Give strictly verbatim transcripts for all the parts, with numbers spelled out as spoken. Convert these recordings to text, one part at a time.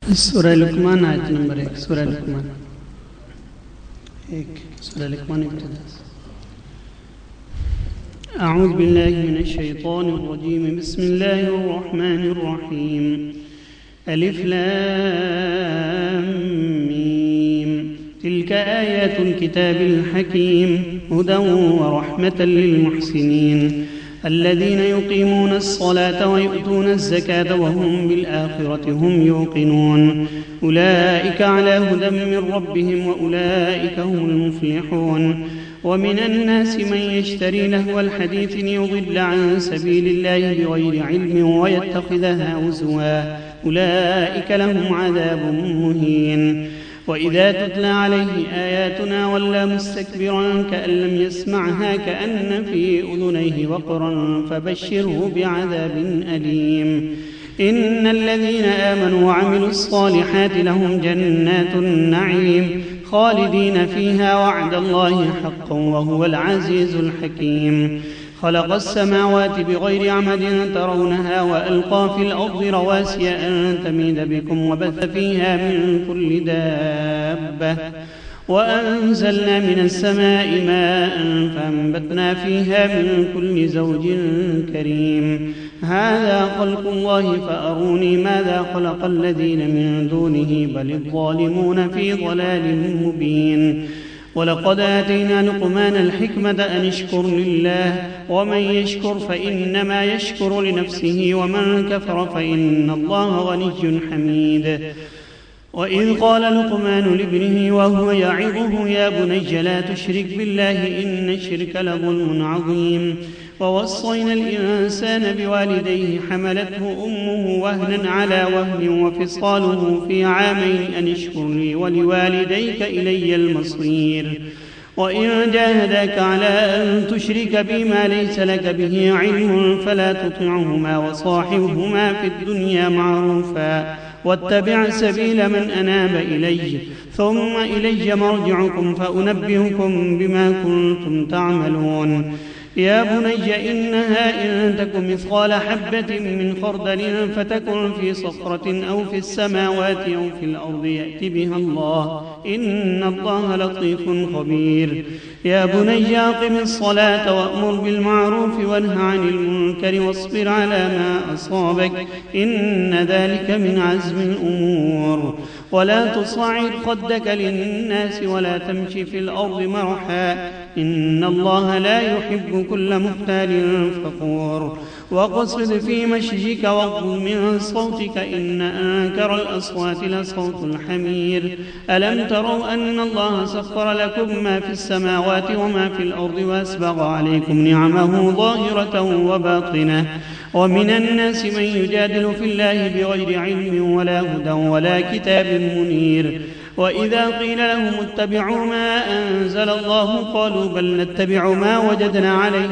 سورہ لقمان آیت نمبر ایک سورہ لقمان ایک سورہ لقمان ابتدا اعوذ باللہ من الشیطان الرجیم بسم اللہ الرحمن الرحیم الف لام میم تلك آیات الكتاب الحکیم هدى ورحمة للمحسنین الذين يقيمون الصلاة ويؤتون الزكاة وهم بالآخرة هم يوقنون أولئك على هدى من ربهم وأولئك هم المفلحون ومن الناس من يشتري لهو الحديث ليضل عن سبيل الله بغير علم ويتخذها هزوا أولئك لهم عذاب مهين وإذا تتلى عليه آياتنا ولى مستكبرا كأن لم يسمعها كأن في أذنيه وقرا فبشره بعذاب أليم إن الذين آمنوا وعملوا الصالحات لهم جنات النعيم خالدين فيها وعد الله حقا وهو العزيز الحكيم خلق السماوات بغير عمد ترونها وألقى في الأرض رواسي أن تميد بكم وبث فيها من كل دابة وأنزلنا من السماء ماء فأنبتنا فيها من كل زوج كريم هذا خلق الله فأروني ماذا خلق الذين من دونه بل الظالمون في ضلال مبين ولقد آتينا لقمان الحكمة أن اشكر لله ومن يشكر فإنما يشكر لنفسه ومن كفر فإن الله غني حميد وإذ قال لقمان لابنه وهو يعظه يا بني لا تشرك بالله إن الشرك لظلم عظيم ووصينا الإنسان بوالديه حملته أمه وهنا على وهن وفصاله في عامين أن اشكر لي ولوالديك إلي المصير وإن جاهداك على أن تشرك بما ليس لك به علم فلا تطعهما وصاحبهما في الدنيا معروفا واتبع سبيل من أناب إلي ثم إلي مرجعكم فأنبئكم بما كنتم تعملون يا بني إنها إن تك مثقال حبة من خردل فتكن في صخرة أو في السماوات أو في الأرض يأت بها الله إن الله لطيف خبير يا بني أقم الصلاة وأمر بالمعروف وانه عن المنكر واصبر على ما أصابك إن ذلك من عزم الأمور ولا تصعد خدك للناس ولا تمشي في الأرض مرحا إن الله لا يحب كل مختال فخور واقصد في مشيك واغضض من صوتك إن أنكر الأصوات لصوت الحمير ألم تروا أن الله سخر لكم ما في السماوات وما في الأرض وأسبغ عليكم نعمه ظاهرة وباطنة ومن الناس من يجادل في الله بغير علم ولا هدى ولا كتاب منير وإذا قيل لهم اتبعوا ما أنزل الله قالوا بل نتبع ما وجدنا عليه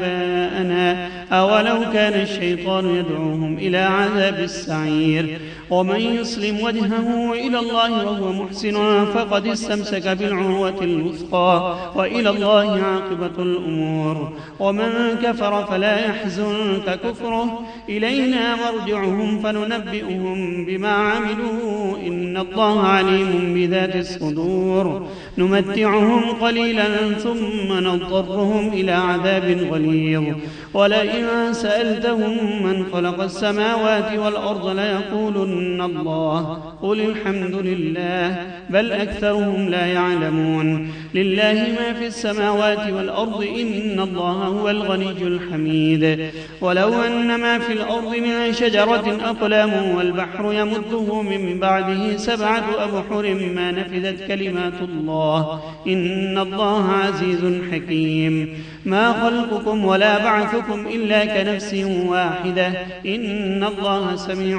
آباءنا أولو كان الشيطان يدعوهم إلى عذاب السعير ومن يسلم وجهه إلى الله وهو محسن فقد استمسك بالعروة الوثقى وإلى الله عاقبة الأمور ومن كفر فلا يحزنك كفره إلينا مرجعهم فننبئهم بما عملوا إن الله عليم بذات الصدور نمتعهم قليلا ثم نضطرهم إلى عذاب غليظ ولئن سألتهم من خلق السماوات والأرض ليقولن الله قل الحمد لله بل أكثرهم لا يعلمون لله ما في السماوات والأرض إن الله هو الغني الحميد ولو أن ما في الأرض من شجرة أقلام والبحر يمده من بعده سبعة أبحر ما نفذت كلمات الله إن الله عزيز حكيم ما خلقكم ولا بعثكم إلا كنفس واحدة إن الله سميع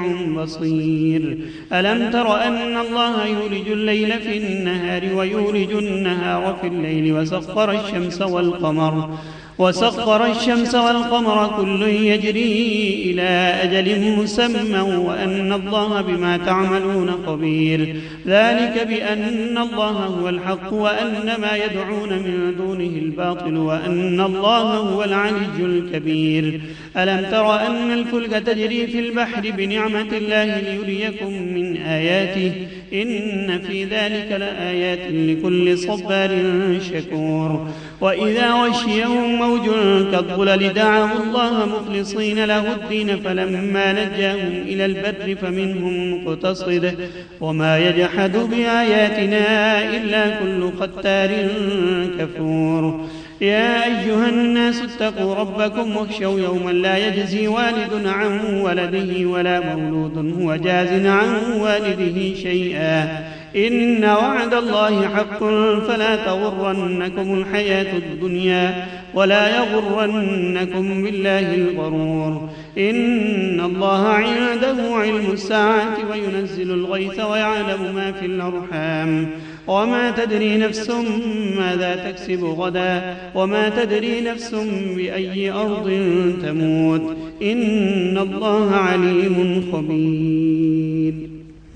بصير ألم تر أن الله يولج الليل في النهار ويولج النهار في الليل وسخر الشمس والقمر وسخر الشمس والقمر كل يجري إلى أجل مسمى وأن الله بما تعملون خبير ذلك بأن الله هو الحق وأن ما يدعون من دونه الباطل وأن الله هو العلي الكبير ألم تر أن الفلك تجري في البحر بنعمة الله ليريكم من آياته إن في ذلك لآيات لكل صبار شكور وإذا غشيهم موج كالظلل دعوا الله مخلصين له الدين فلما نجاهم إلى البر فمنهم مقتصد وما يجحد بآياتنا إلا كل ختار كفور يا أيها الناس اتقوا ربكم واخشوا يوما لا يجزي والد عن ولده ولا مولود هو جاز عن والده شيئا إن وعد الله حق فلا تغرنكم الحياة الدنيا ولا يغرنكم بالله الغرور إن الله عنده علم الساعة وينزل الغيث ويعلم ما في الأرحام وما تدري نفس ماذا تكسب غدا وما تدري نفس بأي أرض تموت إن الله عليم خبير.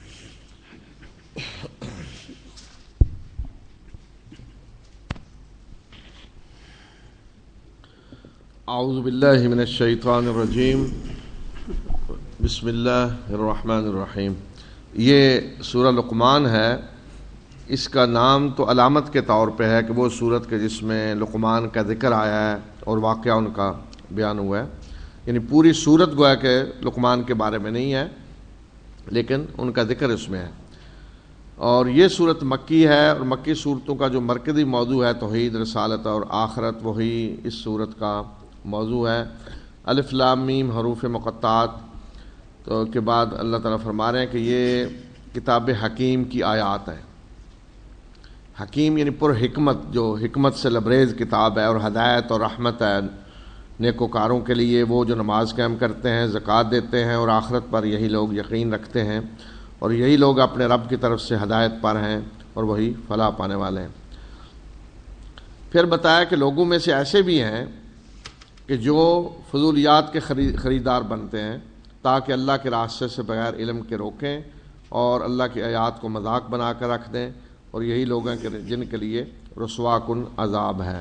اعوذ باللہ من الشیطان الرجیم بسم اللہ الرحمن الرحیم. یہ سورہ لقمان ہے. اس کا نام تو علامت کے طور پہ ہے کہ وہ سورت کے جس میں لقمان کا ذکر آیا ہے اور واقعہ ان کا بیان ہوا ہے. یعنی پوری سورت گویا کہ لقمان کے بارے میں نہیں ہے لیکن ان کا ذکر اس میں ہے. اور یہ سورت مکی ہے اور مکی صورتوں کا جو مرکزی موضوع ہے توحید، رسالت اور آخرت، وہی اس سورت کا موضوع ہے. الف لام میم حروف مقطعات تو کے بعد اللہ تعالیٰ فرما رہے ہیں کہ یہ کتاب حکیم کی آیات ہے. حکیم یعنی پر حکمت، جو حکمت سے لبریز کتاب ہے اور ہدایت اور رحمت ہے نیکوکاروں کے لیے، وہ جو نماز قائم کرتے ہیں، زکوٰۃ دیتے ہیں اور آخرت پر یہی لوگ یقین رکھتے ہیں اور یہی لوگ اپنے رب کی طرف سے ہدایت پر ہیں اور وہی فلاح پانے والے ہیں. پھر بتایا کہ لوگوں میں سے ایسے بھی ہیں کہ جو فضولیات کے خریدار بنتے ہیں تاکہ اللہ کے راستے سے بغیر علم کے روکیں اور اللہ کی آیات کو مذاق بنا کر رکھ دیں، اور یہی لوگ ہیں کہ جن کے لیے رسوا کن عذاب ہے.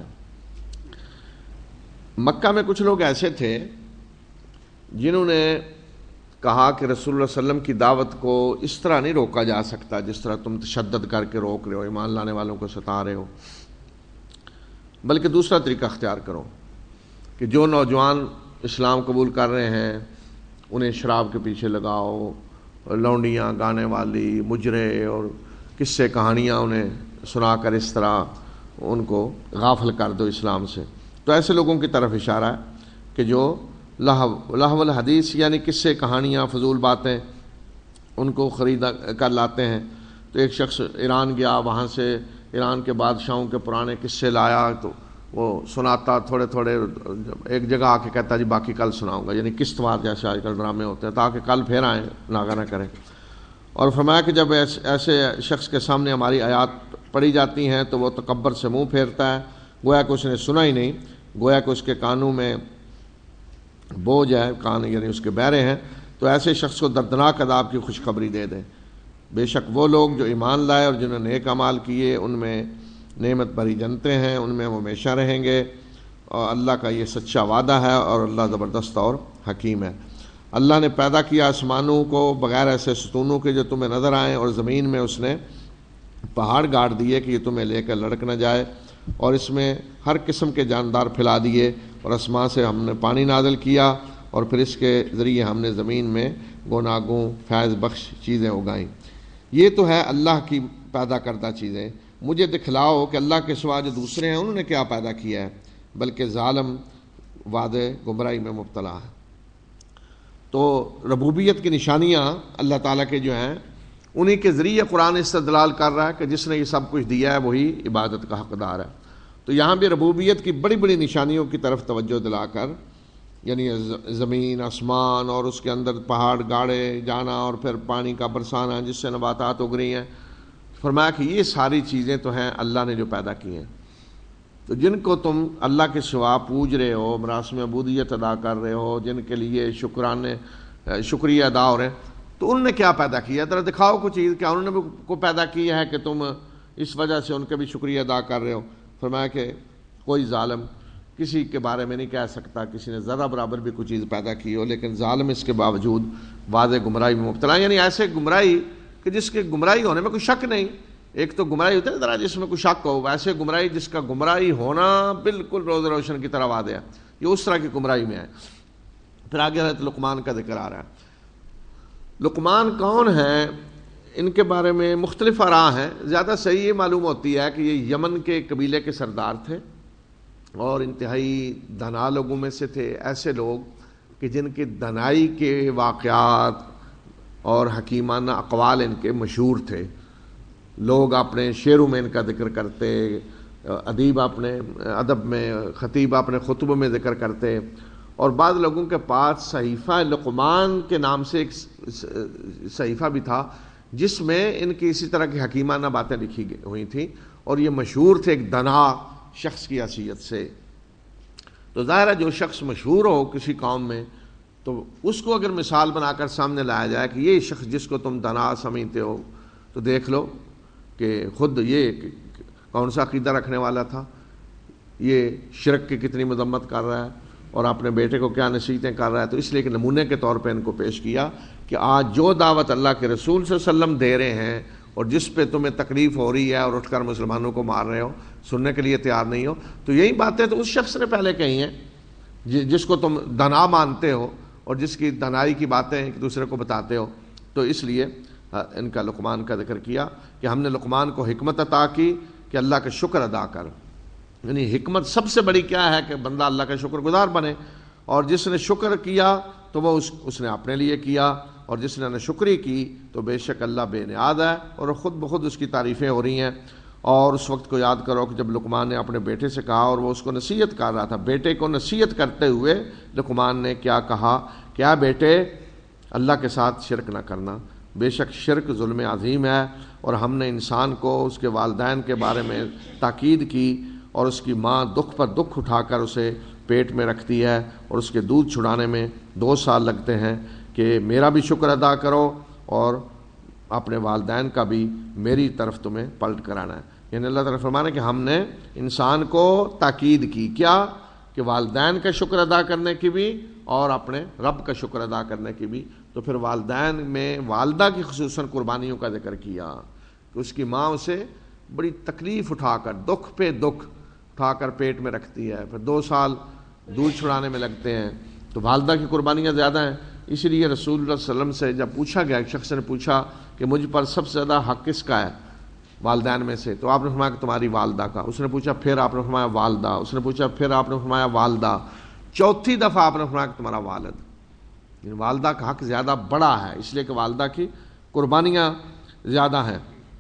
مکہ میں کچھ لوگ ایسے تھے جنہوں نے کہا کہ رسول اللہ صلی اللہ علیہ وسلم کی دعوت کو اس طرح نہیں روکا جا سکتا جس طرح تم تشدد کر کے روک رہے ہو، ایمان لانے والوں کو ستا رہے ہو، بلکہ دوسرا طریقہ اختیار کرو کہ جو نوجوان اسلام قبول کر رہے ہیں انہیں شراب کے پیچھے لگاؤ، لونڈیاں گانے والی مجرے اور قصے کہانیاں انہیں سنا کر اس طرح ان کو غافل کر دو اسلام سے. تو ایسے لوگوں کی طرف اشارہ ہے کہ جو لہو لہو الحدیث یعنی قصے کہانیاں فضول باتیں ان کو خرید کر لاتے ہیں. تو ایک شخص ایران گیا، وہاں سے ایران کے بادشاہوں کے پرانے قصے لایا تو وہ سناتا، تھوڑے تھوڑے ایک جگہ آ کے کہتا جی باقی کل سناؤں گا، یعنی قسط وار جیسے آج کل ڈرامے ہوتے ہیں تاکہ کل پھر آئیں ناغہ نہ کریں. اور فرمایا کہ جب ایسے شخص کے سامنے ہماری آیات پڑھی جاتی ہیں تو وہ تکبر سے منہ پھیرتا ہے، گویا کہ اس نے سنا ہی نہیں، گویا کہ اس کے کانوں میں بوجھ ہے، کان یعنی اس کے بہرے ہیں. تو ایسے شخص کو دردناک عذاب کی خوشخبری دے دیں. بے شک وہ لوگ جو ایمان لائے اور جنہوں نے نیک اعمال کیے ان میں نعمت بھری جنتیں ہیں، ان میں وہ ہمیشہ رہیں گے، اور اللہ کا یہ سچا وعدہ ہے اور اللہ زبردست اور حکیم ہے. اللہ نے پیدا کیا آسمانوں کو بغیر ایسے ستونوں کے جو تمہیں نظر آئیں، اور زمین میں اس نے پہاڑ گاڑ دیے کہ یہ تمہیں لے کر لڑک نہ جائے، اور اس میں ہر قسم کے جاندار پھیلا دیے، اور آسمان سے ہم نے پانی نازل کیا اور پھر اس کے ذریعے ہم نے زمین میں گوناگوں فیض بخش چیزیں اگائیں. یہ تو ہے اللہ کی پیدا کردہ چیزیں. مجھے دکھلاؤ کہ اللہ کے سوا جو دوسرے ہیں انہوں نے کیا پیدا کیا ہے، بلکہ ظالم وعدے گمراہی میں مبتلا ہے. تو ربوبیت کی نشانیاں اللہ تعالیٰ کے جو ہیں انہی کے ذریعے قرآن استدلال کر رہا ہے کہ جس نے یہ سب کچھ دیا ہے وہی عبادت کا حقدار ہے. تو یہاں بھی ربوبیت کی بڑی بڑی نشانیوں کی طرف توجہ دلا کر، یعنی زمین، آسمان اور اس کے اندر پہاڑ گاڑے جانا اور پھر پانی کا برسانا جس سے نباتات اگ رہی ہیں، فرمایا کہ یہ ساری چیزیں تو ہیں اللہ نے جو پیدا کی ہیں. تو جن کو تم اللہ کے سوا پوج رہے ہو، مراسم عبودیت ادا کر رہے ہو، جن کے لیے شکرانے شکریہ ادا ہو رہے ہیں، تو انہوں نے کیا پیدا کیا؟ ذرا دکھاؤ کوئی چیز، کیا انہوں نے کو پیدا کیا ہے کہ تم اس وجہ سے ان کے بھی شکریہ ادا کر رہے ہو؟ فرمایا کہ کوئی ظالم کسی کے بارے میں نہیں کہہ سکتا کسی نے ذرہ برابر بھی کوئی چیز پیدا کی ہو، لیکن ظالم اس کے باوجود واضح گمراہی میں مبتلا، یعنی ایسے گمراہی کہ جس کے گمراہی ہونے میں کوئی شک نہیں۔ ایک تو گمراہی ہوتی ہے نا ذرا جس میں کوئی شک ہو، ویسے گمراہی جس کا گمراہی ہونا بالکل روز روشن کی طرح واضح ہے، یہ اس طرح کی گمراہی میں ہے۔ پھر آگے حضرت لقمان کا ذکر آ رہا ہے۔ لقمان کون ہیں؟ ان کے بارے میں مختلف آراء ہیں، زیادہ صحیح یہ معلوم ہوتی ہے کہ یہ یمن کے قبیلے کے سردار تھے اور انتہائی دانا لوگوں میں سے تھے، ایسے لوگ کہ جن کے دانائی کے واقعات اور حکیمانہ اقوال ان کے مشہور تھے۔ لوگ اپنے شعروں میں ان کا ذکر کرتے، ادیب اپنے ادب میں، خطیب اپنے خطبوں میں ذکر کرتے، اور بعض لوگوں کے پاس صحیفہ لقمان کے نام سے ایک صحیفہ بھی تھا جس میں ان کی اسی طرح کی حکیمانہ باتیں لکھی ہوئی تھیں، اور یہ مشہور تھے ایک دنا شخص کی حیثیت سے۔ تو ظاہر ہے جو شخص مشہور ہو کسی قوم میں تو اس کو اگر مثال بنا کر سامنے لایا جائے کہ یہ شخص جس کو تم دنا سمجھتے ہو، تو دیکھ لو کہ خود یہ کون سا عقیدہ رکھنے والا تھا، یہ شرک کی کتنی مذمت کر رہا ہے اور اپنے بیٹے کو کیا نصیحتیں کر رہا ہے۔ تو اس لیے کہ نمونے کے طور پہ ان کو پیش کیا کہ آج جو دعوت اللہ کے رسول صلی اللہ علیہ وسلم دے رہے ہیں اور جس پہ تمہیں تکلیف ہو رہی ہے اور اٹھ کر مسلمانوں کو مار رہے ہو، سننے کے لیے تیار نہیں ہو، تو یہی باتیں تو اس شخص نے پہلے کہی ہیں جس کو تم دنا مانتے ہو اور جس کی دنائی کی باتیں ایک دوسرے کو بتاتے ہو۔ تو اس لیے ان کا لقمان کا ذکر کیا کہ ہم نے لقمان کو حکمت عطا کی کہ اللہ کا شکر ادا کر، یعنی حکمت سب سے بڑی کیا ہے کہ بندہ اللہ کا شکر گزار بنے، اور جس نے شکر کیا تو وہ اس اس نے اپنے لیے کیا، اور جس نے ناشکری کی تو بے شک اللہ بے نیاز ہے اور خود بخود اس کی تعریفیں ہو رہی ہیں۔ اور اس وقت کو یاد کرو کہ جب لقمان نے اپنے بیٹے سے کہا اور وہ اس کو نصیحت کر رہا تھا، بیٹے کو نصیحت کرتے ہوئے لقمان نے کیا کہا؟ کیا بیٹے اللہ کے ساتھ شرک نہ کرنا، بے شک شرک ظلم عظیم ہے، اور ہم نے انسان کو اس کے والدین کے بارے میں تاکید کی، اور اس کی ماں دکھ پر دکھ اٹھا کر اسے پیٹ میں رکھتی ہے اور اس کے دودھ چھڑانے میں دو سال لگتے ہیں، کہ میرا بھی شکر ادا کرو اور اپنے والدین کا بھی میری طرف تمہیں پلٹ کرانا ہے۔ یعنی اللہ تعالیٰ فرمانا کہ ہم نے انسان کو تاکید کی کیا کہ والدین کا شکر ادا کرنے کی بھی اور اپنے رب کا شکر ادا کرنے کی بھی۔ تو پھر والدین میں والدہ کی خصوصاً قربانیوں کا ذکر کیا کہ اس کی ماں اسے بڑی تکلیف اٹھا کر دکھ پہ دکھ اٹھا کر پیٹ میں رکھتی ہے، پھر دو سال دودھ چھڑانے میں لگتے ہیں، تو والدہ کی قربانیاں زیادہ ہیں۔ اس لیے رسول اللہ صلی اللہ علیہ وسلم سے جب پوچھا گیا، ایک شخص نے پوچھا کہ مجھ پر سب سے زیادہ حق کس کا ہے والدین میں سے، تو آپ نے فرمایا کہ تمہاری والدہ کا۔ اس نے پوچھا پھر، آپ نے فرمایا والدہ۔ اس نے پوچھا پھر، آپ نے فرمایا والدہ۔ چوتھی دفعہ آپ نے فرمایا کہ تمہارا والد، یعنی والدہ کا حق زیادہ بڑا ہے، اس لیے کہ والدہ کی قربانیاں زیادہ ہیں۔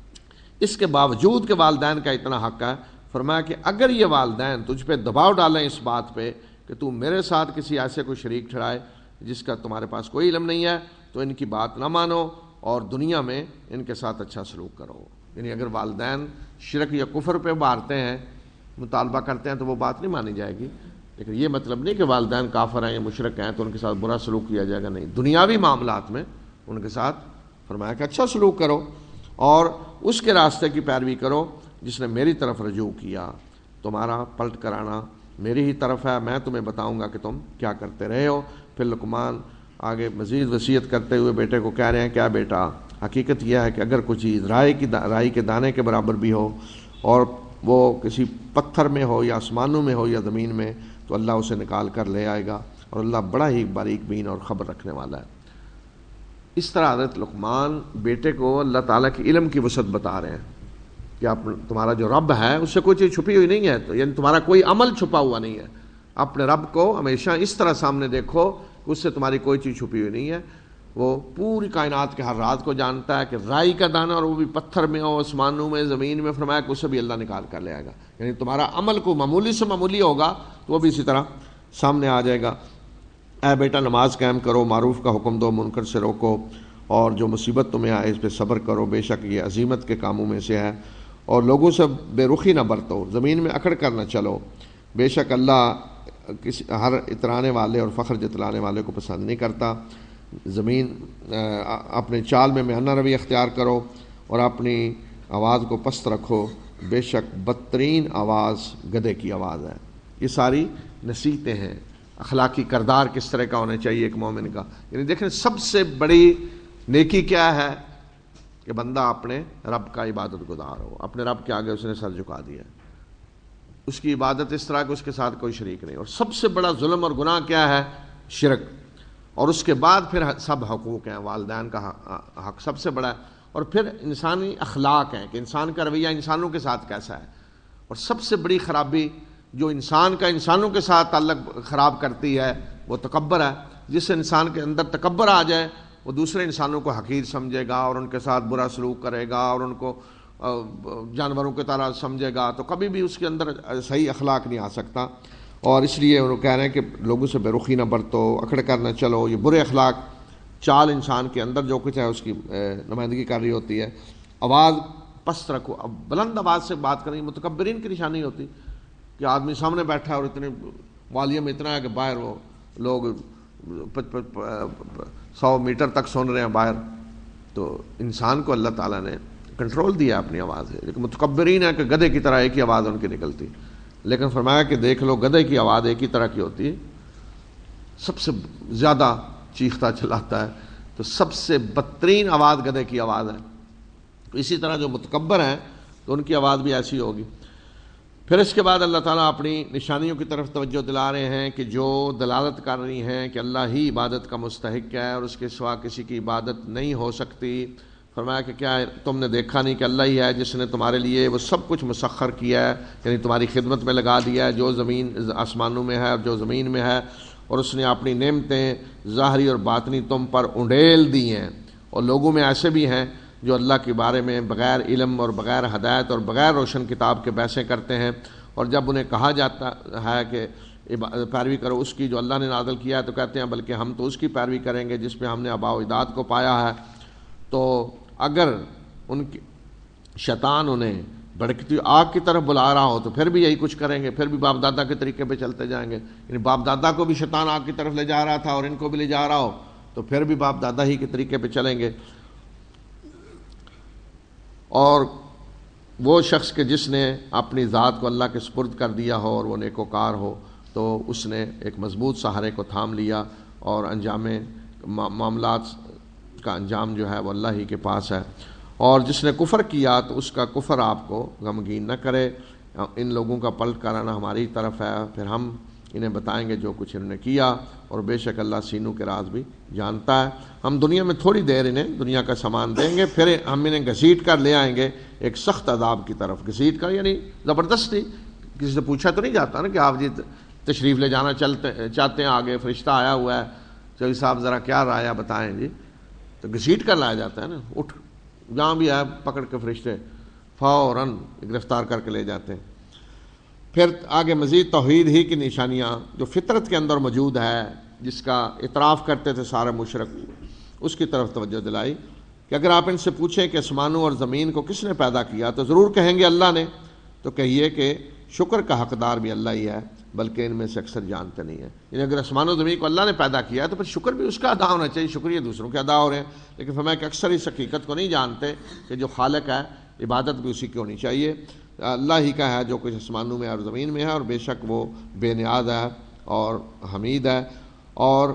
اس کے باوجود کہ والدین کا اتنا حق ہے، فرمایا کہ اگر یہ والدین تجھ پہ دباؤ ڈالیں اس بات پہ کہ تو میرے ساتھ کسی ایسے کوئی شریک ٹھہرائے جس کا تمہارے پاس کوئی علم نہیں ہے، تو ان کی بات نہ مانو اور دنیا میں ان کے ساتھ اچھا سلوک کرو۔ یعنی اگر والدین شرک یا کفر پہ ابھارتے ہیں، مطالبہ کرتے ہیں، تو وہ بات نہیں مانی جائے گی، لیکن یہ مطلب نہیں کہ والدین کافر ہیں یا مشرک ہیں تو ان کے ساتھ برا سلوک کیا جائے گا، نہیں، دنیاوی معاملات میں ان کے ساتھ فرمایا کہ اچھا سلوک کرو اور اس کے راستے کی پیروی کرو جس نے میری طرف رجوع کیا، تمہارا پلٹ کرانا میری ہی طرف ہے، میں تمہیں بتاؤں گا کہ تم کیا کرتے رہے ہو۔ پھر لقمان آگے مزید وصیت کرتے ہوئے بیٹے کو کہہ رہے ہیں، کیا بیٹا، حقیقت یہ ہے کہ اگر کوئی چیز رائی کی رائی کے دانے کے برابر بھی ہو اور وہ کسی پتھر میں ہو یا آسمانوں میں ہو یا زمین میں، تو اللہ اسے نکال کر لے آئے گا، اور اللہ بڑا ہی باریک بین اور خبر رکھنے والا ہے۔ اس طرح حضرت لقمان بیٹے کو اللہ تعالیٰ کی علم کی وسعت بتا رہے ہیں کہ آپ تمہارا جو رب ہے اس سے کوئی چیز چھپی ہوئی نہیں ہے، تو یعنی تمہارا کوئی عمل چھپا ہوا نہیں ہے، اپنے رب کو ہمیشہ اس طرح سامنے دیکھو کہ اس سے تمہاری کوئی چیز چھپی ہوئی نہیں ہے۔ وہ پوری کائنات کے ہر راز کو جانتا ہے کہ رائی کا دانہ اور وہ بھی پتھر میں ہو، آسمانوں میں، زمین میں، فرمایا کہ اسے بھی اللہ نکال کر لے آئے گا۔ یعنی تمہارا عمل کو معمولی سے معمولی ہوگا تو وہ بھی اسی طرح سامنے آ جائے گا۔ اے بیٹا نماز قائم کرو، معروف کا حکم دو، منکر سے روکو، اور جو مصیبت تمہیں آئے اس پہ صبر کرو، بے شک یہ عظیمت کے کاموں میں سے ہے۔ اور لوگوں سے بے رخی نہ برتو، زمین میں اکڑ کر نہ چلو، بے شک اللہ کسی ہر اترانے والے اور فخر جتلانے والے کو پسند نہیں کرتا۔ زمین اپنے چال میں میانہ روی اختیار کرو اور اپنی آواز کو پست رکھو، بے شک بدترین آواز گدھے کی آواز ہے۔ یہ ساری نصیحتیں ہیں، اخلاقی کردار کس طرح کا ہونا چاہیے ایک مومن کا۔ یعنی دیکھیں سب سے بڑی نیکی کیا ہے کہ بندہ اپنے رب کا عبادت گزار ہو، اپنے رب کے آگے اس نے سر جھکا دیا، اس کی عبادت اس طرح کہ اس کے ساتھ کوئی شریک نہیں۔ اور سب سے بڑا ظلم اور گناہ کیا ہے؟ شرک۔ اور اس کے بعد پھر سب حقوق ہیں، والدین کا حق سب سے بڑا ہے، اور پھر انسانی اخلاق ہیں کہ انسان کا رویہ انسانوں کے ساتھ کیسا ہے۔ اور سب سے بڑی خرابی جو انسان کا انسانوں کے ساتھ تعلق خراب کرتی ہے وہ تکبر ہے۔ جس انسان کے اندر تکبر آ جائے وہ دوسرے انسانوں کو حقیر سمجھے گا اور ان کے ساتھ برا سلوک کرے گا اور ان کو جانوروں کی طرح سمجھے گا، تو کبھی بھی اس کے اندر صحیح اخلاق نہیں آ سکتا۔ اور اس لیے وہ کہہ رہے ہیں کہ لوگوں سے بے رخی نہ برتو، اکڑ کر نہ چلو۔ یہ برے اخلاق چال انسان کے اندر جو کچھ ہے اس کی نمائندگی کر رہی ہوتی ہے۔ آواز پست رکھو، اب بلند آواز سے بات کریں، متکبرین کی نشانی ہوتی کہ آدمی سامنے بیٹھا ہے اور اتنے والیوم اتنا ہے کہ باہر وہ لوگ سو میٹر تک سن رہے ہیں باہر۔ تو انسان کو اللہ تعالیٰ نے کنٹرول دیا اپنی آواز ہے، لیکن متکبرین ہے کہ گدھے کی طرح ایک ہی آواز ان کی نکلتی، لیکن فرمایا کہ دیکھ لو گدھے کی آواز ایک ہی طرح کی ہوتی ہے، سب سے زیادہ چیختا چلاتا ہے، تو سب سے بدترین آواز گدھے کی آواز ہے۔ اسی طرح جو متکبر ہیں تو ان کی آواز بھی ایسی ہوگی۔ پھر اس کے بعد اللہ تعالیٰ اپنی نشانیوں کی طرف توجہ دلا رہے ہیں کہ جو دلالت کر رہی ہیں کہ اللہ ہی عبادت کا مستحق ہے اور اس کے سوا کسی کی عبادت نہیں ہو سکتی۔ فرمایا کہ کیا تم نے دیکھا نہیں کہ اللہ ہی ہے جس نے تمہارے لیے وہ سب کچھ مسخر کیا ہے، یعنی تمہاری خدمت میں لگا دیا ہے جو زمین آسمانوں میں ہے اور جو زمین میں ہے، اور اس نے اپنی نعمتیں ظاہری اور باطنی تم پر انڈیل دی ہیں۔ اور لوگوں میں ایسے بھی ہیں جو اللہ کے بارے میں بغیر علم اور بغیر ہدایت اور بغیر روشن کتاب کے بحثیں کرتے ہیں، اور جب انہیں کہا جاتا ہے کہ پیروی کرو اس کی جو اللہ نے نازل کیا ہے تو کہتے ہیں بلکہ ہم تو اس کی پیروی کریں گے جس پہ ہم نے آباء و اجداد کو پایا ہے۔ تو اگر ان کی شیطان انہیں بھڑکتی آگ کی طرف بلا رہا ہو تو پھر بھی یہی کچھ کریں گے، پھر بھی باپ دادا کے طریقے پہ چلتے جائیں گے۔ یعنی باپ دادا کو بھی شیطان آگ کی طرف لے جا رہا تھا اور ان کو بھی لے جا رہا ہو تو پھر بھی باپ دادا ہی کے طریقے پہ چلیں گے۔ اور وہ شخص کہ جس نے اپنی ذات کو اللہ کے سپرد کر دیا ہو اور وہ نیکوکار ہو تو اس نے ایک مضبوط سہارے کو تھام لیا، اور انجام معاملات کا انجام جو ہے وہ اللہ ہی کے پاس ہے۔ اور جس نے کفر کیا تو اس کا کفر آپ کو غمگین نہ کرے، ان لوگوں کا پلٹ کر آنا ہماری طرف ہے، پھر ہم انہیں بتائیں گے جو کچھ انہوں نے کیا، اور بے شک اللہ سینوں کے راز بھی جانتا ہے۔ ہم دنیا میں تھوڑی دیر انہیں دنیا کا سامان دیں گے، پھر ہم انہیں گھسیٹ کر لے آئیں گے ایک سخت عذاب کی طرف۔ گھسیٹ کر یعنی زبردستی، کسی سے پوچھا تو نہیں جاتا نا کہ آپ جی تشریف لے جانا چلتے چاہتے ہیں، آگے فرشتہ آیا ہوا ہے، چودھری صاحب ذرا کیا رائے بتائیں جی، تو گھسیٹ کر لایا جاتا ہے نا، اٹھ جہاں بھی آئے پکڑ کے فرشتے فوراً گرفتار کر کے لے جاتے ہیں۔ پھر آگے مزید توحید ہی کی نشانیاں جو فطرت کے اندر موجود ہے، جس کا اعتراف کرتے تھے سارے مشرک، اس کی طرف توجہ دلائی کہ اگر آپ ان سے پوچھیں کہ آسمانوں اور زمین کو کس نے پیدا کیا تو ضرور کہیں گے اللہ نے، تو کہیے کہ شکر کا حقدار بھی اللہ ہی ہے، بلکہ ان میں سے اکثر جانتے نہیں ہیں۔ یعنی اگر آسمان و زمین کو اللہ نے پیدا کیا ہے تو پھر شکر بھی اس کا ادا ہونا چاہیے، شکریہ دوسروں کے ادا ہو رہے ہیں، لیکن فرمایا کہ اکثر اس حقیقت کو نہیں جانتے کہ جو خالق ہے عبادت بھی اسی کی ہونی چاہیے، اللہ ہی کا ہے جو کچھ آسمانوں میں اور زمین میں ہے، اور بے شک وہ بے نیاز ہے اور حمید ہے۔ اور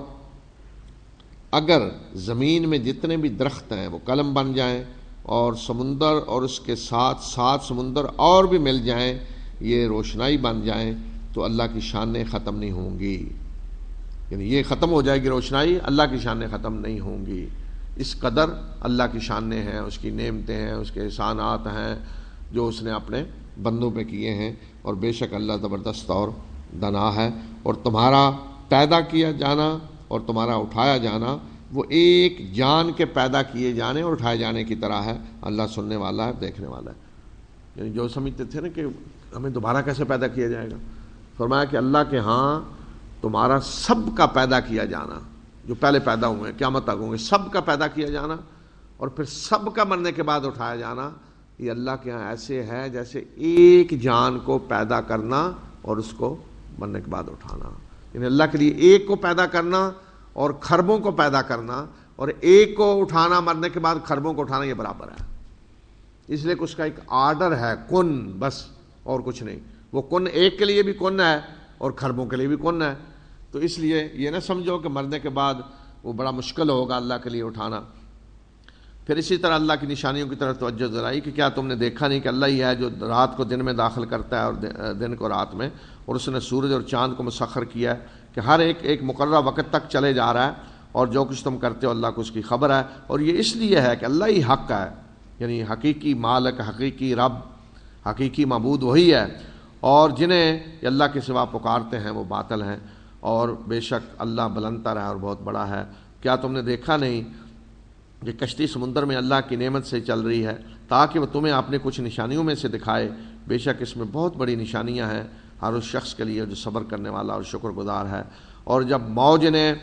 اگر زمین میں جتنے بھی درخت ہیں وہ قلم بن جائیں اور سمندر اور اس کے ساتھ ساتھ سمندر اور بھی مل جائیں، یہ روشنائی بن جائیں، تو اللہ کی شانیں ختم نہیں ہوں گی۔ یعنی یہ ختم ہو جائے گی روشنائی، اللہ کی شانیں ختم نہیں ہوں گی۔ اس قدر اللہ کی شانیں ہیں، اس کی نعمتیں ہیں، اس کے احسانات ہیں جو اس نے اپنے بندوں پہ کیے ہیں، اور بے شک اللہ زبردست اور دانا ہے۔ اور تمہارا پیدا کیا جانا اور تمہارا اٹھایا جانا وہ ایک جان کے پیدا کیے جانے اور اٹھائے جانے کی طرح ہے۔ اللہ سننے والا ہے، دیکھنے والا ہے۔ یعنی جو سمجھتے تھے نا کہ ہمیں دوبارہ کیسے پیدا کیا جائے گا، فرمایا کہ اللہ کے ہاں تمہارا سب کا پیدا کیا جانا، جو پہلے پیدا ہوئے ہیں قیامت تک ہوں گے، سب کا پیدا کیا جانا اور پھر سب کا مرنے کے بعد اٹھایا جانا، یہ اللہ کے ہاں ایسے ہے جیسے ایک جان کو پیدا کرنا اور اس کو مرنے کے بعد اٹھانا. یعنی اللہ کے لیے ایک کو پیدا کرنا اور خربوں کو پیدا کرنا اور ایک کو اٹھانا مرنے کے بعد خربوں کو اٹھانا یہ برابر ہے. اس لیے کہ اس کا ایک آرڈر ہے کن بس اور کچھ نہیں. وہ کن ایک کے لیے بھی کن ہے اور خربوں کے لیے بھی کن ہے. تو اس لیے یہ نہ سمجھو کہ مرنے کے بعد وہ بڑا مشکل ہوگا اللہ کے لیے اٹھانا. پھر اسی طرح اللہ کی نشانیوں کی طرف توجہ دلائی کہ کیا تم نے دیکھا نہیں کہ اللہ ہی ہے جو رات کو دن میں داخل کرتا ہے اور دن کو رات میں, اور اس نے سورج اور چاند کو مسخر کیا ہے کہ ہر ایک ایک مقررہ وقت تک چلے جا رہا ہے, اور جو کچھ تم کرتے ہو اللہ کو اس کی خبر ہے. اور یہ اس لیے ہے کہ اللہ ہی حق ہے, یعنی حقیقی مالک, حقیقی رب, حقیقی معبود وہی ہے, اور جنہیں اللہ کے سوا پکارتے ہیں وہ باطل ہیں. اور بے شک اللہ بلند تر ہے اور بہت بڑا ہے. کیا تم نے دیکھا نہیں کہ کشتی سمندر میں اللہ کی نعمت سے چل رہی ہے تاکہ وہ تمہیں اپنے کچھ نشانیوں میں سے دکھائے. بے شک اس میں بہت بڑی نشانیاں ہیں ہر اس شخص کے لیے جو صبر کرنے والا اور شکر گزار ہے. اور جب موج نے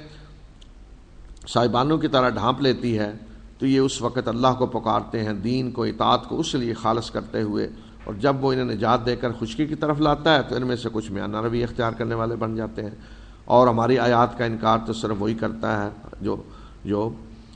صاحبانوں کی طرح ڈھانپ لیتی ہے تو یہ اس وقت اللہ کو پکارتے ہیں دین کو, اطاعت کو اس لیے خالص کرتے ہوئے, اور جب وہ انہیں نجات دے کر خشکی کی طرف لاتا ہے تو ان میں سے کچھ میانہ روی اختیار کرنے والے بن جاتے ہیں. اور ہماری آیات کا انکار تو صرف وہی کرتا ہے جو جو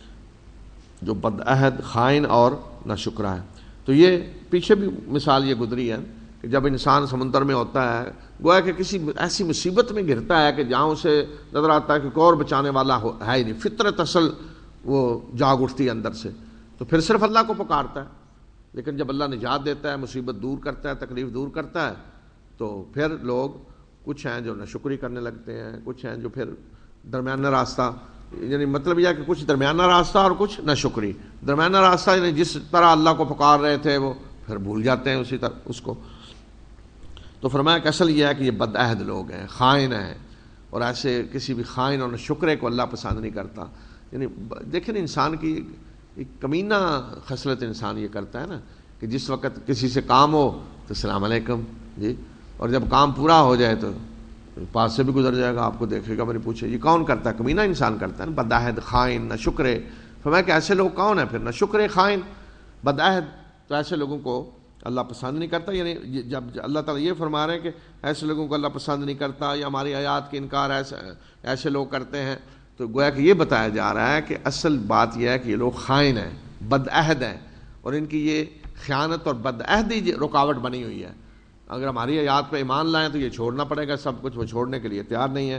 جو بدعہد, خائن اور ناشکرا ہے. تو یہ پیچھے بھی مثال یہ گزری ہے کہ جب انسان سمندر میں ہوتا ہے گویا کہ کسی ایسی مصیبت میں گرتا ہے کہ جہاں اسے نظر آتا ہے کہ کوئی اور بچانے والا ہو ہے ہی نہیں, فطرت اصل وہ جاگ اٹھتی ہے اندر سے, تو پھر صرف اللہ کو پکارتا ہے. لیکن جب اللہ نجات دیتا ہے, مصیبت دور کرتا ہے, تکلیف دور کرتا ہے, تو پھر لوگ کچھ ہیں جو ناشکری کرنے لگتے ہیں, کچھ ہیں جو پھر درمیانہ راستہ, یعنی مطلب یہ ہے کہ کچھ درمیانہ راستہ اور کچھ ناشکری. درمیانہ راستہ یعنی جس طرح اللہ کو پکار رہے تھے وہ پھر بھول جاتے ہیں اسی طرح اس کو. تو فرمایا کہ اصل یہ ہے کہ یہ بدعہد لوگ ہیں, خائن ہیں, اور ایسے کسی بھی خائن اور ناشکرے کو اللہ پسند نہیں کرتا. یعنی دیکھیں انسان کی ایک کمینہ خصلت انسان یہ کرتا ہے نا کہ جس وقت کسی سے کام ہو تو السلام علیکم جی, اور جب کام پورا ہو جائے تو پاس سے بھی گزر جائے گا, آپ کو دیکھے گا, میں نے پوچھے یہ کون کرتا ہے؟ کمینہ انسان کرتا ہے نا, بدعہد, خائن, ناشکرے. فرمایا کہ ایسے لوگ کون ہیں پھر؟ ناشکرے, خائن, بدعہد. تو ایسے لوگوں کو اللہ پسند نہیں کرتا. یعنی جب اللہ تعالیٰ یہ فرما رہے ہیں کہ ایسے لوگوں کو اللہ پسند نہیں کرتا یا ہماری آیات کے انکار ایسے ایسے لوگ کرتے ہیں, تو گویا کہ یہ بتایا جا رہا ہے کہ اصل بات یہ ہے کہ یہ لوگ خائن ہیں, بدعہد ہیں, اور ان کی یہ خیانت اور بدعہدی رکاوٹ بنی ہوئی ہے. اگر ہماری آیات پہ ایمان لائیں تو یہ چھوڑنا پڑے گا سب کچھ, وہ چھوڑنے کے لیے تیار نہیں ہے.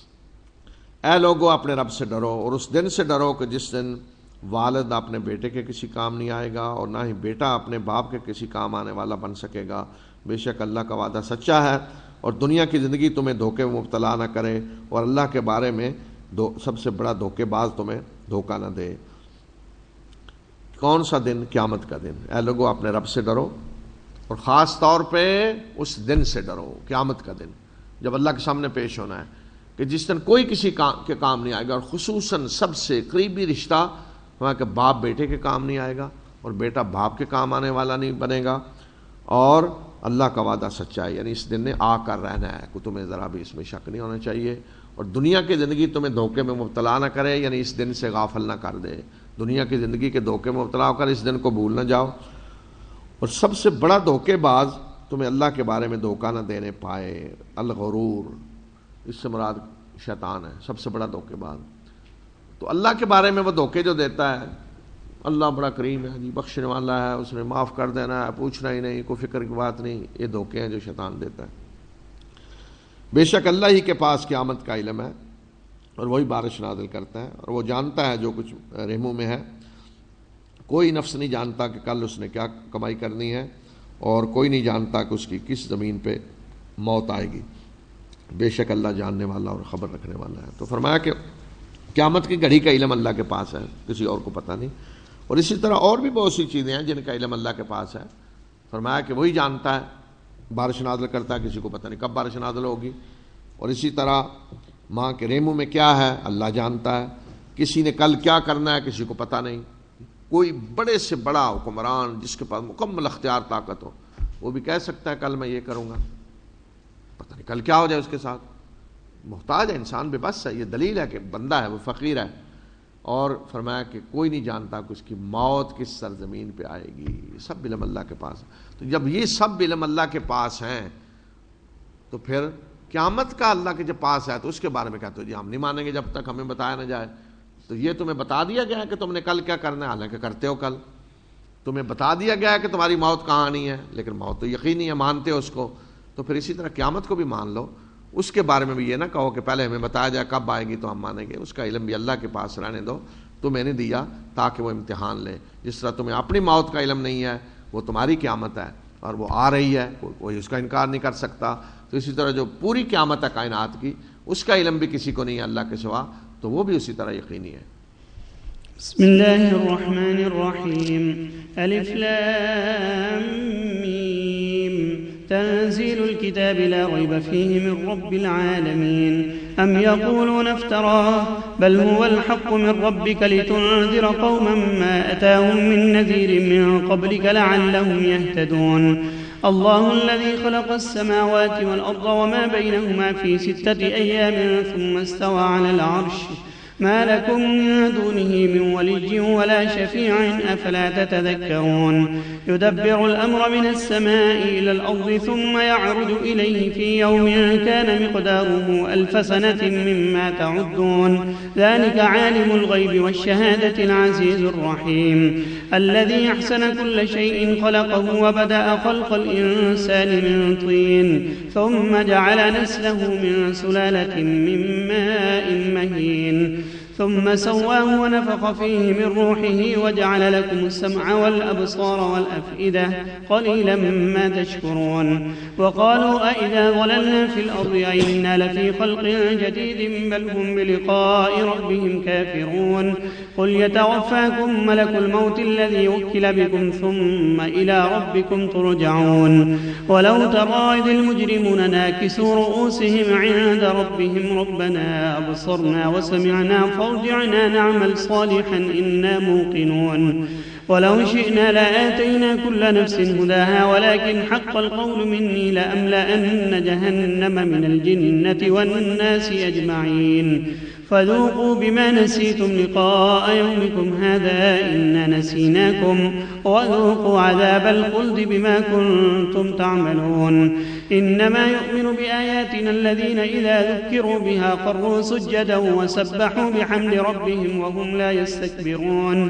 اے لوگو اپنے رب سے ڈرو اور اس دن سے ڈرو کہ جس دن والد اپنے بیٹے کے کسی کام نہیں آئے گا اور نہ ہی بیٹا اپنے باپ کے کسی کام آنے والا بن سکے گا. بے شک اللہ کا وعدہ سچا ہے اور دنیا کی زندگی تمہیں دھوکے میں مبتلا نہ کرے, اور اللہ کے بارے میں دو سب سے بڑا دھوکے باز تمہیں دھوکہ نہ دے. کون سا دن؟ قیامت کا دن. اے لوگو اپنے رب سے ڈرو اور خاص طور پہ اس دن سے ڈرو, قیامت کا دن, جب اللہ کے سامنے پیش ہونا ہے, کہ جس دن کوئی کسی کام کے کام نہیں آئے گا, اور خصوصاً سب سے قریبی رشتہ وہاں کہ باپ بیٹے کے کام نہیں آئے گا اور بیٹا باپ کے کام آنے والا نہیں بنے گا. اور اللہ کا وعدہ سچا ہے, یعنی اس دن نے آ کر رہنا ہے, کہ تمہیں ذرا بھی اس میں شک نہیں ہونا چاہیے. اور دنیا کی زندگی تمہیں دھوکے میں مبتلا نہ کرے, یعنی اس دن سے غافل نہ کر دے. دنیا کی زندگی کے دھوکے میں مبتلا ہو کر اس دن کو بھول نہ جاؤ. اور سب سے بڑا دھوکے باز تمہیں اللہ کے بارے میں دھوکہ نہ دینے پائے. الغرور, اس سے مراد شیطان ہے, سب سے بڑا دھوکے باز. تو اللہ کے بارے میں وہ دھوکے جو دیتا ہے, اللہ بڑا کریم ہے جی, بخشنے والا ہے, اس نے معاف کر دینا ہے, پوچھنا ہی نہیں, کوئی فکر کی بات نہیں, یہ دھوکے ہیں جو شیطان دیتا ہے. بے شک اللہ ہی کے پاس قیامت کا علم ہے اور وہی بارش نازل کرتا ہے, اور وہ جانتا ہے جو کچھ رحموں میں ہے. کوئی نفس نہیں جانتا کہ کل اس نے کیا کمائی کرنی ہے, اور کوئی نہیں جانتا کہ اس کی کس زمین پہ موت آئے گی. بے شک اللہ جاننے والا اور خبر رکھنے والا ہے. تو فرمایا کہ قیامت کی گھڑی کا علم اللہ کے پاس ہے, کسی اور کو پتہ نہیں. اور اسی طرح اور بھی بہت سی چیزیں ہیں جن کا علم اللہ کے پاس ہے. فرمایا کہ وہی جانتا ہے, بارش نازل کرتا ہے, کسی کو پتہ نہیں کب بارش نازل ہوگی. اور اسی طرح ماں کے ریموں میں کیا ہے اللہ جانتا ہے. کسی نے کل کیا کرنا ہے کسی کو پتہ نہیں. کوئی بڑے سے بڑا حکمران جس کے پاس مکمل اختیار طاقت ہو, وہ بھی کہہ سکتا ہے کل میں یہ کروں گا, پتہ نہیں کل کیا ہو جائے اس کے ساتھ. محتاج ہے انسان, بے بس ہے. یہ دلیل ہے کہ بندہ ہے, وہ فقیر ہے. اور فرمایا کہ کوئی نہیں جانتا کہ اس کی موت کس سرزمین پہ آئے گی، یہ سب علم اللہ کے پاس ہے۔ تو جب یہ سب علم اللہ کے پاس ہیں تو پھر قیامت کا اللہ کے جب پاس ہے تو اس کے بارے میں کہتے ہو جی ہم نہیں مانیں گے جب تک ہمیں بتایا نہ جائے۔ تو یہ تمہیں بتا دیا گیا ہے کہ تم نے کل کیا کرنا ہے، حالانکہ کرتے ہو کل۔ تمہیں بتا دیا گیا ہے کہ تمہاری موت کہاں آنی ہے، لیکن موت تو یقینی ہے، مانتے ہو اس کو۔ تو پھر اسی طرح قیامت کو بھی مان لو، اس کے بارے میں بھی یہ نہ کہو کہ پہلے ہمیں بتایا جائے کب آئے گی تو ہم مانیں گے، اس کا علم بھی اللہ کے پاس رہنے دو۔ تمہیں نہیں دیا تاکہ وہ امتحان لے، جس طرح تمہیں اپنی موت کا علم نہیں ہے، وہ تمہاری قیامت ہے اور وہ آ رہی ہے، کوئی اس کا انکار نہیں کر سکتا۔ تو اسی طرح جو پوری قیامت ہے کائنات کی، اس کا علم بھی کسی کو نہیں ہے اللہ کے سوا، تو وہ بھی اسی طرح یقینی ہے۔ بسم اللہ الرحمن الرحیم، الف لام میم، تنزیل الكتاب لا ریب فیہ من رب العالمین، ام یقولون افتراه بل هو الحق من ربك لتنذر قوما ما أتاهم من نذير من قبلك لعلهم يهتدون. الله الذي خلق السماوات والأرض وما بينهما في ستة أيام ثم استوى على العرش ما لكم من دونه من ولي ولا شفيع أفلا تتذكرون. يدبر الأمر من السماء إلى الأرض ثم يعرج إليه في يوم كان مقداره ألف سنة مما تعدون. ذلك عالم الغيب والشهادة العزيز الرحيم الذي أحسن كل شيء خلقه وبدأ خلق الإنسان من طين ثم جعل نسله من سلالة من ماء مهين ثم سواه ونفخ فيه من روحه وجعل لكم السمع والأبصار والأفئدة قليلا ما تشكرون. وقالوا أئذا ضللنا في الأرض أئنا لفي خلق جديد بل هم بلقاء ربهم كافرون. قل يتوفاكم ملك الموت الذي وكل بكم ثم إلى ربكم ترجعون. ولو ترى إذ المجرمون ناكسوا رؤوسهم عند ربهم ربنا أبصرنا وسمعنا فارجعنا نعمل صالحا إنا موقنون. ولو شئنا لآتينا كل نفس هداها ولكن حق القول مني لأملأن جهنم من الجنة والناس أجمعين. فذوقوا بما نسيتم لقاء يومكم هذا إنا نسيناكم وذوقوا عذاب الخلد بما كنتم تعملون. إنما يؤمن بآياتنا الذين إذا ذكروا بها خروا سجدا وسبحوا بحمد ربهم وهم لا يستكبرون.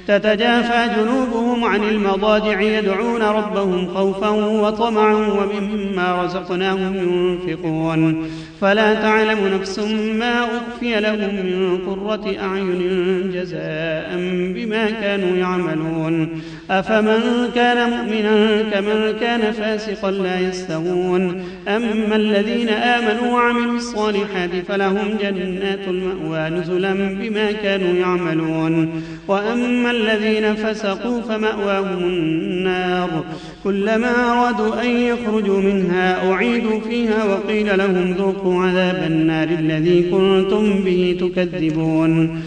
تتجافى جنوبهم عن المضاجع يدعون ربهم خوفا وطمعا ومما رزقناهم ينفقون. فلا تعلم نفس ما أخفي لهم من قرة أعين جزاء بما كانوا يعملون. أفمن كان مؤمنا كمن كان فاسقا لا يستوون. أما الذين آمنوا وعملوا الصالحات فلهم جنات المأوى نزلا بما كانوا يعملون. وأما الذين فسقوا فمأواهم النار كلما أرادوا أن يخرجوا منها أعيدوا فيها وقيل لهم ذوقوا عذاب النار الذي كنتم به تكذبون.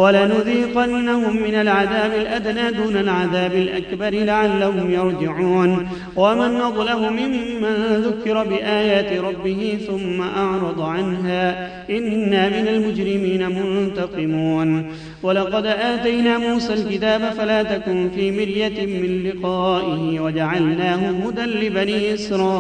ولنذيقنهم من العذاب الأدنى دون العذاب الأكبر لعلهم يرجعون. ومن أظلم ممن ذكر بآيات ربه ثم أعرض عنها إنا من المجرمين منتقمون. ولقد آتينا موسى الكتاب فلا تكن في مرية من لقائه وجعلناه هدى لبني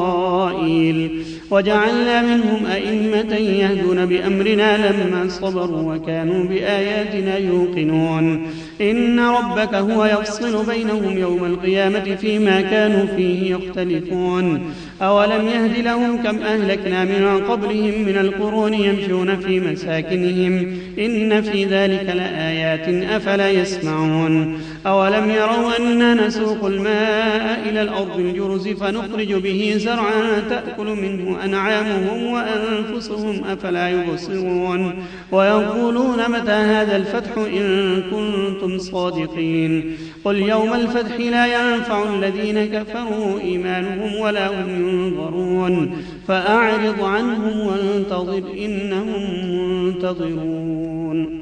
إسرائيل وجعلنا منهم أئمة يهدون بأمرنا لما صبروا وكانوا بآياتنا يوقنون. إن ربك هو يفصل بينهم يوم القيامة فيما كانوا فيه يختلفون. أولم يهد لهم كم أهلكنا من قبلهم من القرون يمشون في مساكنهم إن في ذلك لآيات أفلا يسمعون. أولم يروا أننا نسوق الماء إلى الأرض الجرز فنخرج به زرعا تأكل منه أنعامهم وأنفسهم أفلا يبصرون. ويقولون متى هذا الفتح إن كنتم صادقين. قل يوم الفتح لا ينفع الذين كفروا إيمانهم ولا هم ينظرون. فأعرض عنهم وانتظر إنهم منتظرون.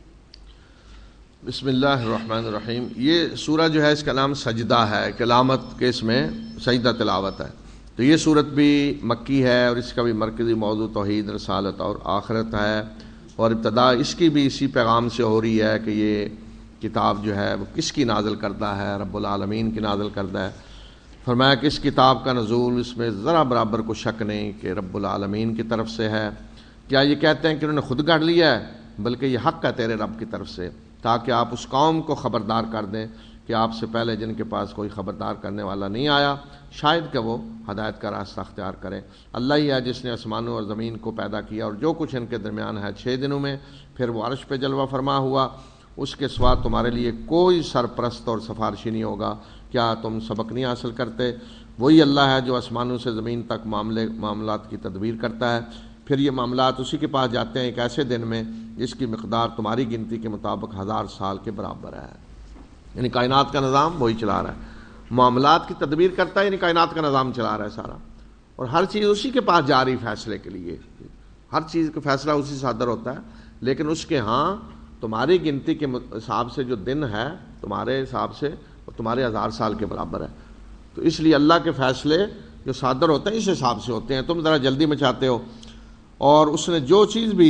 بسم اللہ الرحمن الرحیم. یہ سورہ جو ہے اس کا نام سجدہ ہے، کلامت کے اس میں سجدہ تلاوت ہے. تو یہ صورت بھی مکی ہے اور اس کا بھی مرکزی موضوع توحید، رسالت اور آخرت ہے. اور ابتدا اس کی بھی اسی پیغام سے ہو رہی ہے کہ یہ کتاب جو ہے وہ کس کی نازل کرتا ہے، رب العالمین کی نازل کرتا ہے۔ فرمایا کہ اس کتاب کا نزول اس میں ذرا برابر کو شک نہیں کہ رب العالمین کی طرف سے ہے۔ کیا یہ کہتے ہیں کہ انہوں نے خود گڑھ لیا ہے؟ بلکہ یہ حق ہے تیرے رب کی طرف سے، تاکہ آپ اس قوم کو خبردار کر دیں کہ آپ سے پہلے جن کے پاس کوئی خبردار کرنے والا نہیں آیا، شاید کہ وہ ہدایت کا راستہ اختیار کریں۔ اللہ ہی ہے جس نے آسمانوں اور زمین کو پیدا کیا اور جو کچھ ان کے درمیان ہے چھ دنوں میں، پھر وہ عرش پہ جلوہ فرما ہوا۔ اس کے سوا تمہارے لیے کوئی سرپرست اور سفارشی نہیں ہوگا، کیا تم سبق نہیں حاصل کرتے؟ وہی اللہ ہے جو آسمانوں سے زمین تک معاملے معاملات کی تدبیر کرتا ہے، پھر یہ معاملات اسی کے پاس جاتے ہیں ایک ایسے دن میں جس کی مقدار تمہاری گنتی کے مطابق ہزار سال کے برابر ہے۔ یعنی کائنات کا نظام وہی چلا رہا ہے، معاملات کی تدبیر کرتا ہے، یعنی کائنات کا نظام چلا رہا ہے سارا، اور ہر چیز اسی کے پاس جاری فیصلے کے لیے، ہر چیز کا فیصلہ اسی سے صادر ہوتا ہے، لیکن اس کے ہاں تمہاری گنتی کے حساب سے جو دن ہے تمہارے حساب سے وہ تمہارے ہزار سال کے برابر ہے۔ تو اس لیے اللہ کے فیصلے جو صادر ہوتے ہیں اس حساب سے ہوتے ہیں، تم ذرا جلدی میں چاہتے ہو۔ اور اس نے جو چیز بھی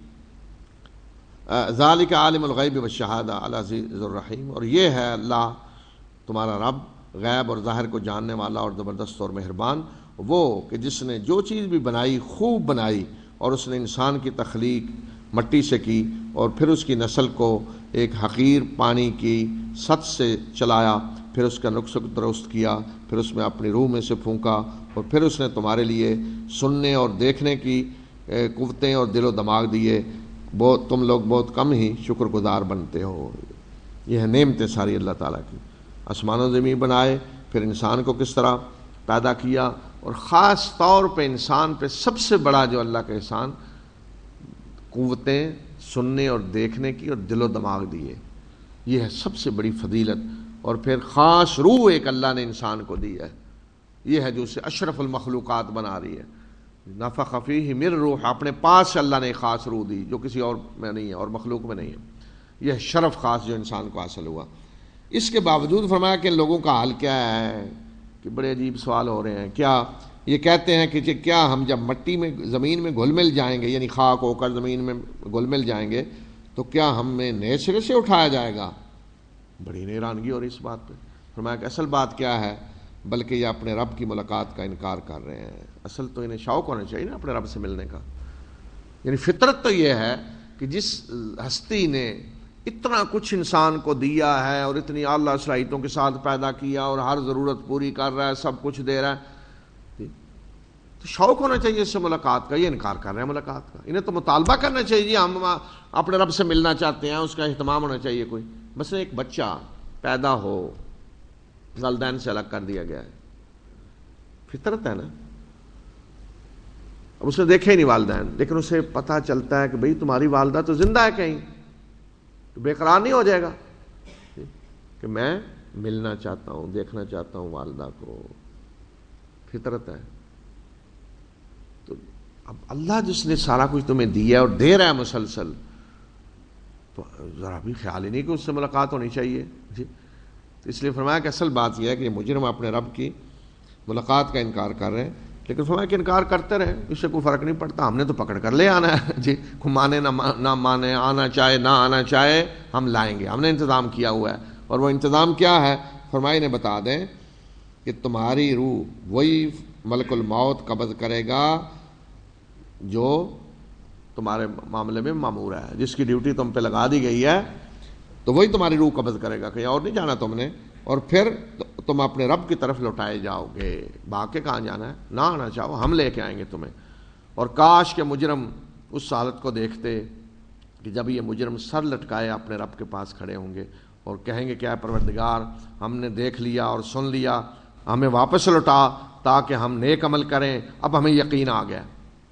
ذالک عالم الغیب والشہادہ العزیز الرحیم، اور یہ ہے اللہ تمہارا رب غیب اور ظاہر کو جاننے والا اور زبردست اور مہربان، وہ کہ جس نے جو چیز بھی بنائی خوب بنائی، اور اس نے انسان کی تخلیق مٹی سے کی اور پھر اس کی نسل کو ایک حقیر پانی کی سطح سے چلایا، پھر اس کا نقص درست کیا، پھر اس میں اپنی روح میں سے پھونکا، اور پھر اس نے تمہارے لیے سننے اور دیکھنے کی قوتیں اور دل و دماغ دیے، بہت تم لوگ بہت کم ہی شکر گزار بنتے ہو۔ یہ ہے نعمتیں ساری اللہ تعالیٰ کی، آسمان و زمین بنائے، پھر انسان کو کس طرح پیدا کیا، اور خاص طور پہ انسان پہ سب سے بڑا جو اللہ کا احسان قوتیں سننے اور دیکھنے کی اور دل و دماغ دیے، یہ ہے سب سے بڑی فضیلت۔ اور پھر خاص روح ایک اللہ نے انسان کو دی ہے، یہ ہے جو اسے اشرف المخلوقات بنا رہی ہے۔ نفخ فیہ من روح، اپنے پاس سے اللہ نے ایک خاص روح دی جو کسی اور میں نہیں ہے اور مخلوق میں نہیں ہے، یہ شرف خاص جو انسان کو حاصل ہوا۔ اس کے باوجود فرمایا کہ ان لوگوں کا حال کیا ہے، کہ بڑے عجیب سوال ہو رہے ہیں۔ کیا یہ کہتے ہیں کہ کیا ہم جب مٹی میں زمین میں گھل مل جائیں گے، یعنی خاک ہو کر زمین میں گھل مل جائیں گے، تو کیا ہمیں نئے سرے سے اٹھایا جائے گا؟ بڑی حیرانگی ہو رہی اس بات پہ۔ فرمایا کہ اصل بات کیا ہے، بلکہ یہ اپنے رب کی ملاقات کا انکار کر رہے ہیں۔ اصل تو انہیں شوق ہونا چاہیے نا اپنے رب سے ملنے کا، یعنی فطرت تو یہ ہے کہ جس ہستی نے اتنا کچھ انسان کو دیا ہے اور اتنی اعلیٰ صلاحیتوں کے ساتھ پیدا کیا اور ہر ضرورت پوری کر رہا ہے، سب کچھ دے رہا ہے، تو شوق ہونا چاہیے اس سے ملاقات کا۔ یہ انکار کر رہے ہیں ملاقات کا، انہیں تو مطالبہ کرنا چاہیے جی ہم اپنے رب سے ملنا چاہتے ہیں، اس کا اہتمام ہونا چاہیے کوئی۔ مثلا ایک بچہ پیدا ہو، والدین سے الگ کر دیا گیا ہے، فطرت ہے نا، اب اس نے دیکھے ہی نہیں والدین، لیکن اسے پتہ چلتا ہے کہ بھئی تمہاری والدہ تو زندہ ہے کہیں، تو بے قرار نہیں ہو جائے گا کہ میں ملنا چاہتا ہوں، دیکھنا چاہتا ہوں والدہ کو، فطرت ہے۔ تو اب اللہ جس نے سارا کچھ تمہیں دیا اور دے رہا ہے مسلسل، تو ذرا بھی خیال ہی نہیں کہ اس سے ملاقات ہونی چاہیے جی۔ تو اس لیے فرمایا کہ اصل بات یہ ہے کہ یہ مجرم اپنے رب کی ملاقات کا انکار کر رہے ہیں، لیکن فرمایا کہ انکار کرتے رہے، اس سے کوئی فرق نہیں پڑتا، ہم نے تو پکڑ کر لے آنا ہے جی، کوئی مانے نہ نہ مانے، آنا چاہے نہ آنا چاہے، ہم لائیں گے، ہم نے انتظام کیا ہوا ہے۔ اور وہ انتظام کیا ہے؟ فرمایا نے بتا دیں کہ تمہاری روح وہی ملک الموت قبض کرے گا جو تمہارے معاملے میں مامور ہے، جس کی ڈیوٹی تم پہ لگا دی گئی ہے، تو وہی تمہاری روح قبض کرے گا، کہیں اور نہیں جانا تم نے، اور پھر تم اپنے رب کی طرف لوٹائے جاؤ گے۔ بھاگ کے کہاں جانا ہے؟ نہ آنا چاہو، ہم لے کے آئیں گے تمہیں۔ اور کاش کہ مجرم اس حالت کو دیکھتے کہ جب یہ مجرم سر لٹکائے اپنے رب کے پاس کھڑے ہوں گے اور کہیں گے کہ اے پروردگار، ہم نے دیکھ لیا اور سن لیا، ہمیں واپس لوٹا تاکہ ہم نیک عمل کریں، اب ہمیں یقین آ گیا۔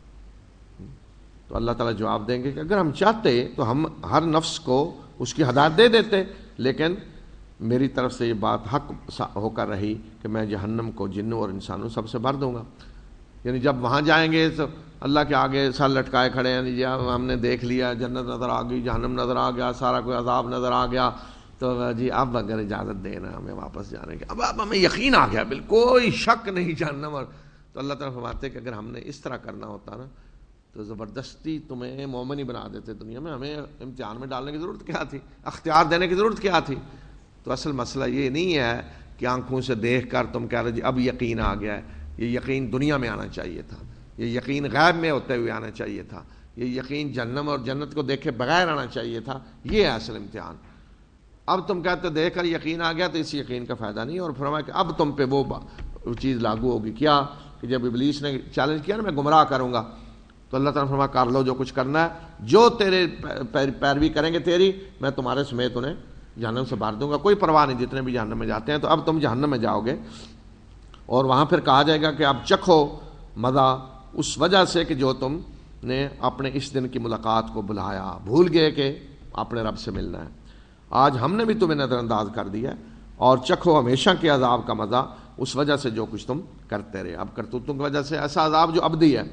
تو اللہ تعالیٰ جواب دیں گے کہ اگر ہم چاہتے تو ہم ہر نفس کو اس کی ہدایت دے دیتے، لیکن میری طرف سے یہ بات حق ہو کر رہی کہ میں جہنم کو جنوں اور انسانوں سب سے بھر دوں گا۔ یعنی جب وہاں جائیں گے تو اللہ کے آگے سر لٹکائے کھڑے ہیں، جی ہم نے دیکھ لیا، جنت نظر آ گئی، جہنم نظر آ گیا، سارا کوئی عذاب نظر آ گیا، تو جی اب اگر اجازت دینا ہمیں واپس جانے کی، اب اب ہمیں یقین آ گیا، بالکل کوئی شک نہیں جہنم۔ اور تو اللہ تعالیٰ فرماتے کہ اگر ہم نے اس طرح کرنا ہوتا نا تو زبردستی تمہیں مومن ہی بنا دیتے دنیا میں، ہمیں امتحان میں ڈالنے کی ضرورت کیا تھی، اختیار دینے کی ضرورت کیا تھی؟ تو اصل مسئلہ یہ نہیں ہے کہ آنکھوں سے دیکھ کر تم کہہ رہے جی اب یقین آ گیا ہے، یہ یقین دنیا میں آنا چاہیے تھا، یہ یقین غیب میں ہوتے ہوئے آنا چاہیے تھا، یہ یقین جہنم اور جنت کو دیکھے بغیر آنا چاہیے تھا، یہ ہے اصل امتحان۔ اب تم کہتے دیکھ کر یقین آ گیا تو اس یقین کا فائدہ نہیں، اور فرمایا کہ اب تم پہ وہ چیز لاگو ہوگی کیا کہ جب ابلیس نے چیلنج کیا نا میں گمراہ کروں گا، تو اللہ تعالیٰ نے فرمایا کر لو جو کچھ کرنا ہے، جو تیرے پیروی کریں گے تیری میں تمہارے سمیت انہیں جہنم سے بھر دوں گا، کوئی پرواہ نہیں جتنے بھی جہنم میں جاتے ہیں۔ تو اب تم جہنم میں جاؤ گے اور وہاں پھر کہا جائے گا کہ اب چکھو مزہ اس وجہ سے کہ جو تم نے اپنے اس دن کی ملاقات کو بلایا، بھول گئے کہ اپنے رب سے ملنا ہے، آج ہم نے بھی تمہیں نظر انداز کر دیا اور چکھو ہمیشہ کے عذاب کا مزہ اس وجہ سے جو کچھ تم کرتے رہے، اب کرتوتوں کی وجہ سے ایسا عذاب جو ابدی ہے۔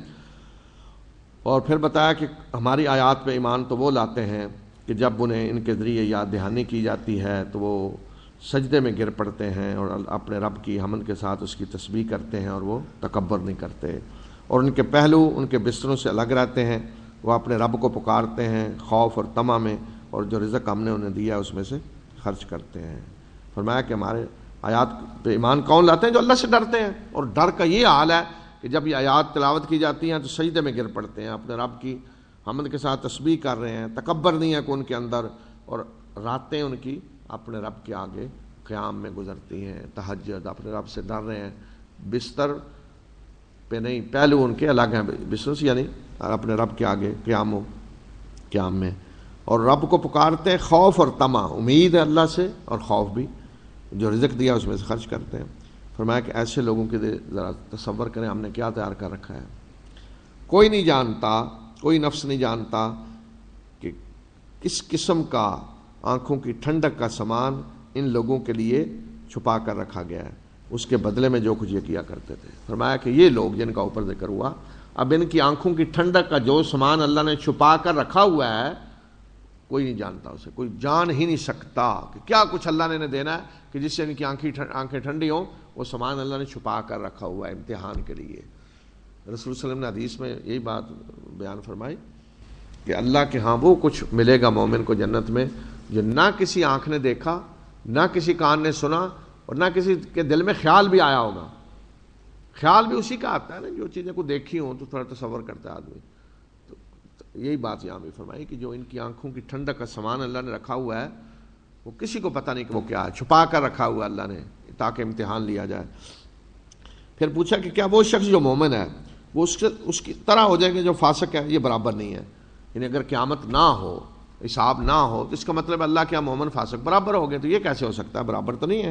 اور پھر بتایا کہ ہماری آیات پہ ایمان تو وہ لاتے ہیں کہ جب انہیں ان کے ذریعے یاد دہانی کی جاتی ہے تو وہ سجدے میں گر پڑتے ہیں اور اپنے رب کی حمد کے ساتھ اس کی تسبیح کرتے ہیں اور وہ تکبر نہیں کرتے، اور ان کے پہلو ان کے بستروں سے الگ رہتے ہیں، وہ اپنے رب کو پکارتے ہیں خوف اور طمع میں، اور جو رزق ہم نے انہیں دیا اس میں سے خرچ کرتے ہیں۔ فرمایا کہ ہمارے آیات پہ ایمان کون لاتے ہیں؟ جو اللہ سے ڈرتے ہیں، اور ڈر کا یہ حال ہے کہ جب یہ آیات تلاوت کی جاتی ہیں تو سجدے میں گر پڑتے ہیں، اپنے رب کی حمد کے ساتھ تسبیح کر رہے ہیں، تکبر نہیں ہے کہ ان کے اندر، اور راتیں ان کی اپنے رب کے آگے قیام میں گزرتی ہیں، تہجد، اپنے رب سے ڈر رہے ہیں، بستر پہ نہیں، پہلو ان کے الگ ہیں بستر سے، یعنی اپنے رب کے آگے قیام و قیام میں، اور رب کو پکارتے ہیں خوف اور طمع، امید ہے اللہ سے اور خوف بھی، جو رزق دیا اس میں سے خرچ کرتے ہیں۔ فرمایا کہ ایسے لوگوں کے ذرا تصور کریں ہم نے کیا تیار کر رکھا ہے۔ کوئی نہیں جانتا، کوئی نفس نہیں جانتا کہ کس قسم کا آنکھوں کی ٹھنڈک کا سامان ان لوگوں کے لیے چھپا کر رکھا گیا ہے، اس کے بدلے میں جو کچھ یہ کیا کرتے تھے۔ فرمایا کہ یہ لوگ جن کا اوپر ذکر ہوا، اب ان کی آنکھوں کی ٹھنڈک کا جو سامان اللہ نے چھپا کر رکھا ہوا ہے کوئی نہیں جانتا، اسے کوئی جان ہی نہیں سکتا کہ کیا کچھ اللہ نے انہیں دینا ہے کہ جس سے ان کی آنکھیں آنکھیں ٹھنڈی ہوں، وہ سامان اللہ نے چھپا کر رکھا ہوا ہے امتحان کے لیے۔ رسول صلی اللہ علیہ وسلم نے حدیث میں یہی بات بیان فرمائی کہ اللہ کے ہاں وہ کچھ ملے گا مومن کو جنت میں جو نہ کسی آنکھ نے دیکھا، نہ کسی کان نے سنا، اور نہ کسی کے دل میں خیال بھی آیا ہوگا۔ خیال بھی اسی کا آتا ہے نا جو چیزیں کو دیکھی ہوں تو تھوڑا تصور کرتا ہے آدمی۔ تو یہی بات یہاں بھی فرمائی کہ جو ان کی آنکھوں کی ٹھنڈک کا سامان اللہ نے رکھا ہوا ہے وہ کسی کو پتہ نہیں کہ وہ کیا ہے، چھپا کر رکھا ہوا ہے اللہ نے تاکہ امتحان لیا جائے۔ پھر پوچھا کہ کیا وہ شخص جو مومن ہے وہ اس کے اس کی طرح ہو جائے گا جو فاسق ہے؟ یہ برابر نہیں ہے، یعنی اگر قیامت نہ ہو، حساب نہ ہو تو اس کا مطلب اللہ کے مومن فاسق برابر ہو گئے، تو یہ کیسے ہو سکتا ہے؟ برابر تو نہیں ہے۔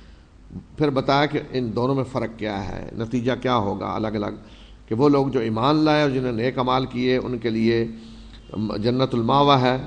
پھر بتایا کہ ان دونوں میں فرق کیا ہے، نتیجہ کیا ہوگا الگ الگ، کہ وہ لوگ جو ایمان لائے اور جنہوں نے نیک اعمال کیے ان کے لیے جنت الماوا ہے،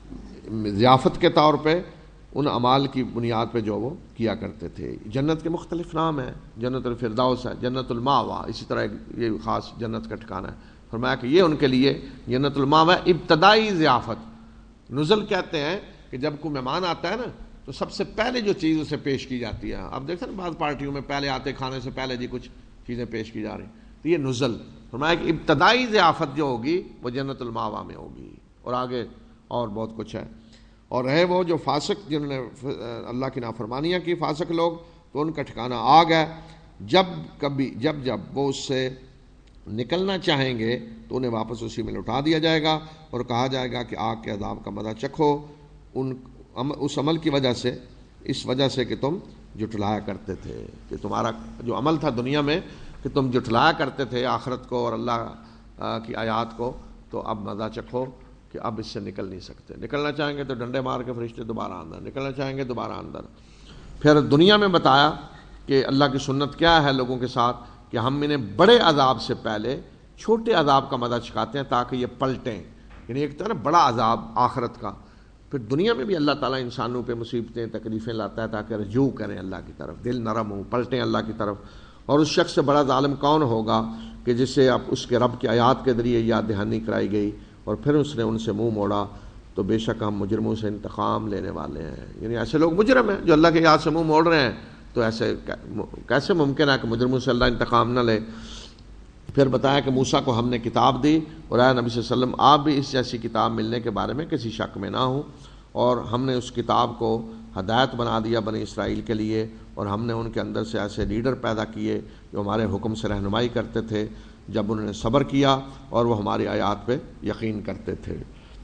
ضیافت کے طور پہ ان اعمال کی بنیاد پہ جو وہ کیا کرتے تھے۔ جنت کے مختلف نام ہیں، جنت الفردوس ہے، جنت الماوا، اسی طرح یہ خاص جنت کا ٹھکانہ ہے۔ فرمایا کہ یہ ان کے لیے جنت الماوا ابتدائی ضیافت، نزل کہتے ہیں کہ جب کوئی مہمان آتا ہے نا تو سب سے پہلے جو چیز اسے پیش کی جاتی ہے، اب دیکھتے ہیں نا بعض پارٹیوں میں پہلے آتے کھانے سے پہلے جی کچھ چیزیں پیش کی جا رہی، تو یہ نزل۔ فرمایا کہ ابتدائی ضیافت جو ہوگی وہ جنت الماوا میں ہوگی، اور آگے اور بہت کچھ ہے۔ اور رہے وہ جو فاسق جنہوں نے اللہ کی نافرمانیاں کی، فاسق لوگ، تو ان کا ٹھکانہ آگ ہے، جب کبھی جب جب وہ اس سے نکلنا چاہیں گے تو انہیں واپس اسی میں لوٹا دیا جائے گا اور کہا جائے گا کہ آگ کے عذاب کا مزہ چکھو ان اس عمل کی وجہ سے، اس وجہ سے کہ تم جھٹلایا کرتے تھے، کہ تمہارا جو عمل تھا دنیا میں کہ تم جھٹلایا کرتے تھے آخرت کو اور اللہ کی آیات کو، تو اب مزہ چکھو کہ اب اس سے نکل نہیں سکتے۔ نکلنا چاہیں گے تو ڈنڈے مار کے فرشتے دوبارہ اندر، نکلنا چاہیں گے دوبارہ اندر۔ پھر دنیا میں بتایا کہ اللہ کی سنت کیا ہے لوگوں کے ساتھ، کہ ہم انہیں بڑے عذاب سے پہلے چھوٹے عذاب کا مزہ چکھاتے ہیں تاکہ یہ پلٹیں، یعنی ایک طرح بڑا عذاب آخرت کا، پھر دنیا میں بھی اللہ تعالیٰ انسانوں پہ مصیبتیں تکلیفیں لاتا ہے تاکہ رجوع کریں اللہ کی طرف، دل نرم ہو، پلٹیں اللہ کی طرف۔ اور اس شخص سے بڑا ظالم کون ہوگا کہ جسے اب اس کے رب کی آیات کے ذریعے یاد دہانی کرائی گئی اور پھر اس نے ان سے منہ موڑا، تو بے شک ہم مجرموں سے انتقام لینے والے ہیں۔ یعنی ایسے لوگ مجرم ہیں جو اللہ کے یاد سے منہ موڑ رہے ہیں، تو ایسے کیسے ممکن ہے کہ مجرموں سے اللہ انتقام نہ لے؟ پھر بتایا کہ موسیٰ کو ہم نے کتاب دی اور اے نبی صلی اللہ علیہ وسلم آپ بھی اس جیسی کتاب ملنے کے بارے میں کسی شک میں نہ ہوں، اور ہم نے اس کتاب کو ہدایت بنا دیا بنی اسرائیل کے لیے، اور ہم نے ان کے اندر سے ایسے لیڈر پیدا کیے جو ہمارے حکم سے رہنمائی کرتے تھے جب انہوں نے صبر کیا اور وہ ہماری آیات پہ یقین کرتے تھے۔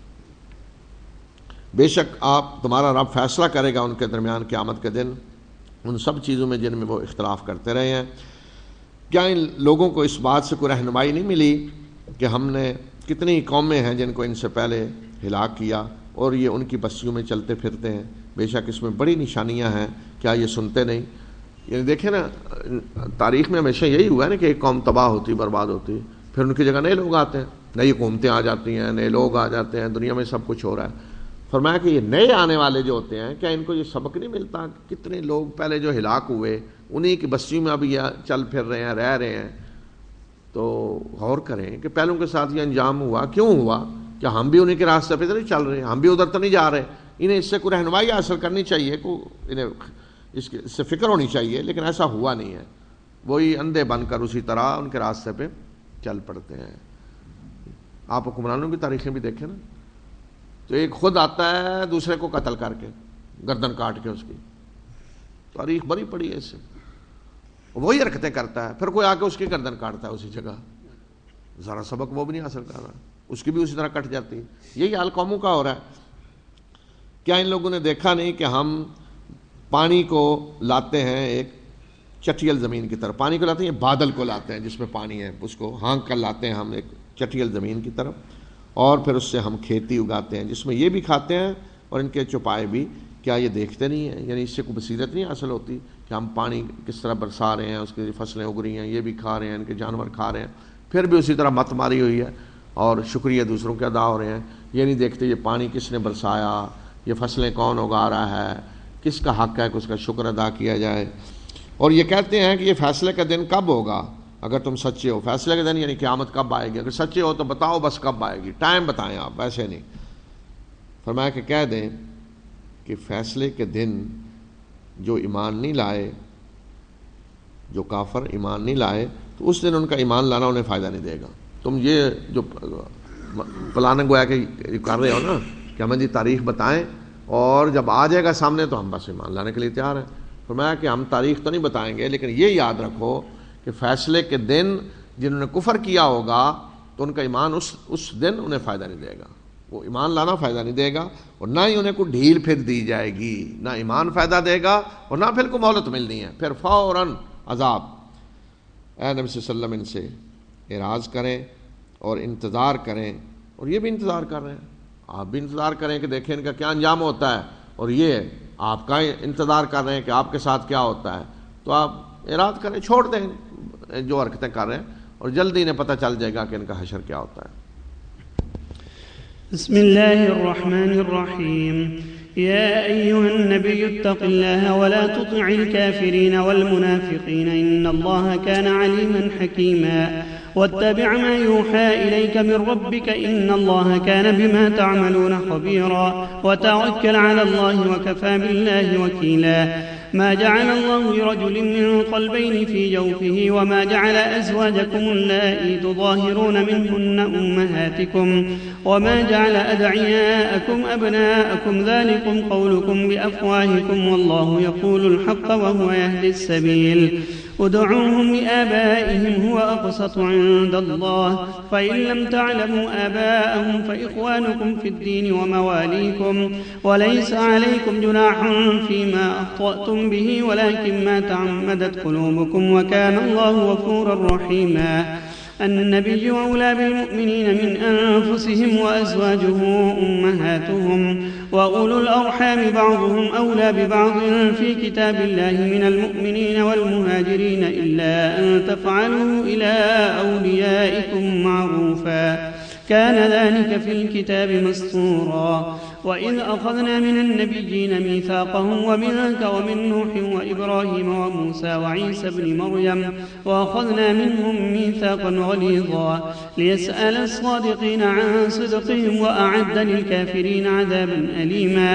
بے شک آپ تمہارا رب فیصلہ کرے گا ان کے درمیان قیامت کے دن ان سب چیزوں میں جن میں وہ اختلاف کرتے رہے ہیں۔ کیا ان لوگوں کو اس بات سے کوئی رہنمائی نہیں ملی کہ ہم نے کتنی قومیں ہیں جن کو ان سے پہلے ہلاک کیا اور یہ ان کی بستیوں میں چلتے پھرتے ہیں؟ بے شک اس میں بڑی نشانیاں ہیں، کیا یہ سنتے نہیں؟ یعنی دیکھیں نا، تاریخ میں ہمیشہ یہی ہوا ہے نا کہ ایک قوم تباہ ہوتی برباد ہوتی، پھر ان کی جگہ نئے لوگ آتے ہیں، نئی قومتیں آ جاتی ہیں، نئے لوگ آ جاتے ہیں، دنیا میں سب کچھ ہو رہا ہے۔ فرمایا کہ یہ نئے آنے والے جو ہوتے ہیں، کیا ان کو یہ سبق نہیں ملتا؟ کتنے لوگ پہلے جو ہلاک ہوئے انہی کی بستیوں میں اب یہ چل پھر رہے ہیں، رہ رہے ہیں۔ تو غور کریں کہ پہلوں کے ساتھ یہ انجام ہوا، کیوں ہوا؟ کیا ہم بھی انہیں کے راستے پہ تو نہیں چل رہے؟ ہم بھی ادھر تو نہیں جا رہے؟ انہیں اس سے کوئی رہنمائی حاصل کرنی چاہیے، کو انہیں اس کے اس سے فکر ہونی چاہیے، لیکن ایسا ہوا نہیں ہے۔ وہی اندھے بن کر اسی طرح ان کے راستے پہ چل پڑتے ہیں۔ آپ حکمرانوں کی تاریخیں بھی دیکھیں نا، تو ایک خود آتا ہے دوسرے کو قتل کر کے، گردن کاٹ کے، اس کی تاریخ بڑی پڑی ہے اس سے، وہی حرکتیں کرتا ہے، پھر کوئی آ کے اس کی گردن کاٹتا ہے اسی جگہ، ذرا سبق وہ بھی نہیں حاصل کر رہا، اس کی بھی اسی طرح کٹ جاتی ہے۔ یہی حال قوموں کا ہو رہا ہے۔ کیا ان لوگوں نے دیکھا نہیں کہ ہم پانی کو لاتے ہیں ایک چٹیل زمین کی طرف، پانی کو لاتے ہیں، بادل کو لاتے ہیں جس میں پانی ہے، اس کو ہانک کر لاتے ہیں ہم ایک چٹیل زمین کی طرف، اور پھر اس سے ہم کھیتی اگاتے ہیں جس میں یہ بھی کھاتے ہیں اور ان کے چوپائے بھی۔ کیا یہ دیکھتے نہیں ہیں؟ یعنی اس سے کوئی بصیرت نہیں حاصل ہوتی کہ ہم پانی کس طرح برسا رہے ہیں، اس کی فصلیں اگ رہی ہیں، یہ بھی کھا رہے ہیں، ان کے جانور کھا رہے ہیں، پھر بھی اسی طرح مت ماری ہوئی ہے اور شکریہ دوسروں کے ادا ہو رہے ہیں۔ یہ نہیں دیکھتے یہ پانی کس نے برسایا، یہ فصلیں کون اگا رہا ہے، کس کا حق ہے کہ اس کا شکر ادا کیا جائے۔ اور یہ کہتے ہیں کہ یہ فیصلے کا دن کب ہوگا اگر تم سچے ہو؟ فیصلے کا دن یعنی قیامت کب آئے گی؟ اگر سچے ہو تو بتاؤ بس کب آئے گی، ٹائم بتائیں آپ، ویسے نہیں۔ فرمایا کہ کہہ دیں کہ فیصلے کے دن جو ایمان نہیں لائے، جو کافر ایمان نہیں لائے، تو اس دن ان کا ایمان لانا انہیں فائدہ نہیں دے گا۔ تم یہ جو پلان گویا کہ کر رہے ہو نا کہ ہمیں جی تاریخ بتائیں اور جب آ جائے گا سامنے تو ہم بس ایمان لانے کے لیے تیار ہیں۔ فرمایا کہ ہم تاریخ تو نہیں بتائیں گے، لیکن یہ یاد رکھو کہ فیصلے کے دن جنہوں نے کفر کیا ہوگا تو ان کا ایمان اس اس دن انہیں فائدہ نہیں دے گا، وہ ایمان لانا فائدہ نہیں دے گا، اور نہ ہی انہیں کوئی ڈھیل پھر دی جائے گی، نہ ایمان فائدہ دے گا اور نہ پھر کو مہلت ملنی ہے، پھر فوراً عذاب۔ اے نبی صلی اللہ علیہ وسلم ان سے اعراض کریں اور انتظار کریں، اور یہ بھی انتظار کر رہے ہیں، آپ بھی انتظار کریں کہ دیکھیں ان کا کیا انجام ہوتا ہے، اور یہ آپ کا انتظار کر رہے ہیں کہ آپ کے ساتھ کیا ہوتا ہے۔ تو آپ اعراض کریں، چھوڑ دیں جو حرکتیں کر رہے ہیں، اور جلدی انہیں پتہ چل جائے گا کہ ان کا حشر کیا ہوتا ہے۔ بسم الله الرحمن الرحيم. يا أيها النبي اتق الله ولا تطع الكافرين والمنافقين إن الله كان عليما حكيما. واتبع ما يوحى إليك من ربك إن الله كان بما تعملون خبيرا. وتوكل على الله وكفى بالله وكيلا. ما جعل الله لرجل من قلبين في جوفه وما جعل أزواجكم اللائي تظاهرون منهن أمهاتكم وما جعل أدعياءكم أبناءكم ذلكم قولكم بأفواهكم والله يقول الحق وهو يهدي السبيل. ادعوهم لآبائهم هو أقسط عند الله فإن لم تعلموا آباءهم فإخوانكم في الدين ومواليكم وليس عليكم جناح فيما أخطأتم به ولكن ما تعمدت قلوبكم وكان الله غفورا رحيما. النبي أولى بالمؤمنين من أنفسهم وأزواجه أمهاتهم وأولو الأرحام بعضهم أولى ببعض في كتاب الله من المؤمنين والمهاجرين إلا أن تفعلوا إلى أوليائكم معروفا كان ذلك في الكتاب مسطورا. وإذ أخذنا من النبيين ميثاقهم ومنك ومن نوح وإبراهيم وموسى وعيسى بن مريم وأخذنا منهم ميثاقا غليظا ليسأل الصادقين عن صدقهم وأعد للكافرين عذابا أليما.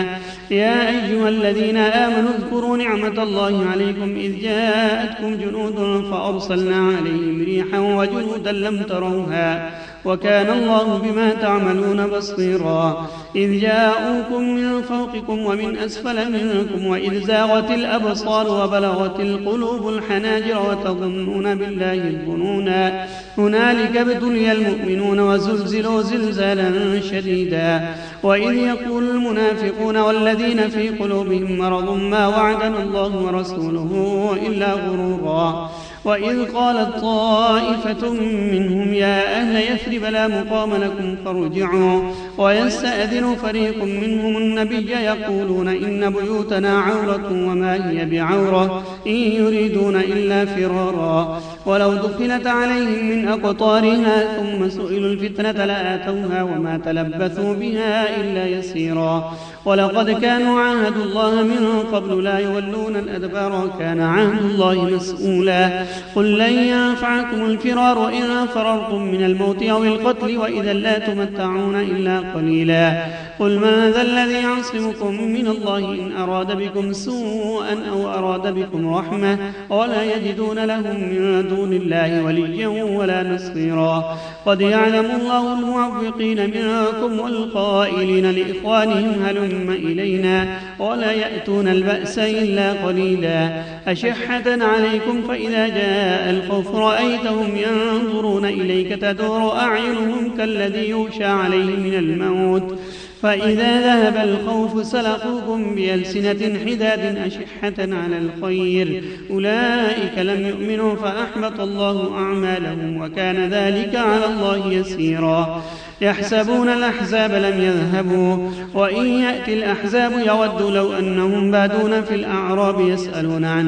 يا أيها الذين آمنوا اذكروا نعمة الله عليكم إذ جاءتكم جنود فأرسلنا عليهم ريحا وجنودا لم تروها وكان الله بما تعملون بصيرا إذ جاءوكم من فوقكم ومن أسفل منكم وإذ زاغت الأبصار وبلغت القلوب الحناجر وتظنون بالله الظنونا هنالك ابتلي المؤمنون وزلزلوا زلزالا شديدا وإذ يقول المنافقون والذين في قلوبهم مرض ما وعدنا الله ورسوله إلا غرورا وإذ قالت طائفة منهم يا أهل يثرب لا مقام لكم فارجعوا ويستأذن فريق منهم النبي يقولون إن بيوتنا عورة وما هي بعورة إن يريدون إلا فرارا ولو دخلت عليهم من أقطارها ثم سئلوا الفتنة لآتوها وما تلبثوا بها إلا يسيرا ولقد كانوا عاهدوا الله من قبل لا يولون الأدبار كان عهد الله مسؤولا قل لن ينفعكم الفرار إن فررتم من الموت أو القتل وإذا لا تمتعون إلا قليلا قل من ذا الذي يعصمكم من الله إن أراد بكم سوءا أو أراد بكم رحمة ولا يجدون لهم من دون الله وليا ولا نصيرا قد يعلم الله المعوقين منكم والقائلين لإخوانهم هلم إلينا ولا يأتون البأس إلا قليلا أشحة عليكم فإذا جاء الخوف رأيتهم ينظرون إليك تدور أعينهم كالذي يغشى عليه من الموت فإذا ذهب الخوف سلقوكم بألسنة حداد أشحة على الخير أولئك لم يؤمنوا فأحبط الله أعمالهم وكان ذلك على الله يسيرا يحسبون الأحزاب لم يذهبوا وإن يأتي الأحزاب يود لو أنهم بادون في الأعراب يسألون عن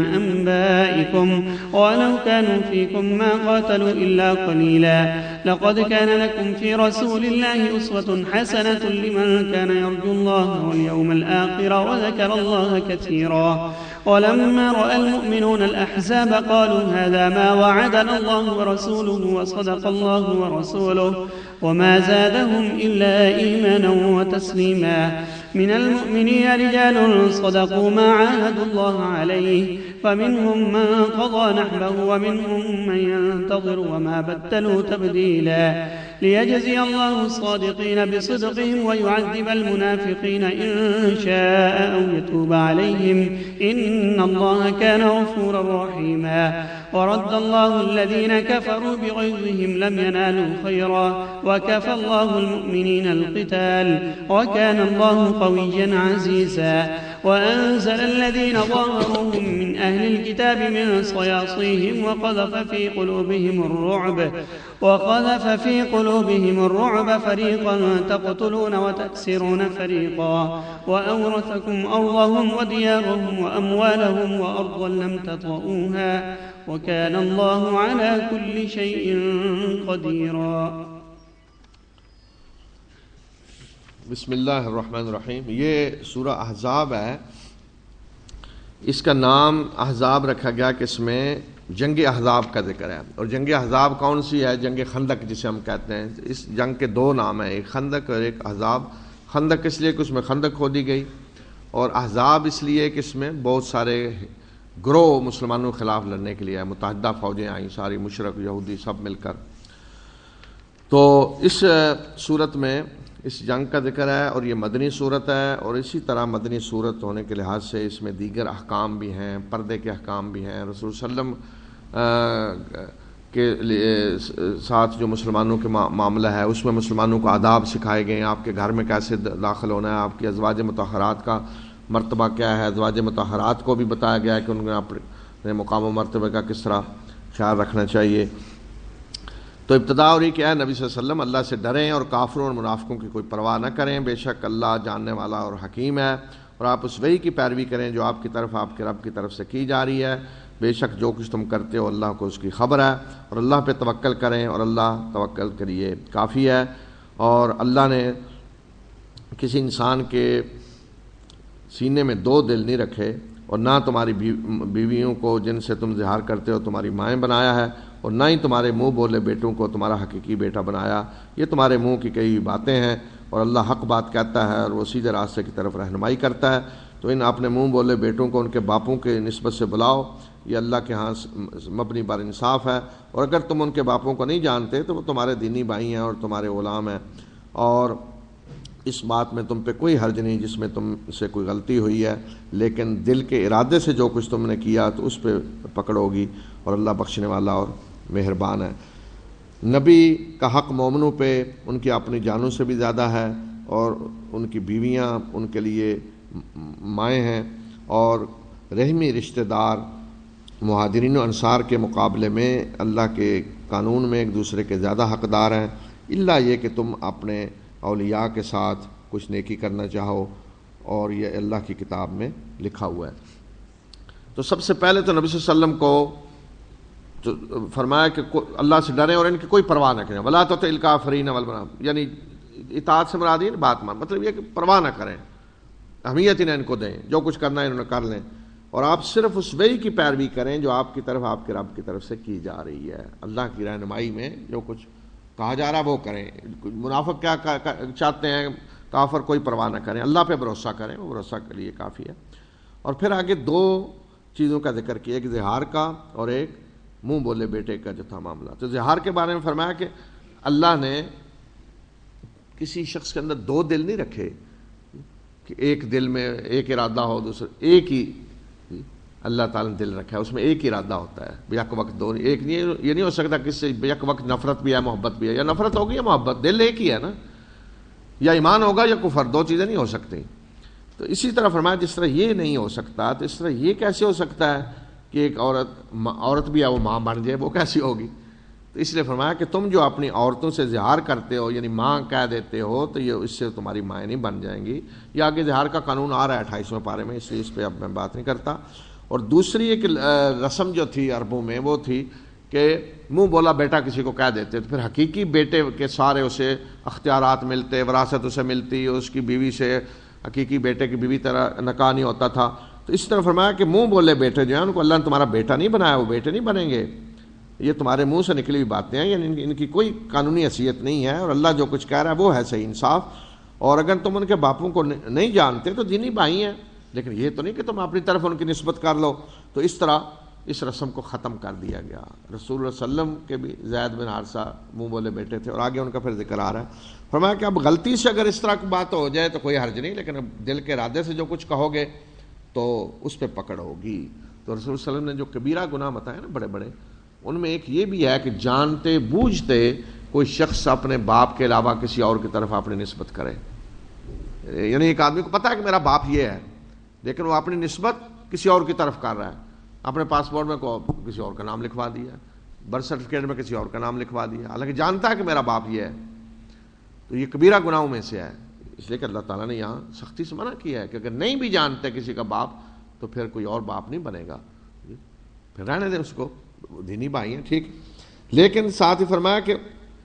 أنبائكم ولو كانوا فيكم ما قاتلوا إلا قليلا لقد كان لكم في رسول الله أسوة حسنة لمن كان يرجو الله واليوم الآخر وذكر الله كثيرا ولما رأى المؤمنون الأحزاب قالوا هذا ما وعدنا الله ورسوله وصدق الله ورسوله وما زادهم إلا إيمانا وتسليما من المؤمنين رجال صدقوا ما عاهدوا الله عليه فمنهم من قضى نحبه ومنهم من ينتظر وما بدلوا تبديلا ليجزي الله الصادقين بصدقهم ويعذب المنافقين إن شاء أو يتوب عليهم إن الله كان غفورا رحيما ورد الله الذين كفروا بغيظهم لم ينالوا خيرا وكفى الله المؤمنين القتال وكان الله قويا عزيزا وأنزل الذين ظاهروهم من أهل الكتاب من صياصيهم وقذف في قلوبهم الرعب وقذف في قلوبهم الرعب فريقا تقتلون وتأسرون فريقا وأورثكم أرضهم وديارهم وأموالهم وأرضا لم تطئوها وكان الله على كل شيء قديرا. بسم اللہ الرحمن الرحیم. یہ سورہ احزاب ہے. اس کا نام احزاب رکھا گیا کہ اس میں جنگ احزاب کا ذکر ہے. اور جنگ احزاب کون سی ہے؟ جنگ خندق جسے ہم کہتے ہیں. اس جنگ کے دو نام ہیں, ایک خندق اور ایک احزاب. خندق اس لیے کہ اس میں خندق کھودی گئی, اور احزاب اس لیے کہ اس میں بہت سارے گروہ مسلمانوں کے خلاف لڑنے کے لیے متحدہ فوجیں آئیں, ساری مشرق یہودی سب مل کر. تو اس صورت میں اس جنگ کا ذکر ہے, اور یہ مدنی صورت ہے. اور اسی طرح مدنی صورت ہونے کے لحاظ سے اس میں دیگر احکام بھی ہیں, پردے کے احکام بھی ہیں. رسول صلی اللہ علیہ وسلم کے ساتھ جو مسلمانوں کے معاملہ ہے اس میں مسلمانوں کو آداب سکھائے گئے ہیں. آپ کے گھر میں کیسے داخل ہونا ہے, آپ کی ازواج مطہرات کا مرتبہ کیا ہے. ازواج مطہرات کو بھی بتایا گیا ہے کہ ان کو اپنے مقام و مرتبے کا کس طرح خیال رکھنا چاہیے. تو ابتدا اور یہ کیا ہے, نبی صلی اللہ علیہ وسلم اللہ سے ڈریں اور کافروں اور منافقوں کی کوئی پرواہ نہ کریں. بے شک اللہ جاننے والا اور حکیم ہے. اور آپ اس وحی کی پیروی کریں جو آپ کی طرف آپ کے رب کی طرف سے کی جا رہی ہے. بے شک جو کچھ تم کرتے ہو اللہ کو اس کی خبر ہے. اور اللہ پہ توکل کریں, اور اللہ توکل کریے کافی ہے. اور اللہ نے کسی انسان کے سینے میں دو دل نہیں رکھے, اور نہ تمہاری بیویوں کو جن سے تم زہار کرتے ہو تمہاری مائیں بنایا ہے, اور نہ ہی تمہارے منہ بولے بیٹوں کو تمہارا حقیقی بیٹا بنایا. یہ تمہارے منہ کی کئی باتیں ہیں, اور اللہ حق بات کہتا ہے اور وہ سیدھے راستے کی طرف رہنمائی کرتا ہے۔ تو ان اپنے منہ بولے بیٹوں کو ان کے باپوں کے نسبت سے بلاؤ، یہ اللہ کے ہاں مبنی بر انصاف ہے، اور اگر تم ان کے باپوں کو نہیں جانتے تو وہ تمہارے دینی بھائی ہیں اور تمہارے غلام ہیں، اور اس بات میں تم پہ کوئی حرج نہیں جس میں تم سے کوئی غلطی ہوئی ہے، لیکن دل کے ارادے سے جو کچھ تم نے کیا تو اس پہ پکڑ ہوگی، اور اللہ بخشنے والا اور مہربان ہے۔ نبی کا حق مومنوں پہ ان کی اپنی جانوں سے بھی زیادہ ہے، اور ان کی بیویاں ان کے لیے مائیں ہیں، اور رحمی رشتہ دار مہاجرین و انصار کے مقابلے میں اللہ کے قانون میں ایک دوسرے کے زیادہ حقدار ہیں، الا یہ کہ تم اپنے اولیاء کے ساتھ کچھ نیکی کرنا چاہو، اور یہ اللہ کی کتاب میں لکھا ہوا ہے۔ تو سب سے پہلے تو نبی صلی اللہ علیہ وسلم کو فرمایا کہ اللہ سے ڈریں اور ان کی کوئی پرواہ نہ کریں، ولا تطع الکافرین والمنافقین، یعنی اطاعت سے مراد یہ بات مان، مطلب یہ کہ پرواہ نہ کریں، اہمیت انہیں ان کو دیں، جو کچھ کرنا ہے انہوں نے کر لیں، اور آپ صرف اس وحی کی پیروی کریں جو آپ کی طرف آپ کے رب کی طرف سے کی جا رہی ہے، اللہ کی رہنمائی میں جو کچھ کہا جا رہا ہے وہ کریں۔ منافق کیا چاہتے ہیں؟ کافر کوئی پرواہ نہ کریں، اللہ پہ بھروسہ کریں، وہ بھروسہ کے لیے کافی ہے۔ اور پھر آگے دو چیزوں کا ذکر کیا، ایک زہار کا اور ایک منہ بولے بیٹے کا جو تھا معاملہ۔ تو زہار کے بارے میں فرمایا کہ اللہ نے کسی شخص کے اندر دو دل نہیں رکھے کہ ایک دل میں ایک ارادہ ہو، دوسرا ایک ہی اللہ تعالیٰ نے دل رکھا ہے، اس میں ایک ہی ارادہ ہوتا ہے، یک وقت دو ایک نہیں، یہ نہیں ہو سکتا کہ اس سے یک وقت نفرت بھی ہے محبت بھی ہے، یا نفرت ہوگی یا محبت، دل ایک ہی ہے نا، یا ایمان ہوگا یا کفر، دو چیزیں نہیں ہو سکتی۔ تو اسی طرح فرمایا جس طرح یہ نہیں ہو سکتا تو اس طرح یہ کیسے ہو سکتا ہے کہ ایک عورت عورت بھی ہے وہ ماں بن جائے، وہ کیسی ہوگی؟ تو اس لیے فرمایا کہ تم جو اپنی عورتوں سے زہار کرتے ہو، یعنی ماں کہہ دیتے ہو، تو یہ اس سے تمہاری مائیں نہیں بن جائیں گی۔ یہ آگے زہار کا قانون آ رہا ہے اٹھائیسویں پارے میں، اس لیے اس پہ اب میں بات نہیں کرتا۔ اور دوسری ایک رسم جو تھی عربوں میں وہ تھی کہ منہ بولا بیٹا کسی کو کہہ دیتے تو پھر حقیقی بیٹے کے سارے اسے اختیارات ملتے، وراثت اسے ملتی، اس کی بیوی سے حقیقی بیٹے کی بیوی طرح نکاح نہیں ہوتا تھا۔ تو اس طرح فرمایا کہ منہ بولے بیٹے جو ہیں ان کو اللہ نے تمہارا بیٹا نہیں بنایا، وہ بیٹے نہیں بنیں گے، یہ تمہارے منہ سے نکلی ہوئی باتیں ہیں، یعنی ان کی کوئی قانونی حیثیت نہیں ہے، اور اللہ جو کچھ کہہ رہا ہے وہ ہے صحیح انصاف۔ اور اگر تم ان کے باپوں کو نہیں جانتے تو دینی بھائی ہیں، لیکن یہ تو نہیں کہ تم اپنی طرف ان کی نسبت کر لو۔ تو اس طرح اس رسم کو ختم کر دیا گیا۔ رسول اللہ صلی اللہ علیہ وسلم کے بھی زید بن حارثہ منہ بولے بیٹے تھے، اور آگے ان کا پھر ذکر آ رہا ہے۔ فرمایا کہ اب غلطی سے اگر اس طرح کی بات ہو جائے تو کوئی حرج نہیں، لیکن اب دل کے ارادے سے جو کچھ کہو گے تو اس پہ پکڑ ہوگی۔ تو رسول اللہ صلی اللہ علیہ وسلم نے جو کبیرہ گناہ بتائے نا بڑے بڑے، ان میں ایک یہ بھی ہے کہ جانتے بوجھتے کوئی شخص اپنے باپ کے علاوہ کسی اور کی طرف اپنی نسبت کرے، یعنی ایک آدمی کو پتہ ہے کہ میرا باپ یہ ہے، لیکن وہ اپنی نسبت کسی اور کی طرف کر رہا ہے، اپنے پاسپورٹ میں کو کسی اور کا نام لکھوا دیا، برتھ سرٹیفکیٹ میں کسی اور کا نام لکھوا دیا، حالانکہ جانتا ہے کہ میرا باپ یہ ہے۔ تو یہ کبیرہ گناہوں میں سے ہے، اس لیے کہ اللہ تعالیٰ نے یہاں سختی سے منع کیا ہے کہ اگر نہیں بھی جانتے کسی کا باپ تو پھر کوئی اور باپ نہیں بنے گا، پھر رہنے دیں اس کو، دینی بھائی ہیں ٹھیک۔ لیکن ساتھ ہی فرمایا کہ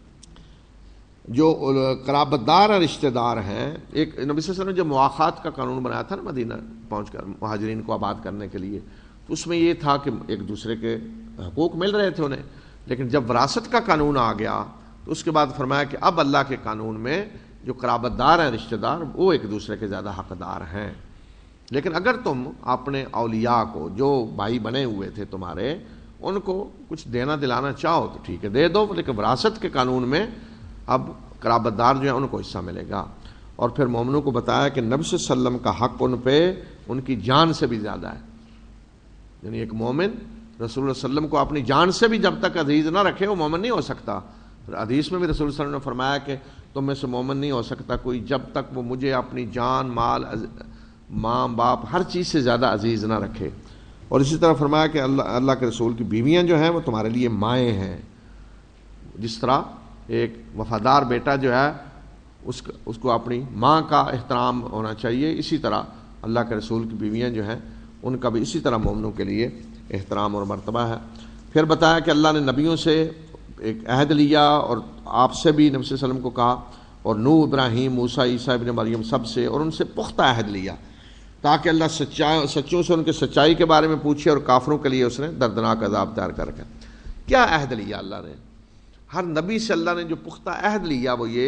جو قرابت دار اور رشتہ دار ہیں، ایک نبی صلی اللہ علیہ وسلم نے جو مواخات کا قانون بنایا تھا نا مدینہ پہنچ کر مہاجرین کو آباد کرنے کے لیے، تو اس میں یہ تھا کہ ایک دوسرے کے حقوق مل رہے تھے انہیں، لیکن جب وراثت کا قانون آ گیا تو اس کے بعد فرمایا کہ اب اللہ کے قانون میں جو قرابت دار ہیں رشتہ دار وہ ایک دوسرے کے زیادہ حقدار ہیں۔ لیکن اگر تم اپنے اولیاء کو جو بھائی بنے ہوئے تھے تمہارے ان کو کچھ دینا دلانا چاہو تو ٹھیک ہے دے دو، لیکن وراثت کے قانون میں اب قرابت دار جو ہیں ان کو حصہ ملے گا۔ اور پھر مومنوں کو بتایا کہ نبی صلی اللہ علیہ وسلم کا حق ان پہ ان کی جان سے بھی زیادہ ہے، یعنی ایک مومن رسول اللہ صلی اللہ علیہ وسلم کو اپنی جان سے بھی جب تک عزیز نہ رکھے وہ مومن نہیں ہو سکتا۔ حدیث میں بھی رسول اللہ صلی اللہ علیہ وسلم نے فرمایا کہ تم میں سے مومن نہیں ہو سکتا کوئی جب تک وہ مجھے اپنی جان مال ماں باپ ہر چیز سے زیادہ عزیز نہ رکھے۔ اور اسی طرح فرمایا کہ اللہ اللہ کے رسول کی بیویاں جو ہیں وہ تمہارے لیے مائیں ہیں، جس طرح ایک وفادار بیٹا جو ہے اس اس کو اپنی ماں کا احترام ہونا چاہیے، اسی طرح اللہ کے رسول کی بیویاں جو ہیں ان کا بھی اسی طرح مومنوں کے لیے احترام اور مرتبہ ہے۔ پھر بتایا کہ اللہ نے نبیوں سے ایک عہد لیا اور آپ سے بھی نبی صلی اللہ علیہ وسلم کو کہا، اور نوح، ابراہیم، موسیٰ، عیسیٰ ابن مریم سب سے، اور ان سے پختہ عہد لیا تاکہ اللہ سچائی سچوں سے ان کے سچائی کے بارے میں پوچھے، اور کافروں کے لیے اس نے دردناک عذاب تیار کر رکھا۔ کیا عہد لیا اللہ نے؟ ہر نبی سے اللہ نے جو پختہ عہد لیا وہ یہ کہ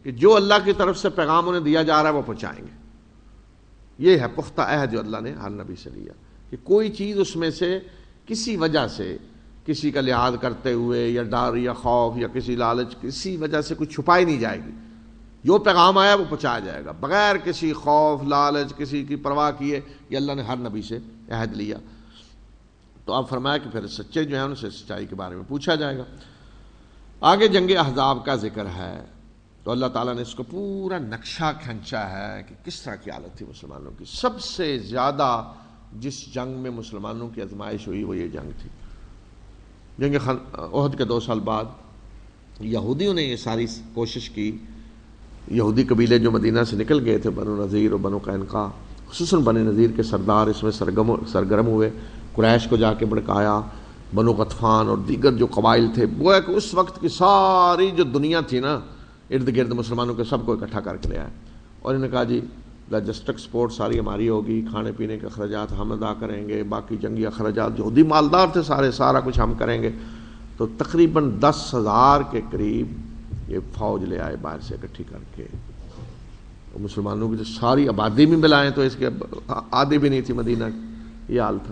کہ جو اللہ کی طرف سے پیغام انہیں دیا جا رہا ہے وہ پہنچائیں گے. یہ ہے پختہ عہد جو اللہ نے ہر نبی سے لیا کہ کوئی چیز اس میں سے کسی وجہ سے کسی کا لحاظ کرتے ہوئے یا ڈر یا خوف یا کسی لالچ کسی وجہ سے کوئی چھپائی نہیں جائے گی. جو پیغام آیا وہ پہنچایا جائے گا بغیر کسی خوف لالچ کسی کی پرواہ کیے. یہ اللہ نے ہر نبی سے عہد لیا. تو آپ فرمایا کہ پھر سچے جو ہیں ان سے سچائی کے بارے میں پوچھا جائے گا. آگے جنگ احزاب کا ذکر ہے تو اللہ تعالیٰ نے اس کو پورا نقشہ کھینچا ہے کہ کس طرح کی حالت تھی مسلمانوں کی. سب سے زیادہ جس جنگ میں مسلمانوں کی آزمائش ہوئی وہ یہ جنگ تھی. جنگ احد کے دو سال بعد یہودیوں نے یہ ساری کوشش کی. یہودی قبیلے جو مدینہ سے نکل گئے تھے بنو نذیر اور بنو قینقاع, خصوصاً بنو نذیر کے سردار اس میں سرگرم سرگرم ہوئے. قریش کو جا کے بھڑکایا. بنو غطفان اور دیگر جو قبائل تھے وہ ہے کہ اس وقت کی ساری جو دنیا تھی نا ارد گرد مسلمانوں کے سب کو اکٹھا کر کے لے آئے اور انہوں نے کہا جی لاجسٹک سپورٹ ساری ہماری ہوگی, کھانے پینے کے اخراجات ہم ادا کریں گے, باقی جنگی اخراجات یہودی مالدار تھے سارے سارا کچھ ہم کریں گے. تو تقریباً دس ہزار کے قریب یہ فوج لے آئے باہر سے اکٹھی کر کے. مسلمانوں کی جو ساری آبادی بھی ملائیں تو اس کے آدھی بھی نہیں تھی مدینہ کی, یہ حال تھا.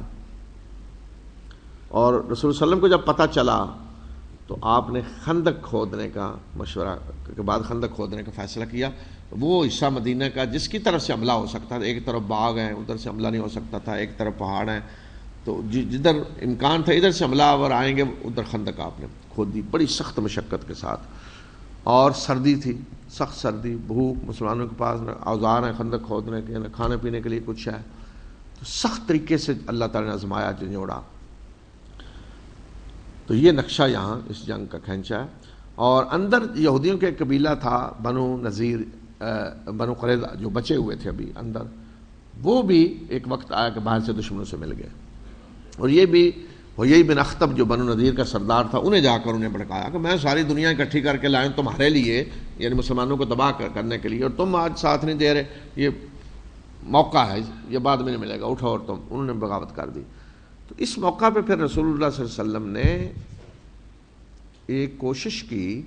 اور رسول صلی اللہ علیہ وسلم کو جب پتہ چلا تو آپ نے خندق کھودنے کا مشورہ کے بعد خندق کھودنے کا فیصلہ کیا. وہ حصہ مدینہ کا جس کی طرف سے حملہ ہو سکتا تھا, ایک طرف باغ ہیں ادھر سے حملہ نہیں ہو سکتا تھا, ایک طرف پہاڑ ہیں, تو جدھر امکان تھا ادھر سے حملہ اور آئیں گے ادھر خندق آپ نے کھود دی بڑی سخت مشقت کے ساتھ. اور سردی تھی, سخت سردی, بھوک, مسلمانوں کے پاس نہ اوزار ہیں خندق کھودنے کے نہ کھانے پینے کے لیے کچھ ہے. تو سخت طریقے سے اللہ تعالیٰ نے آزمایا جھنجھوڑا. تو یہ نقشہ یہاں اس جنگ کا کھینچا ہے. اور اندر یہودیوں کے قبیلہ تھا بنو نذیر, بنو قریظہ جو بچے ہوئے تھے ابھی اندر, وہ بھی ایک وقت آیا کہ باہر سے دشمنوں سے مل گئے. اور یہ بھی حیی بن اخطب جو بنو نذیر کا سردار تھا انہیں جا کر انہیں بھڑکایا کہ میں ساری دنیا اکٹھی کر کے لائیں تمہارے لیے, یعنی مسلمانوں کو تباہ کرنے کے لیے, اور تم آج ساتھ نہیں دے رہے, یہ موقع ہے, یہ بعد میں نہیں ملے گا, اٹھو. اور تم انہوں نے بغاوت کر دی. تو اس موقع پہ پھر رسول اللہ صلی اللہ علیہ وسلم نے ایک کوشش کی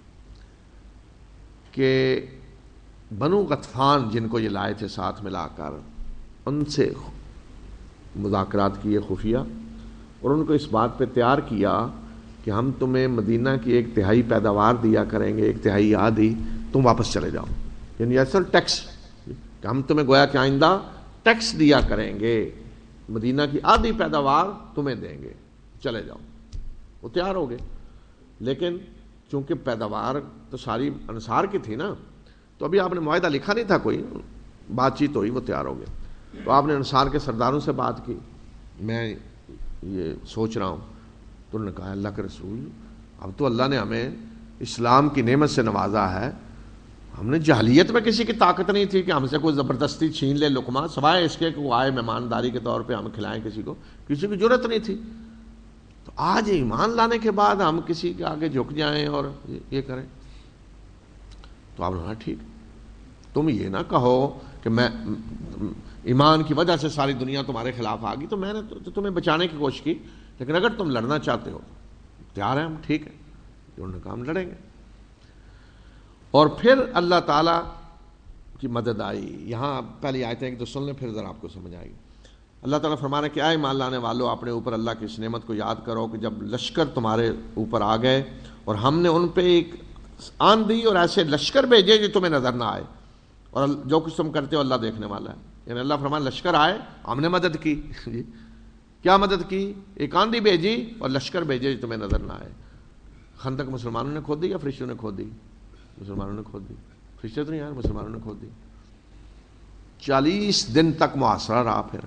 کہ بنو غطفان جن کو یہ لائے تھے ساتھ ملا کر, ان سے مذاکرات کیے خفیہ, اور ان کو اس بات پہ تیار کیا کہ ہم تمہیں مدینہ کی ایک تہائی پیداوار دیا کریں گے, ایک تہائی آدھی, تم واپس چلے جاؤ. یعنی اصل ٹیکس کہ ہم تمہیں گویا کہ آئندہ ٹیکس دیا کریں گے, مدینہ کی آدھی پیداوار تمہیں دیں گے, چلے جاؤ. وہ تیار ہو گئے, لیکن چونکہ پیداوار تو ساری انصار کی تھی نا, تو ابھی آپ نے معاہدہ لکھا نہیں تھا, کوئی بات چیت ہوئی, وہ تیار ہو گئے. تو آپ نے انصار کے سرداروں سے بات کی, میں یہ سوچ رہا ہوں. تو انہوں نے کہا اللہ کے رسول, اب تو اللہ نے ہمیں اسلام کی نعمت سے نوازا ہے, ہم نے جاہلیت میں کسی کی طاقت نہیں تھی کہ ہم سے کوئی زبردستی چھین لے لقمہ, سوائے اس کے کہ وہ آئے مہمانداری کے طور پہ ہم کھلائیں کسی کو, کسی کی جرت نہیں تھی. تو آج ایمان لانے کے بعد ہم کسی کے آگے جھک جائیں اور یہ کریں. تو آپ نے کہا ٹھیک, تم یہ نہ کہو کہ میں ایمان کی وجہ سے ساری دنیا تمہارے خلاف آ گئی, تو میں نے تو تمہیں بچانے کی کوشش کی, لیکن اگر تم لڑنا چاہتے ہو تیار ہیں ہم, ٹھیک ہے. انہوں نے کہا ہم لڑیں گے. اور پھر اللہ تعالیٰ کی مدد آئی. یہاں پہلی آیتیں ایک دو سن لیں پھر ذرا آپ کو سمجھ آئے گی. اللہ تعالیٰ فرما رہے کہ اے ایمان لانے والو, اپنے اوپر اللہ کی اس نعمت کو یاد کرو کہ جب لشکر تمہارے اوپر آ گئے اور ہم نے ان پہ ایک آندھی اور ایسے لشکر بھیجے جو تمہیں نظر نہ آئے, اور جو کچھ تم کرتے ہو اللہ دیکھنے والا ہے. یعنی اللہ فرمایا لشکر آئے, ہم نے مدد کی. کیا مدد کی؟ ایک آندھی بھیجی اور لشکر بھیجے جو تمہیں نظر نہ آئے. خندق مسلمانوں نے کھود دی یا فرشتوں نے کھود دی؟ مسلمانوں نے کھود دی. فرشتے تو نہیں یار, مسلمانوں نے کھود دی. چالیس دن تک محاصرہ رہا. پھر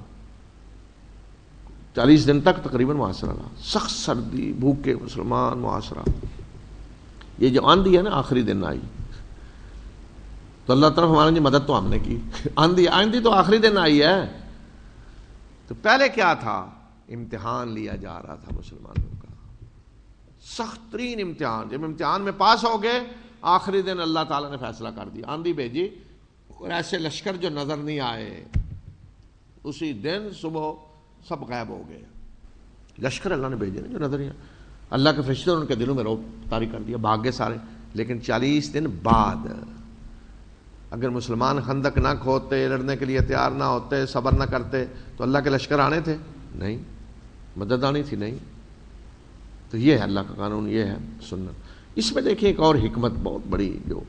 چالیس دن تک تقریباً محاصرہ رہا, سخت سردی, بھوکے مسلمان, محاصرہ. یہ جو آندھی ہے نا آخری دن آئی, تو اللہ طرف ہماری مدد تو ہم نے کی. آندھی آندھی تو آخری دن آئی ہے. تو پہلے کیا تھا؟ امتحان لیا جا رہا تھا مسلمانوں کا, سخت ترین امتحان. جب امتحان میں پاس ہو گئے, آخری دن اللہ تعالیٰ نے فیصلہ کر دیا, آندھی بھیجی اور ایسے لشکر جو نظر نہیں آئے, اسی دن صبح سب غائب ہو گئے. لشکر اللہ نے بھیجے جو نظر نہیں آئے. اللہ کے فرشتے ان کے دلوں میں روب طاری کر دیا, بھاگ گئے سارے. لیکن چالیس دن بعد اگر مسلمان خندق نہ کھودتے، لڑنے کے لیے تیار نہ ہوتے، صبر نہ کرتے تو اللہ کے لشکر آنے تھے؟ نہیں. مدد آنی تھی؟ نہیں. تو یہ ہے اللہ کا قانون، یہ ہے سنت. اس میں دیکھیں ایک اور حکمت بہت بڑی جو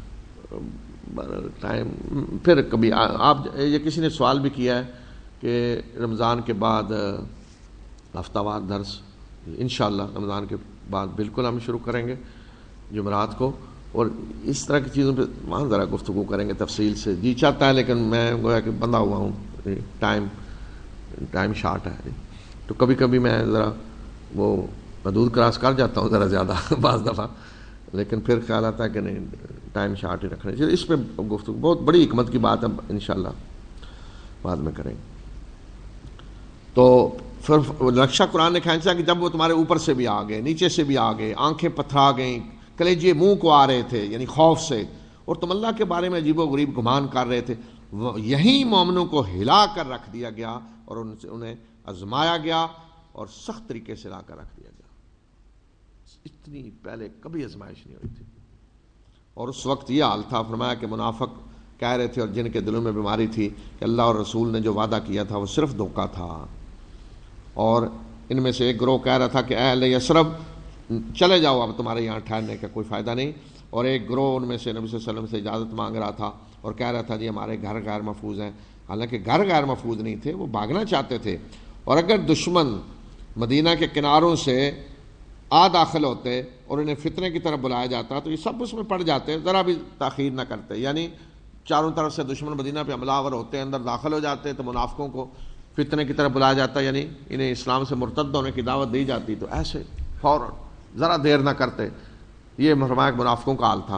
ٹائم پھر کبھی آپ یہ کسی نے سوال بھی کیا ہے کہ رمضان کے بعد ہفتہ وار درس انشاءاللہ رمضان کے بعد بالکل ہم شروع کریں گے جمعرات کو، اور اس طرح کی چیزوں پہ وہاں ذرا گفتگو کریں گے تفصیل سے. جی چاہتا ہے لیکن میں گویا کہ بندھا ہوا ہوں، ٹائم ٹائم شارٹ ہے، تو کبھی کبھی میں ذرا وہ حدود کراس کر جاتا ہوں ذرا زیادہ بعض دفعہ، لیکن پھر خیال آتا ہے کہ نہیں ٹائم شارٹ ہی رکھنا چاہیے. اس پہ گفتگو بہت بڑی حکمت کی بات ہے، انشاءاللہ بعد میں کریں. تو پھر نقشہ قرآن نے کھینچا کہ جب وہ تمہارے اوپر سے بھی آ گئے، نیچے سے بھی آ گئے، آنکھیں پتھرا گئیں، کلیجے منہ کو آ رہے تھے یعنی خوف سے، اور تم اللہ کے بارے میں عجیب و غریب گمان کر رہے تھے، یہی مومنوں کو ہلا کر رکھ دیا گیا اور ان سے انہیں آزمایا گیا اور سخت طریقے سے لا کر رکھ دیا گیا. اتنی پہلے کبھی آزمائش نہیں ہوئی تھی. اور اس وقت یہ حال تھا، فرمایا کہ منافق کہہ رہے تھے اور جن کے دلوں میں بیماری تھی کہ اللہ اور رسول نے جو وعدہ کیا تھا وہ صرف دھوکہ تھا. اور ان میں سے ایک گروہ کہہ رہا تھا کہ اے اہل یثرب چلے جاؤ، اب تمہارے یہاں ٹھہرنے کا کوئی فائدہ نہیں. اور ایک گروہ ان میں سے نبی صلی اللہ علیہ وسلم سے اجازت مانگ رہا تھا اور کہہ رہا تھا جی ہمارے گھر غیر محفوظ ہیں. حالانکہ گھر غیر محفوظ نہیں تھے، وہ بھاگنا چاہتے تھے. اور اگر دشمن مدینہ کے کناروں سے آ داخل ہوتے اور انہیں فتنے کی طرف بلایا جاتا تو یہ سب اس میں پڑ جاتے، ذرا بھی تاخیر نہ کرتے. یعنی چاروں طرف سے دشمن مدینہ پہ حملہ آور ہوتے، اندر داخل ہو جاتے تو منافقوں کو فتنے کی طرف بلایا جاتا، یعنی انہیں اسلام سے مرتد ہونے کی دعوت دی جاتی تو ایسے فوراً ذرا دیر نہ کرتے. یہ فرمایا منافقوں کا حال تھا.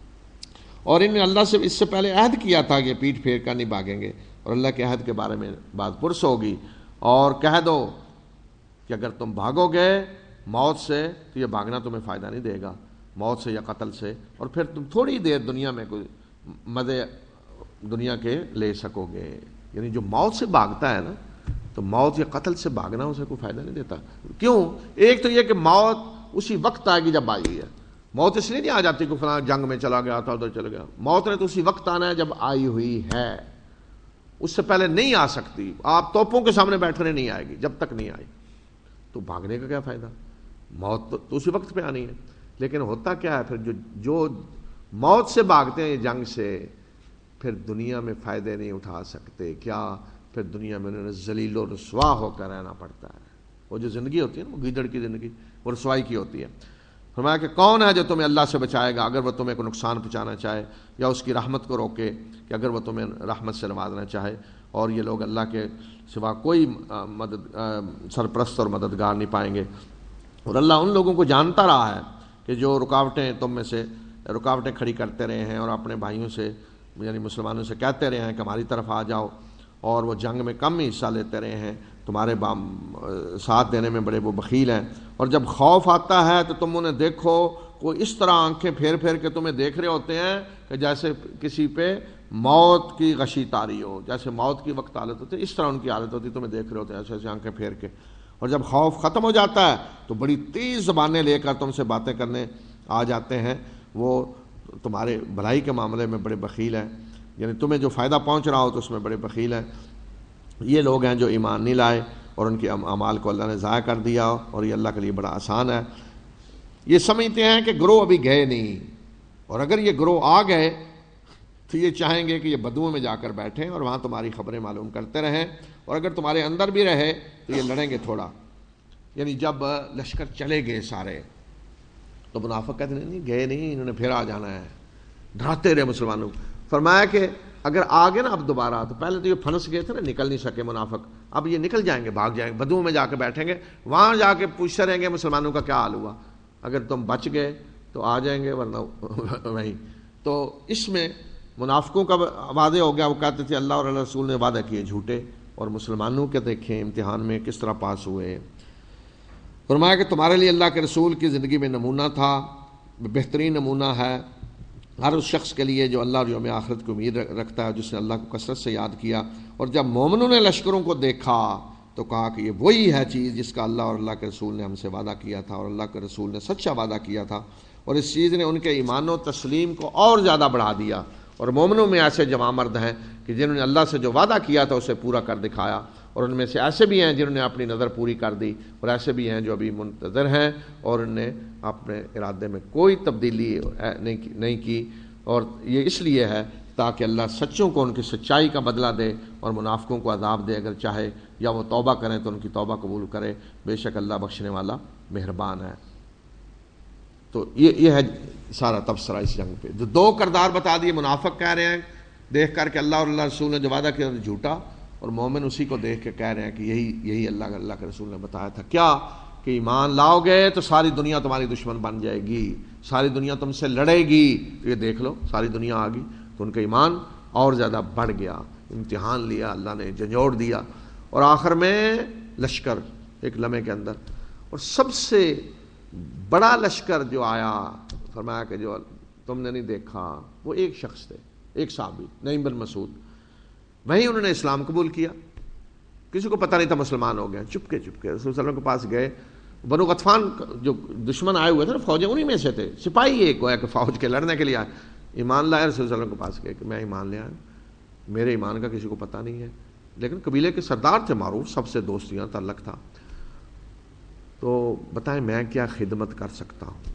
اور انہوں نے اللہ سے اس سے پہلے عہد کیا تھا کہ پیٹھ پھیر کر نہیں بھاگیں گے، اور اللہ کے عہد کے بارے میں بات پرس ہوگی. اور کہہ دو کہ اگر تم بھاگو گے موت سے تو یہ بھاگنا تمہیں فائدہ نہیں دے گا، موت سے یا قتل سے، اور پھر تم تھوڑی دیر دنیا میں کوئی مزے دنیا کے لے سکو گے. یعنی جو موت سے بھاگتا ہے نا تو موت یا قتل سے بھاگنا اسے کوئی فائدہ نہیں دیتا. کیوں؟ ایک تو یہ کہ موت اسی وقت آئے گی جب آئی ہے. موت اس لیے نہیں آ جاتی کہ فلاں جنگ میں چلا گیا تھا ادھر چلا گیا. موت نے تو اسی وقت آنا ہے جب آئی ہوئی ہے، اس سے پہلے نہیں آ سکتی. آپ توپوں کے سامنے بیٹھنے نہیں آئے گی جب تک نہیں آئی، تو بھاگنے کا کیا فائدہ؟ موت تو اسی وقت پہ آنی ہے. لیکن ہوتا کیا ہے پھر جو جو موت سے بھاگتے ہیں جنگ سے، پھر دنیا میں فائدے نہیں اٹھا سکتے. کیا؟ پھر دنیا میں انہیں ذلیل و رسوا ہو کر رہنا پڑتا ہے. وہ جو زندگی ہوتی ہے نا، وہ گیدڑ کی زندگی، وہ رسوائی کی ہوتی ہے. فرمایا کہ کون ہے جو تمہیں اللہ سے بچائے گا اگر وہ تمہیں کوئی نقصان پہنچانا چاہے یا اس کی رحمت کو روکے کہ اگر وہ تمہیں رحمت سے نوازنا چاہے. اور یہ لوگ اللہ کے سوا کوئی مدد سرپرست اور مددگار نہیں پائیں گے. اور اللہ ان لوگوں کو جانتا رہا ہے کہ جو رکاوٹیں تم میں سے رکاوٹیں کھڑی کرتے رہے ہیں اور اپنے بھائیوں سے یعنی مسلمانوں سے کہتے رہے ہیں کہ ہماری طرف آ جاؤ، اور وہ جنگ میں کم ہی حصہ لیتے رہے ہیں، تمہارے ساتھ دینے میں بڑے وہ بخیل ہیں. اور جب خوف آتا ہے تو تم انہیں دیکھو وہ اس طرح آنکھیں پھیر پھیر کے تمہیں دیکھ رہے ہوتے ہیں کہ جیسے کسی پہ موت کی غشی طاری ہو، جیسے موت کی وقت حالت ہوتی ہے اس طرح ان کی حالت ہوتی ہے، تمہیں دیکھ رہے ہوتے ہیں ایسے ایسے آنکھیں پھیر کے. اور جب خوف ختم ہو جاتا ہے تو بڑی تیز زبانیں لے کر تم سے باتیں کرنے آ جاتے ہیں. وہ تمہارے بھلائی کے معاملے میں بڑے بخیل ہیں، یعنی تمہیں جو فائدہ پہنچ رہا ہو تو اس میں بڑے بخیل ہیں. یہ لوگ ہیں جو ایمان نہیں لائے اور ان کے اعمال کو اللہ نے ضائع کر دیا، اور یہ اللہ کے لیے بڑا آسان ہے. یہ سمجھتے ہیں کہ گروہ ابھی گئے نہیں، اور اگر یہ گروہ آ گئے تو یہ چاہیں گے کہ یہ بدوؤں میں جا کر بیٹھیں اور وہاں تمہاری خبریں معلوم کرتے رہیں، اور اگر تمہارے اندر بھی رہے تو یہ لڑیں گے تھوڑا. یعنی جب لشکر چلے گئے سارے تو منافق کہتے ہیں نہیں گئے نہیں، انہوں نے پھر آ جانا ہے، ڈراتے رہے مسلمانوں. فرمایا کہ اگر آگے نا اب دوبارہ، تو پہلے تو یہ پھنس گئے تھے نا، نکل نہیں سکے منافق، اب یہ نکل جائیں گے، بھاگ جائیں گے، بدوؤں میں جا کے بیٹھیں گے، وہاں جا کے پوچھتے رہیں گے مسلمانوں کا کیا حال ہوا. اگر تم بچ گئے تو آ جائیں گے، ورنہ وہیں. تو اس میں منافقوں کا وعدے ہو گیا. وہ کہتے تھے اللہ اور اللہ رسول نے وعدہ کیے جھوٹے، اور مسلمانوں کے دیکھیں امتحان میں کس طرح پاس ہوئے. فرمایا کہ تمہارے لیے اللہ کے رسول کی زندگی میں نمونہ تھا، بہترین نمونہ ہے ہر اس شخص کے لیے جو اللہ اور یوم آخرت کی امید رکھتا ہے، جس نے اللہ کو کثرت سے یاد کیا. اور جب مومنوں نے لشکروں کو دیکھا تو کہا کہ یہ وہی ہے چیز جس کا اللہ اور اللہ کے رسول نے ہم سے وعدہ کیا تھا، اور اللہ کے رسول نے سچا وعدہ کیا تھا. اور اس چیز نے ان کے ایمان و تسلیم کو اور زیادہ بڑھا دیا، اور مومنوں میں ایسے جواں مرد ہیں کہ جنہوں نے اللہ سے جو وعدہ کیا تھا اسے پورا کر دکھایا، اور ان میں سے ایسے بھی ہیں جنہوں نے اپنی نظر پوری کر دی، اور ایسے بھی ہیں جو ابھی منتظر ہیں اور انہوں نے اپنے ارادے میں کوئی تبدیلی نہیں کی، اور یہ اس لیے ہے تاکہ اللہ سچوں کو ان کی سچائی کا بدلہ دے اور منافقوں کو عذاب دے اگر چاہے، یا وہ توبہ کریں تو ان کی توبہ قبول کرے، بے شک اللہ بخشنے والا مہربان ہے۔ تو یہ یہ ہے سارا تبصرہ اس جنگ پہ۔ جو دو کردار بتا دیے، منافق کہہ رہے ہیں دیکھ کر کہ اللہ اور اللہ رسول نے جو وعدہ کیا تھا جھوٹا، اور مومن اسی کو دیکھ کے کہہ رہے ہیں کہ یہی یہی اللہ اللہ کے رسول نے بتایا تھا، کیا کہ ایمان لاؤ گے تو ساری دنیا تمہاری دشمن بن جائے گی، ساری دنیا تم سے لڑے گی۔ تو یہ دیکھ لو ساری دنیا آ گئی تو ان کا ایمان اور زیادہ بڑھ گیا، امتحان لیا اللہ نے، جھنجھوڑ دیا، اور آخر میں لشکر ایک لمحے کے اندر، اور سب سے بڑا لشکر جو آیا فرمایا کہ جو تم نے نہیں دیکھا، وہ ایک شخص تھے، ایک صحابی نعیم بن مسعود، وہیں انہوں نے اسلام قبول کیا، کسی کو پتہ نہیں تھا مسلمان ہو گئے، چپکے چپکے رسول صلی اللہ علیہ وسلم کے پاس گئے۔ بنو غطفان جو دشمن آئے ہوئے تھے نا فوجیں، انہی میں سے تھے، سپاہی ایک گویا کہ فوج کے لڑنے کے لیے آئے، ایمان لائے، رسول صلی اللہ علیہ وسلم کے پاس گئے کہ میں ایمان لے آیا، میرے ایمان کا کسی کو پتہ نہیں ہے، لیکن قبیلے کے سردار تھے معروف، سب سے دوستیاں تعلق تھا، تو بتائیں میں کیا خدمت کر سکتا ہوں؟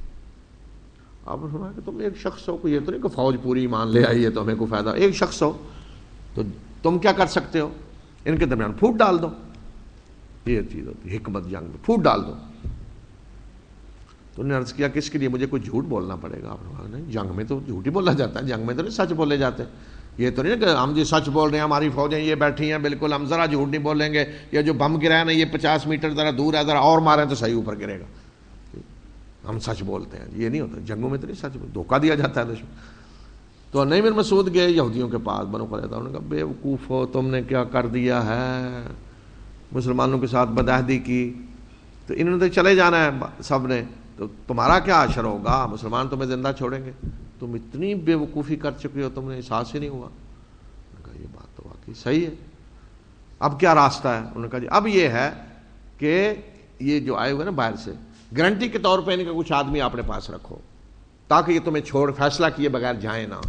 آپ نے فرمایا کہ تم ایک شخص ہو، کوئی یہ تو نہیں کہ فوج پوری ایمان لے آئی ہے تو ہمیں کوئی فائدہ، ایک شخص ہو تو تم کیا کر سکتے ہو؟ ان کے درمیان پھوٹ ڈال دو، یہ چیز ہوتی ہے حکمت جنگ میں، پھوٹ ڈال دو۔ تو انہوں نے عرض کیا کس کے لیے؟ مجھے کوئی جھوٹ بولنا پڑے گا؟ آپ نے کہا نہیں، جنگ میں تو جھوٹ ہی بولا جاتا ہے، جنگ میں تو نہیں سچ بولے جاتے، یہ تو نہیں کہ ہم جی سچ بول رہے ہیں، ہماری فوجیں یہ بیٹھی ہیں بالکل ہم ذرا جھوٹ نہیں بولیں گے، یا جو بم گرا ہے نا یہ پچاس میٹر ذرا دور ہے، ذرا اور ماریں تو صحیح اوپر گرے گا، ہم سچ بولتے ہیں، یہ نہیں ہوتا جنگوں میں، تو نہیں سچ دھوکہ دیا جاتا ہے دشمن۔ تو نعیم بن مسعود گئے یہودیوں کے پاس، بنو قریظہ، انہوں نے کہا بے وقوف ہو، تم نے کیا کر دیا ہے، مسلمانوں کے ساتھ بدعہدی کی، تو انہوں نے تو چلے جانا ہے سب نے، تو تمہارا کیا حشر ہوگا، مسلمان تمہیں زندہ چھوڑیں گے، تم اتنی بے وقوفی کر چکے ہو، تم نے احساس ہی نہیں ہوا۔ انہوں نے کہا یہ بات تو واقعی صحیح ہے، اب کیا راستہ ہے؟ انہوں نے کہا جی اب یہ ہے کہ یہ جو آئے ہوئے نا باہر سے، گارنٹی کے طور پہ ان کے کچھ آدمی اپنے پاس رکھو تاکہ یہ تمہیں چھوڑ فیصلہ کیے بغیر جائیں نہ۔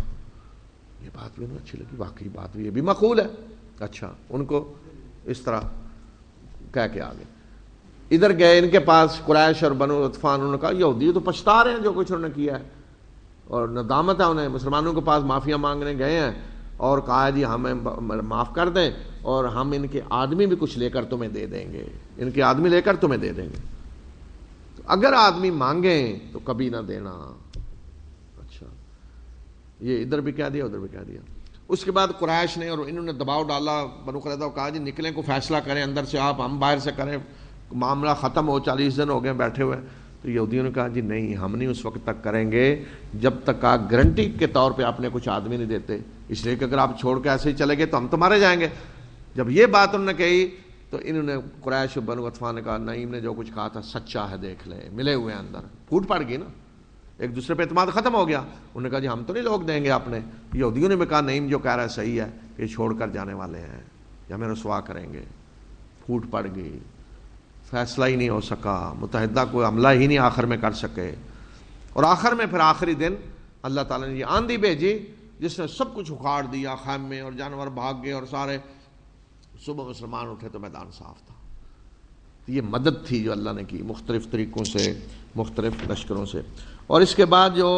یہ بات بھی انہیں اچھی لگی، واقعی بات بھی یہ بھی معقول ہے، اچھا ان کو اس طرح کہہ کے آگے ادھر گئے ان کے پاس قریش اور بنو غطفان، انہوں نے کہا یہودی تو پچھتا رہے ہیں جو کچھ انہوں نے کیا ہے، اور ندامت ہے انہیں، مسلمانوں کے پاس معافیا مانگنے گئے ہیں اور کہا جی ہمیں معاف کر دیں اور ہم ان کے آدمی بھی کچھ لے کر تمہیں دے دیں گے، ان کے آدمی لے کر تمہیں دے دیں گے، تو اگر آدمی مانگیں تو کبھی نہ دینا۔ اچھا یہ ادھر بھی کہہ دیا ادھر بھی کہہ دیا۔ اس کے بعد قریش نے اور انہوں نے دباؤ ڈالا، بنو قریظہ کو کہا جی نکلیں کو فیصلہ کریں اندر سے، آپ ہم باہر سے کریں، معاملہ ختم ہو، چالیس دن ہو گئے بیٹھے ہوئے۔ تو یہودیوں نے کہا جی نہیں ہم نہیں اس وقت تک کریں گے جب تک آپ گارنٹی کے طور پہ اپنے کچھ آدمی نہیں دیتے، اس لیے کہ اگر آپ چھوڑ کے ایسے ہی چلے گئے تو ہم تو مارے جائیں گے۔ جب یہ بات انہوں نے کہی تو انہوں نے قریش و بنو غطفان نے کہا نعیم نے جو کچھ کہا تھا سچا ہے، دیکھ لیں ملے ہوئے ہیں اندر، پھوٹ پڑ گئی نا، ایک دوسرے پہ اعتماد ختم ہو گیا۔ انہوں نے کہا جی ہم تو نہیں لوگ دیں گے اپنے۔ یہودیوں نے بھی کہا نعیم جو کہہ رہا ہے صحیح ہے کہ چھوڑ کر جانے والے ہیں یا ہمیں رسوا کریں گے۔ پھوٹ پڑ گئی، فیصلہ ہی نہیں ہو سکا، متحدہ کوئی عملہ ہی نہیں آخر میں کر سکے، اور آخر میں پھر آخری دن اللہ تعالیٰ نے یہ آندھی بھیجی جس نے سب کچھ اکھاڑ دیا، خیمے اور جانور بھاگ گئے، اور سارے صبح مسلمان اٹھے تو میدان صاف تھا۔ یہ مدد تھی جو اللہ نے کی مختلف طریقوں سے، مختلف لشکروں سے۔ اور اس کے بعد جو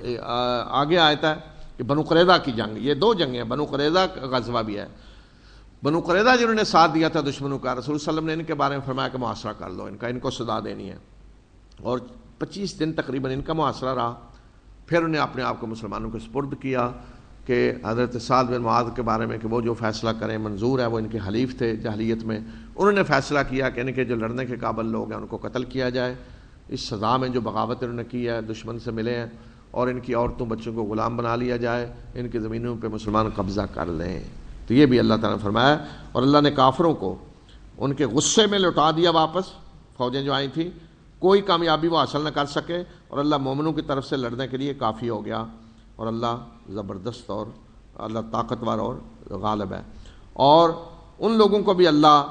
آگے آتا ہے کہ بنو قریظہ کی جنگ، یہ دو جنگیں ہیں، بنو قریظہ کا غزوہ بھی ہے۔ بنو قریظہ جنہوں نے ساتھ دیا تھا دشمنوں کا، رسول صلی اللہ علیہ وسلم نے ان کے بارے میں فرمایا کہ محاصرہ کر لو ان کا، ان کو سزا دینی ہے، اور پچیس دن تقریباً ان کا محاصرہ رہا۔ پھر انہیں اپنے آپ کو مسلمانوں کے سپرد کیا کہ حضرت سعد بن معاذ کے بارے میں کہ وہ جو فیصلہ کریں منظور ہے، وہ ان کے حلیف تھے جاہلیت میں، انہوں نے فیصلہ کیا کہ ان کے جو لڑنے کے قابل لوگ ہیں ان کو قتل کیا جائے، اس سزا میں جو بغاوت انہوں نے کی ہے دشمن سے ملے ہیں، اور ان کی عورتوں بچوں کو غلام بنا لیا جائے، ان کی زمینوں پہ مسلمان قبضہ کر لیں۔ تو یہ بھی اللہ تعالیٰ نے فرمایا، اور اللہ نے کافروں کو ان کے غصے میں لوٹا دیا واپس، فوجیں جو آئی تھیں کوئی کامیابی وہ حاصل نہ کر سکے، اور اللہ مومنوں کی طرف سے لڑنے کے لیے کافی ہو گیا، اور اللہ زبردست اور اللہ طاقتور اور غالب ہے۔ اور ان لوگوں کو بھی اللہ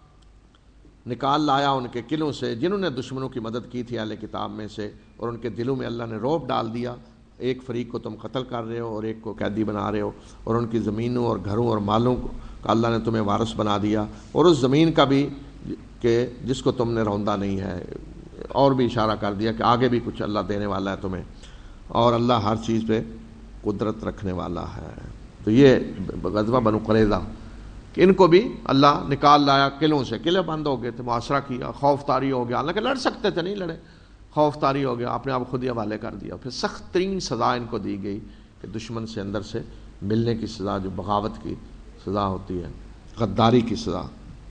نکال لایا ان کے قلعوں سے جنہوں نے دشمنوں کی مدد کی تھی اہل کتاب میں سے، اور ان کے دلوں میں اللہ نے رعب ڈال دیا، ایک فریق کو تم قتل کر رہے ہو اور ایک کو قیدی بنا رہے ہو، اور ان کی زمینوں اور گھروں اور مالوں کا اللہ نے تمہیں وارث بنا دیا، اور اس زمین کا بھی کہ جس کو تم نے روندا نہیں ہے، اور بھی اشارہ کر دیا کہ آگے بھی کچھ اللہ دینے والا ہے تمہیں، اور اللہ ہر چیز پہ قدرت رکھنے والا ہے۔ تو یہ غزوہ بنو قریظہ کہ ان کو بھی اللہ نکال لایا قلعوں سے، قلعے بند ہو گئے تھے، محاصرہ کیا، خوف طاری ہو گیا، حالانکہ لڑ سکتے تھے نہیں لڑے، خوف طاری ہو گیا، اپنے آپ خود ہی حوالے کر دیا۔ پھر سخت ترین سزا ان کو دی گئی کہ دشمن سے اندر سے ملنے کی سزا، جو بغاوت کی سزا ہوتی ہے، غداری کی سزا۔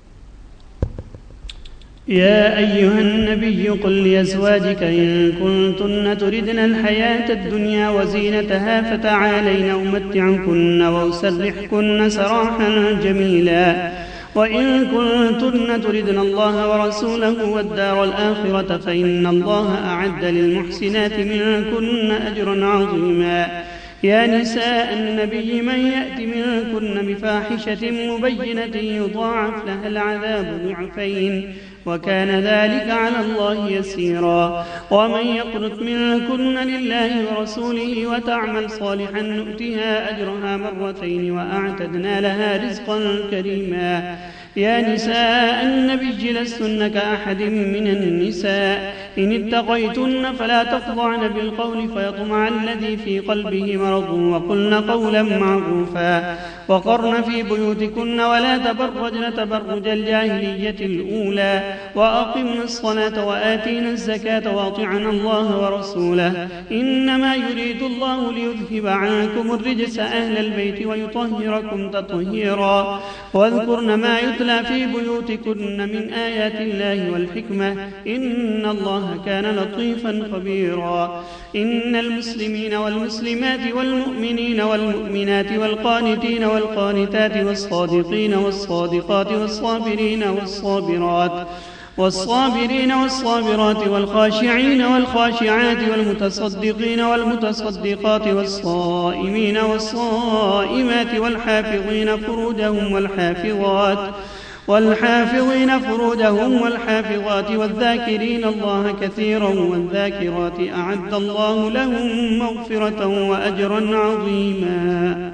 يا أيها النبي قل لأزواجك إن كنتن تردن الحياة الدنيا وزينتها فتعالين أمتعكن وأسرحكن سراحا جميلا وإن كنتن تردن الله ورسوله والدار الآخرة فإن الله أعد للمحسنات منكن أجرا عظيما يا نساء النبي من يأت منكن بفاحشة مبينة يضاعف لها العذاب ضعفين وكان ذلك على الله يسيرا ومن يقنت منكن لله ورسوله وتعمل صالحا نؤتها أجرها مرتين وأعتدنا لها رزقا كريما يا نساء النبي لستن كأحد من النساء إن اتقيتن فلا تخضعن بالقول فيطمع الذي في قلبه مرض وقلن قولا معروفا وقرن في بيوتكن ولا تبرجن تبرج الجاهلية الأولى وأقمن الصلاة وآتينا الزكاة وأطعنا الله ورسوله إنما يريد الله ليذهب عنكم الرجس أهل البيت ويطهركم تطهيرا واذكرن ما يتلى في بيوتكن من آيات الله والحكمة إن الله كان لطيفا خبيرا إن المسلمين والمسلمات والمؤمنين والمؤمنات والقانتين والقانتات والصادقين والصادقات والصابرين والصابرات والصابرين والصابرات والخاشعين والخاشعات والمتصدقين والمتصدقات والصائمين والصائمات والحافظين فروجهم والحافظات والحافظين فروجهم والحافظات والذاكرين الله كثيرا والذاكرات أعد الله لهم مغفرة وأجرا عظيما۔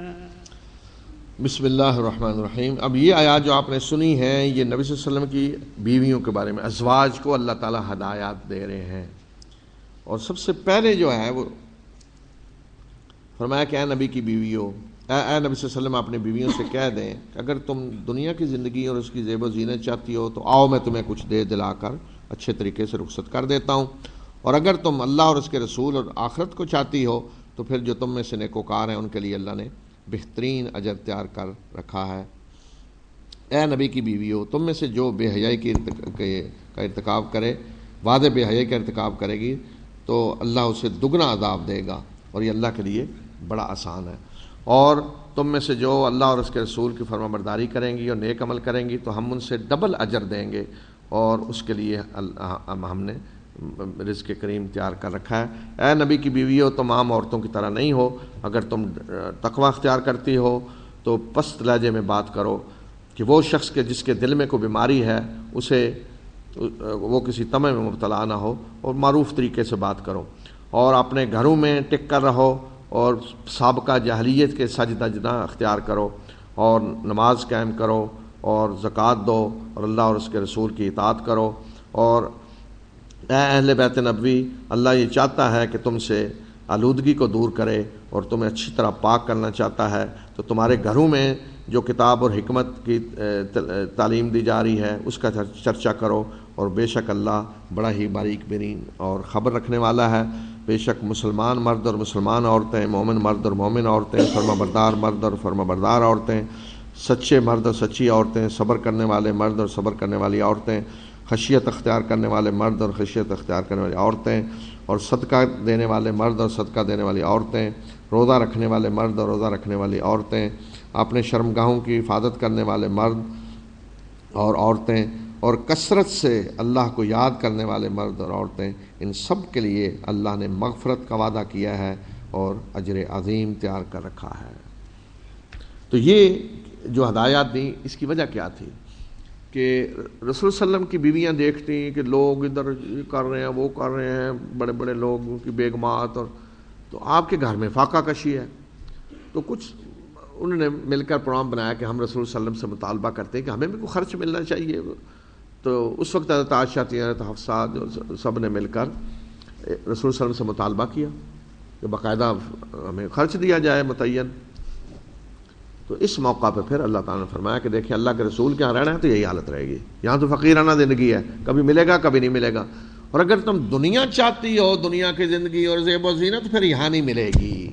بسم اللہ الرحمن الرحیم۔ اب یہ آیات جو آپ نے سنی ہیں یہ نبی صلی اللہ علیہ وسلم کی بیویوں کے بارے میں، ازواج کو اللہ تعالیٰ ہدایات دے رہے ہیں، اور سب سے پہلے جو ہے وہ فرمایا کہ اے نبی کی بیویوں، اے اے نبی صلی اللہ علیہ وسلم اپنی بیویوں سے کہہ دیں کہ اگر تم دنیا کی زندگی اور اس کی زیب و زینت چاہتی ہو تو آؤ میں تمہیں کچھ دے دلا کر اچھے طریقے سے رخصت کر دیتا ہوں، اور اگر تم اللہ اور اس کے رسول اور آخرت کو چاہتی ہو تو پھر جو تم میں سے نیکوکار ہیں ان کے لیے اللہ نے بہترین اجر تیار کر رکھا ہے۔ اے نبی کی بیویوں، تم میں سے جو بے حیائی کی کا ارتکاب کرے، واضح بے حیائی کا ارتکاب کرے گی تو اللہ اسے دگنا عذاب دے گا، اور یہ اللہ کے لیے بڑا آسان ہے۔ اور تم میں سے جو اللہ اور اس کے رسول کی فرما برداری کریں گی اور نیک عمل کریں گی تو ہم ان سے ڈبل اجر دیں گے، اور اس کے لیے ہم نے رزق کریم تیار کر رکھا ہے۔ اے نبی کی بیویوں، تم عام عورتوں کی طرح نہیں ہو، اگر تم تقوی اختیار کرتی ہو تو پست لہجے میں بات کرو، کہ وہ شخص کے جس کے دل میں کوئی بیماری ہے اسے وہ کسی طمع میں مبتلا نہ ہو، اور معروف طریقے سے بات کرو، اور اپنے گھروں میں ٹک کر رہو، اور سابقہ جاہلیت کے سجدہ جدہ اختیار کرو، اور نماز قائم کرو، اور زکوٰۃ دو، اور اللہ اور اس کے رسول کی اطاعت کرو۔ اور اے اہل بیت نبوی، اللہ یہ چاہتا ہے کہ تم سے آلودگی کو دور کرے اور تمہیں اچھی طرح پاک کرنا چاہتا ہے، تو تمہارے گھروں میں جو کتاب اور حکمت کی تعلیم دی جا رہی ہے اس کا چرچا کرو، اور بے شک اللہ بڑا ہی باریک بینی اور خبر رکھنے والا ہے۔ بے شک مسلمان مرد اور مسلمان عورتیں، مومن مرد اور مومن عورتیں، فرما بردار مرد اور فرما بردار عورتیں، سچے مرد اور سچی عورتیں، صبر کرنے والے مرد اور صبر کرنے والی عورتیں، خشیت اختیار کرنے والے مرد اور خشیت اختیار کرنے والی عورتیں، اور صدقہ دینے والے مرد اور صدقہ دینے والی عورتیں، روزہ رکھنے والے مرد اور روزہ رکھنے والی عورتیں، اپنے شرمگاہوں کی حفاظت کرنے والے مرد اور عورتیں، اور کثرت سے اللہ کو یاد کرنے والے مرد اور عورتیں، ان سب کے لیے اللہ نے مغفرت کا وعدہ کیا ہے اور اجر عظیم تیار کر رکھا ہے۔ تو یہ جو ہدایات دیں اس کی وجہ کیا تھی کہ رسول صلی اللہ علیہ وسلم کی بیویاں دیکھتی ہیں کہ لوگ ادھر کر رہے ہیں وہ کر رہے ہیں، بڑے بڑے لوگ کی بیگمات اور تو آپ کے گھر میں فاقہ کشی ہے. تو کچھ انہوں نے مل کر پروگرام بنایا کہ ہم رسول صلی اللہ علیہ وسلم سے مطالبہ کرتے ہیں کہ ہمیں بھی کوئی خرچ ملنا چاہیے. تو اس وقت حضرت عائشہ تھیں، حضرت حفصہ، سب نے مل کر رسول صلی اللہ علیہ وسلم سے مطالبہ کیا کہ باقاعدہ ہمیں خرچ دیا جائے متعین. تو اس موقع پہ پھر اللہ تعالیٰ نے فرمایا کہ دیکھیں اللہ کے رسول کے یہاں رہنا ہے تو یہی حالت رہے گی. یہاں تو فقیرانہ زندگی ہے، کبھی ملے گا کبھی نہیں ملے گا. اور اگر تم دنیا چاہتی ہو، دنیا کی زندگی اور زیب و زینت، پھر یہاں نہیں ملے گی.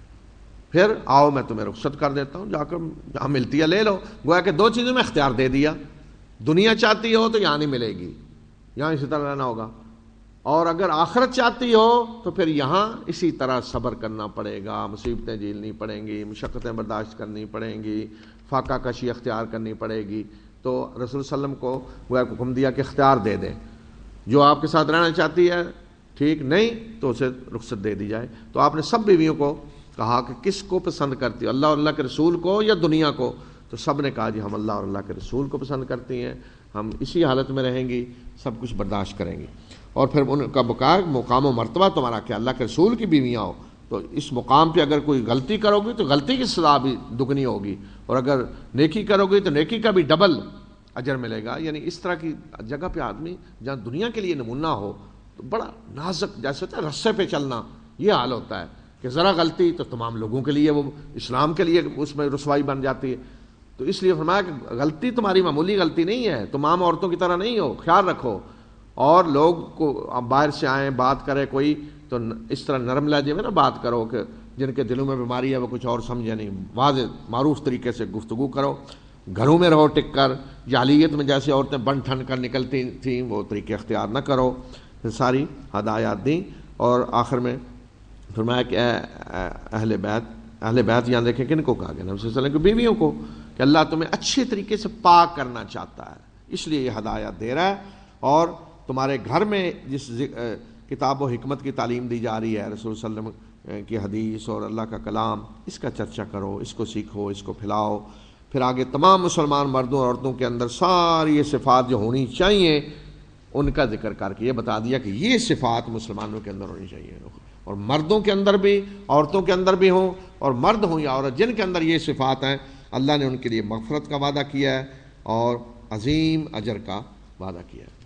پھر آؤ میں تمہیں رخصت کر دیتا ہوں، جا کر جہاں ملتی ہے لے لو. گویا کہ دو چیزوں میں اختیار دے دیا. دنیا چاہتی ہو تو یہاں نہیں ملے گی، یہاں اسی طرح رہنا ہوگا. اور اگر آخرت چاہتی ہو تو پھر یہاں اسی طرح صبر کرنا پڑے گا، مصیبتیں جھیلنی پڑیں گی، مشقتیں برداشت کرنی پڑیں گی، فاقہ کشی اختیار کرنی پڑے گی. تو رسول صلی اللہ علیہ وسلم کو گویا حکم دیا کہ اختیار دے دیں، جو آپ کے ساتھ رہنا چاہتی ہے ٹھیک، نہیں تو اسے رخصت دے دی جائے. تو آپ نے سب بیویوں کو کہا کہ کس کو پسند کرتی ہو، اللہ اور اللہ کے رسول کو یا دنیا کو؟ تو سب نے کہا جی ہم اللہ اور اللہ کے رسول کو پسند کرتی ہیں، ہم اسی حالت میں رہیں گی، سب کچھ برداشت کریں گی. اور پھر ان کا بکار مقام و مرتبہ تمہارا کہ اللہ کے رسول کی بیویاں ہو، تو اس مقام پہ اگر کوئی غلطی کرو گی تو غلطی کی سزا بھی دگنی ہوگی، اور اگر نیکی کرو گی تو نیکی کا بھی ڈبل اجر ملے گا. یعنی اس طرح کی جگہ پہ آدمی جہاں دنیا کے لیے نمونہ ہو تو بڑا نازک، جیسے ہوتا ہے رسے پہ چلنا، یہ حال ہوتا ہے کہ ذرا غلطی تو تمام لوگوں کے لیے، وہ اسلام کے لیے اس میں رسوائی بن جاتی ہے. تو اس لیے فرمایا کہ غلطی تمہاری معمولی غلطی نہیں ہے، تمام عورتوں کی طرح نہیں ہو، خیال رکھو. اور لوگ کو باہر سے آئیں بات کرے کوئی تو اس طرح نرم لہجے میں نہ بات کرو کہ جن کے دلوں میں بیماری ہے وہ کچھ اور سمجھے نہیں. واضح معروف طریقے سے گفتگو کرو. گھروں میں رہو ٹک کر، جاہلیت میں جیسے عورتیں بن ٹھن کر نکلتی تھیں وہ طریقے اختیار نہ کرو. پھر ساری ہدایات دیں. اور آخر میں فرمایا کہ اے اہل بیت، اہل بیت یہاں دیکھیں کن کو کہا گیا؟ نبی صلی اللہ علیہ وسلم کی بیویوں کو، کہ اللہ تمہیں اچھے طریقے سے پاک کرنا چاہتا ہے، اس لیے یہ ہدایت دے رہا ہے. اور تمہارے گھر میں جس کتاب و حکمت کی تعلیم دی جا رہی ہے، رسول صلی اللہ علیہ وسلم کی حدیث اور اللہ کا کلام، اس کا چرچا کرو، اس کو سیکھو، اس کو پھیلاؤ. پھر آگے تمام مسلمان مردوں اور عورتوں کے اندر ساری یہ صفات جو ہونی چاہیے ان کا ذکر کر کے یہ بتا دیا کہ یہ صفات مسلمانوں کے اندر ہونی چاہیے، اور مردوں کے اندر بھی عورتوں کے اندر بھی ہوں، اور مرد ہوں یا عورت جن کے اندر یہ صفات ہیں، اللہ نے ان کے لیے مغفرت کا وعدہ کیا ہے اور عظیم اجر کا وعدہ کیا ہے.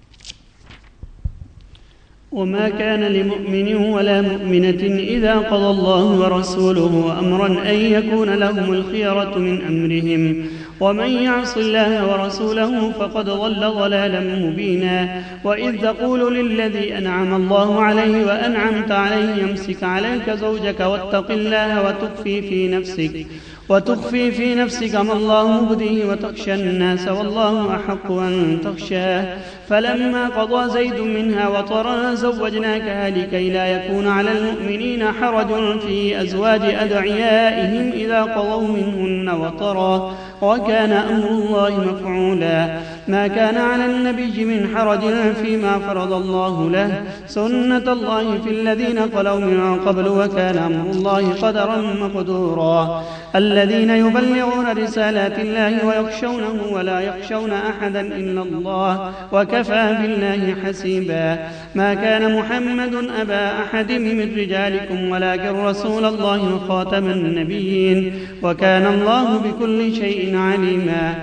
وما كان لمؤمن ولا مؤمنة إذا قضى الله ورسوله أمرا أن يكون لهم الخيرة من أمرهم ومن يعص الله ورسوله فقد ضل ضلالا مبينا. وإذ تقول للذي أنعم الله عليه وأنعمت عليه امسك عليك زوجك واتق الله وتخفي في نفسك وتخفي في نفسك ما الله مبديه وتخشى الناس والله أحق أن تخشاه فلما قضى زيد منها وطرا زوجناكها لكي لا يكون على المؤمنين حرج في أزواج أدعيائهم إذا قضوا منهن وطرا وكان أمر الله مفعولا. ما كان على النبي من حرج فيما فرض الله له سنة الله في الذين خلوا من قبل وكان أمر الله قدرا مقدورا. الذين يبلغون رسالات الله ويخشونه ولا يخشون أحدا إلا الله وكفى بالله حسيبا. ما كان محمد أبا أحد من رجالكم ولكن رسول الله وخاتم النبيين وكان الله بكل شيء عليما.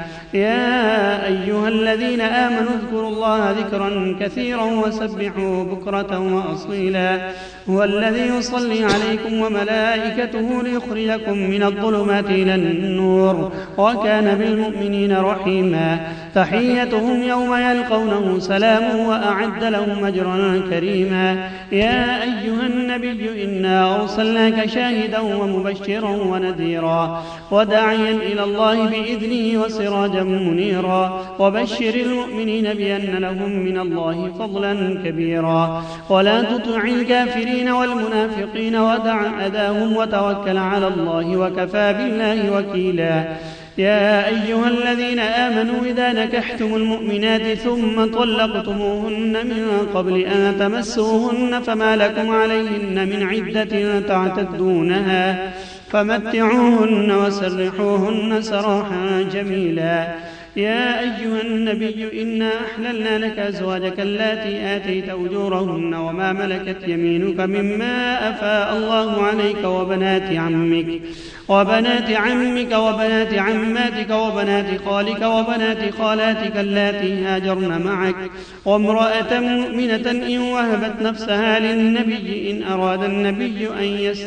يا أيها الذين آمنوا اذكروا الله ذكرا كثيرا وسبحوا بكرة وأصيلا. هو الذي يصلي عليكم وملائكته ليخرجكم من الظلمات إلى النور وكان بالمؤمنين رحيما. تحيتهم يوم يلقونه سلام وأعد لهم أجرا كريما. يا أيها النبي إنا أرسلناك شاهدا ومبشرا ونذيرا وداعيا إلى الله بإذنه وسراجا منيرا وبشر المؤمنين بأن لهم من الله فضلا كبيرا. ولا تطع الكافرين والمنافقين ودع أذاهم وتوكل على الله وكفى بالله وكيلا. يا أيها الذين آمنوا إذا نكحتم المؤمنات ثم طلقتموهن من قبل أن تمسوهن فما لكم عليهن من عدة تعتدونها فمتعوهن وسرحوهن سراحا جميلا. يا أيها النبي إنا أحللنا لك أزواجك اللاتي آتيت أجورهن وما ملكت يمينك مما أفاء الله عليك وبنات عمك وبنات عمك وبنات عماتك وبنات خالك وبنات خالاتك اللاتي هاجرن معك وامرأة مؤمنة إن وهبت نفسها للنبي إن أراد النبي أن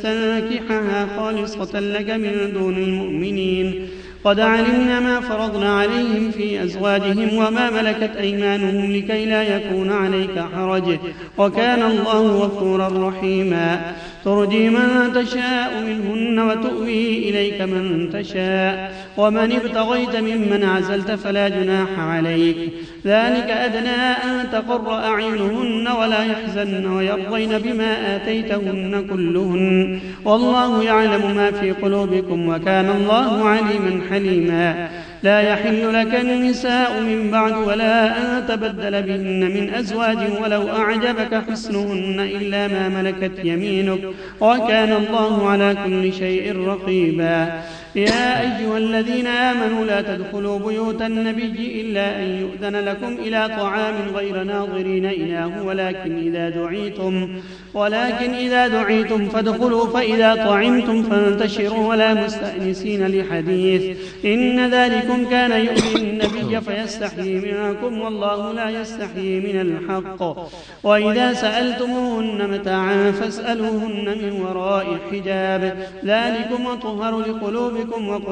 يستنكحها خالصة لك من دون المؤمنين قد علمنا ما فرضنا عليهم في أزواجهم وما ملكت أيمانهم لكي لا يكون عليك حرج وكان الله غفورا رحيما ترجي من تشاء منهن وتؤوي إليك من تشاء ومن ابتغيت ممن عزلت فلا جناح عليك ذلك أدنى أن تقر أعينهن ولا يحزن ويرضين بما آتيتهن كلهن والله يعلم ما في قلوبكم وكان الله عليما حليما لا يحل لك النساء من بعد ولا أن تبدل بهن من أزواج ولو أعجبك حسنهن إلا ما ملكت يمينك وكان الله على كل شيء رقيبا يا أيها الذين آمنوا لا تدخلوا بيوت النبي إلا أن يؤذن لكم إلى طعام غير ناظرين إناه ولكن إذا دعيتم ولكن إذا دعيتم فادخلوا فإذا طعمتم فانتشروا ولا مستأنسين لحديث إن ذلكم كان يؤذي النبي فيستحيي منكم والله لا يستحيي من الحق وإذا سألتموهن متاعا فاسألوهن من وراء حجاب ذلكم أطهر لقلوبكم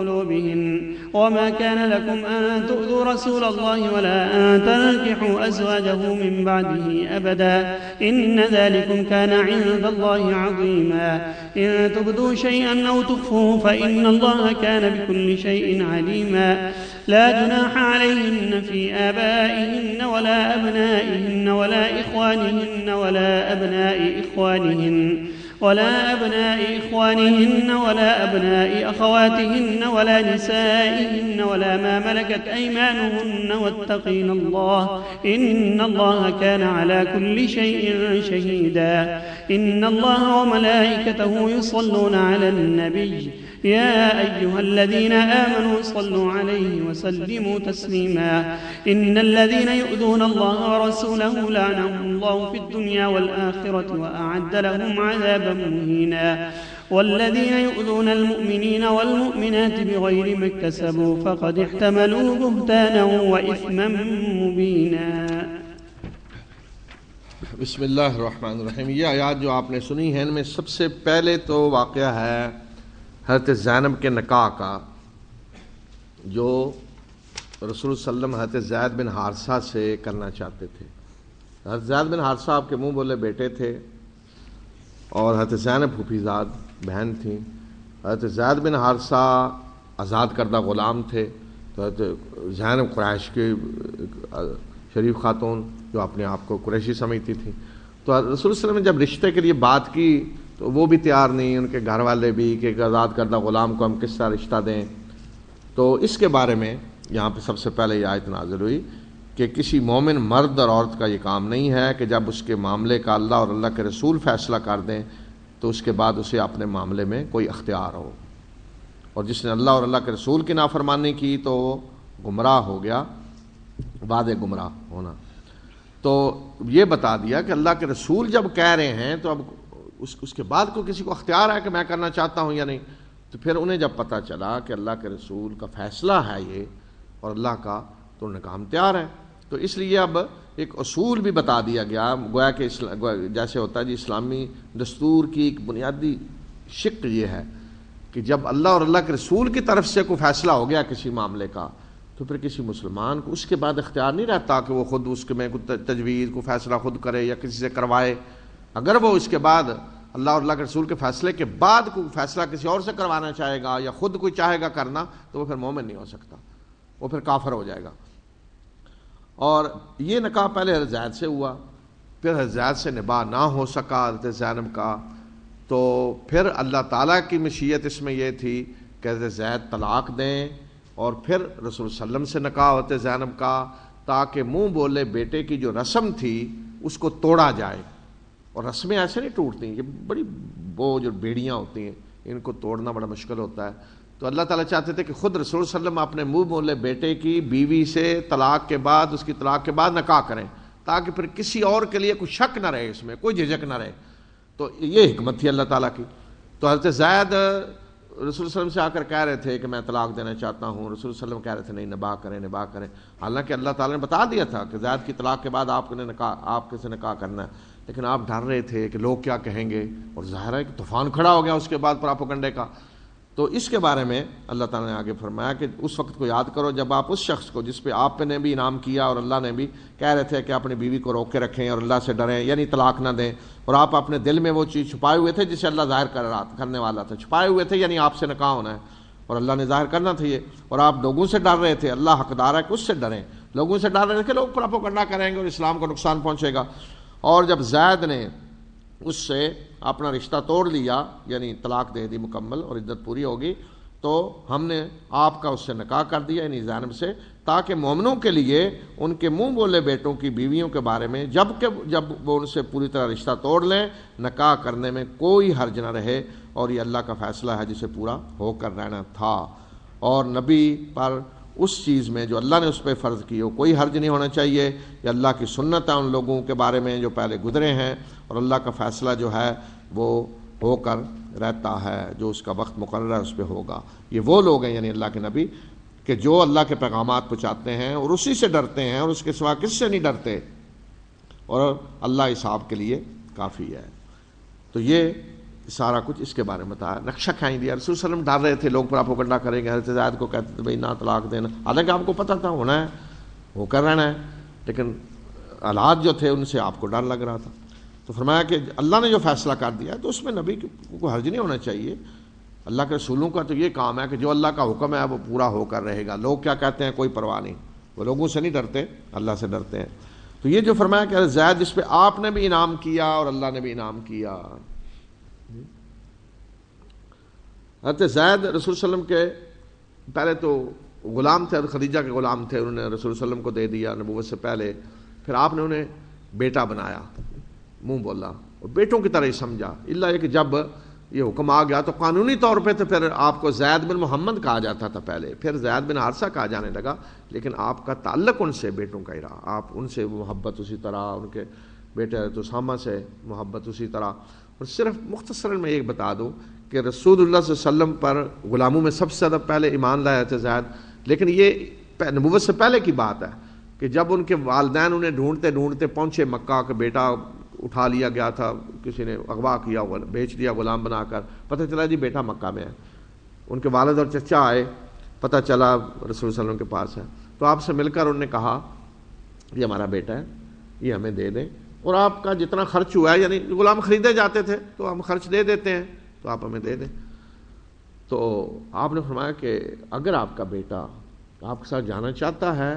وقلوبهن وما كان لكم أن تؤذوا رسول الله ولا أن تنكحوا أزواجه من بعده أبدا إن ذلكم كان عند الله عظيما إن تبدوا شيئا أو تخفوه فإن الله كان بكل شيء عليما لا جناح عليهن في آبائهن ولا أبنائهن ولا إخوانهن ولا أبناء إخوانهن ولا أبناء إخوانهن ولا أبناء أخواتهن ولا نسائهن ولا ما ملكت أيمانهن واتقين الله إن الله كان على كل شيء شهيدا إن الله وملائكته يصلون على النبي يا أيها الذين آمنوا صلوا عليه وسلموا تسليما إن الذين يؤذون الله ورسوله لعنهم الله في الدنيا والآخرة وأعد لهم عذابا مهينا والذين يؤذون المؤمنين والمؤمنات بغير ما اكتسبوا فقد احتملوا بهتانا وإثما مبينا. بسم اللہ الرحمن الرحیم. یہ آیات جو آپ نے سنی ہیں ان میں سب سے پہلے تو واقعہ ہے حضرت زینب کے نکاح کا، جو رسول صلی اللہ علیہ وسلم حضرت زید بن حارثہ سے کرنا چاہتے تھے. حضرت زید بن حارثہ آپ کے منہ بولے بیٹے تھے اور حضرت زینب پھوپھیزاد بہن تھیں. حضرت زید بن حارثہ آزاد کردہ غلام تھے، تو حضرت زینب قریش کے شریف خاتون جو اپنے آپ کو قریشی سمجھتی تھیں. تو رسول صلی اللہ علیہ وسلم نے جب رشتے کے لیے بات کی تو وہ بھی تیار نہیں، ان کے گھر والے بھی، کہ ایک آزاد کردہ غلام کو ہم کس طرح رشتہ دیں. تو اس کے بارے میں یہاں پہ سب سے پہلے یہ آیت نازل ہوئی کہ کسی مومن مرد اور عورت کا یہ کام نہیں ہے کہ جب اس کے معاملے کا اللہ اور اللہ کے رسول فیصلہ کر دیں تو اس کے بعد اسے اپنے معاملے میں کوئی اختیار ہو. اور جس نے اللہ اور اللہ کے رسول کی نافرمانی کی تو وہ گمراہ ہو گیا، وعدے گمراہ ہونا. تو یہ بتا دیا کہ اللہ کے رسول جب کہہ رہے ہیں تو اب اس اس کے بعد کو کسی کو اختیار ہے کہ میں کرنا چاہتا ہوں یا نہیں. تو پھر انہیں جب پتہ چلا کہ اللہ کے رسول کا فیصلہ ہے یہ اور اللہ کا، تو انہوں نے کہا ہم تیار ہیں. تو اس لیے اب ایک اصول بھی بتا دیا گیا، گویا کہ جیسے ہوتا ہے جی اسلامی دستور کی ایک بنیادی شق یہ ہے کہ جب اللہ اور اللہ کے رسول کی طرف سے کوئی فیصلہ ہو گیا کسی معاملے کا تو پھر کسی مسلمان کو اس کے بعد اختیار نہیں رہتا کہ وہ خود اس کے میں کوئی تجویز کو فیصلہ خود کرے یا کسی سے کروائے. اگر وہ اس کے بعد اللہ اور اللہ کے رسول کے فیصلے کے بعد کوئی فیصلہ کسی اور سے کروانا چاہے گا یا خود کوئی چاہے گا کرنا تو وہ پھر مومن نہیں ہو سکتا، وہ پھر کافر ہو جائے گا. اور یہ نکاح پہلے حضرت زید سے ہوا، پھر حضرت زید سے نباہ نہ ہو سکا حضرت زینب کا، تو پھر اللہ تعالیٰ کی مشیت اس میں یہ تھی کہ حضرت زید طلاق دیں اور پھر رسول صلی اللہ علیہ وسلم سے نکاح ہوتے زینب کا، تاکہ منہ بولے بیٹے کی جو رسم تھی اس کو توڑا جائے. اور رسمیں ایسے نہیں ٹوٹتی، یہ بڑی وہ جو بیڑیاں ہوتی ہیں ان کو توڑنا بڑا مشکل ہوتا ہے. تو اللہ تعالیٰ چاہتے تھے کہ خود رسول صلی اللہ علیہ وسلم اپنے منہ بولے بیٹے کی بیوی سے طلاق کے بعد، اس کی طلاق کے بعد نکاح کریں، تاکہ پھر کسی اور کے لیے کوئی شک نہ رہے، اس میں کوئی جھجک نہ رہے. تو یہ حکمت تھی اللہ تعالیٰ کی. تو حضرت زید رسول صلی اللہ علیہ وسلم سے آ کر کہہ رہے تھے کہ میں طلاق دینا چاہتا ہوں. رسول صلی اللہ علیہ وسلم کہہ رہے تھے نہیں، نباہ کریں نباہ کریں. حالانکہ اللہ تعالیٰ نے بتا دیا تھا کہ زید کی طلاق کے بعد آپ نے نکاح آپ کے سے نکاح کرنا ہے، لیکن آپ ڈر رہے تھے کہ لوگ کیا کہیں گے، اور ظاہر ہے کہ طوفان کھڑا ہو گیا اس کے بعد پراپوگنڈے کا. تو اس کے بارے میں اللہ تعالیٰ نے آگے فرمایا کہ اس وقت کو یاد کرو جب آپ اس شخص کو جس پہ آپ نے بھی انعام کیا اور اللہ نے بھی کہہ رہے تھے کہ اپنی بیوی کو روک کے رکھیں اور اللہ سے ڈریں، یعنی طلاق نہ دیں، اور آپ اپنے دل میں وہ چیز چھپائے ہوئے تھے جسے اللہ ظاہر کر رہا کرنے والا تھا، چھپائے ہوئے تھے یعنی آپ سے نکاح ہونا ہے اور اللہ نے ظاہر کرنا تھا یہ، اور آپ لوگوں سے ڈر رہے تھے. اللہ حقدار ہے کہ اس سے ڈریں، لوگوں سے ڈر رہے تھے کہ لوگ پراپوگنڈا کریں گے اور اسلام کو نقصان پہنچے گا. اور جب زید نے اس سے اپنا رشتہ توڑ لیا، یعنی طلاق دے دی مکمل اور عدت پوری ہوگی، تو ہم نے آپ کا اس سے نکاح کر دیا یعنی زینب سے، تاکہ مومنوں کے لیے ان کے منہ بولے بیٹوں کی بیویوں کے بارے میں جب کہ جب وہ ان سے پوری طرح رشتہ توڑ لیں نکاح کرنے میں کوئی حرج نہ رہے. اور یہ اللہ کا فیصلہ ہے جسے پورا ہو کر رہنا تھا. اور نبی پر اس چیز میں جو اللہ نے اس پہ فرض کی ہو کوئی حرج نہیں ہونا چاہیے. یہ اللہ کی سنت ہے ان لوگوں کے بارے میں جو پہلے گزرے ہیں، اور اللہ کا فیصلہ جو ہے وہ ہو کر رہتا ہے، جو اس کا وقت مقرر ہے اس پہ ہوگا. یہ وہ لوگ ہیں یعنی اللہ کے نبی کہ جو اللہ کے پیغامات پہنچاتے ہیں اور اسی سے ڈرتے ہیں اور اس کے سوا کس سے نہیں ڈرتے، اور اللہ حساب کے لیے کافی ہے. تو یہ سارا کچھ اس کے بارے میں بتایا، نقشہ کھائی دیا. رسول صلی اللہ علیہ وسلم ڈر رہے تھے لوگ پراپوگنڈا کریں گے، حضرت زید کو کہتے تھے بھائی نہ طلاق دینا، حالانکہ آپ کو پتہ تھا ہونا ہے وہ کر رہنا ہے، لیکن حالات جو تھے ان سے آپ کو ڈر لگ رہا تھا. تو فرمایا کہ اللہ نے جو فیصلہ کر دیا تو اس میں نبی کو حرج نہیں ہونا چاہیے. اللہ کے رسولوں کا تو یہ کام ہے کہ جو اللہ کا حکم ہے وہ پورا ہو کر رہے گا. لوگ کیا کہتے ہیں کوئی پرواہ نہیں، وہ لوگوں سے نہیں ڈرتے، اللہ سے ڈرتے ہیں. تو یہ جو فرمایا کہ زید جس پہ آپ نے بھی انعام کیا اور اللہ نے بھی انعام کیا. حضرت زید رسول صلی اللہ علیہ وسلم کے پہلے تو غلام تھے، خدیجہ کے غلام تھے، انہوں نے رسول صلی اللہ علیہ وسلم کو دے دیا نبوت سے پہلے. پھر آپ نے انہیں بیٹا بنایا، منہ بولا اور بیٹوں کی طرح ہی سمجھا. اللہ یہ کہ جب یہ حکم آ گیا تو قانونی طور پہ تو پھر آپ کو زید بن محمد کہا جاتا تھا پہلے، پھر زید بن حارثہ کہا جانے لگا، لیکن آپ کا تعلق ان سے بیٹوں کا ہی رہا. آپ ان سے محبت اسی طرح، ان کے بیٹے حضرت اسامہ سے محبت اسی طرح. اور صرف مختصراً میں ایک بتا دوں کہ رسول اللہ صلی اللہ علیہ وسلم پر غلاموں میں سب سے زیادہ پہلے ایمان لایا تھے زید، لیکن یہ نبوت سے پہلے کی بات ہے کہ جب ان کے والدین انہیں ڈھونڈتے ڈھونڈتے پہنچے مکہ کہ بیٹا اٹھا لیا گیا تھا، کسی نے اغوا کیا، بیچ دیا غلام بنا کر، پتہ چلا جی بیٹا مکہ میں ہے. ان کے والد اور چچا آئے، پتہ چلا رسول صلی اللہ علیہ وسلم کے پاس ہے. تو آپ سے مل کر انہوں نے کہا یہ ہمارا بیٹا ہے، یہ ہمیں دے دیں، اور آپ کا جتنا خرچ ہوا ہے، یعنی غلام خریدے جاتے تھے تو ہم خرچ دے دیتے ہیں، تو آپ ہمیں دے دیں. تو آپ نے فرمایا کہ اگر آپ کا بیٹا آپ کے ساتھ جانا چاہتا ہے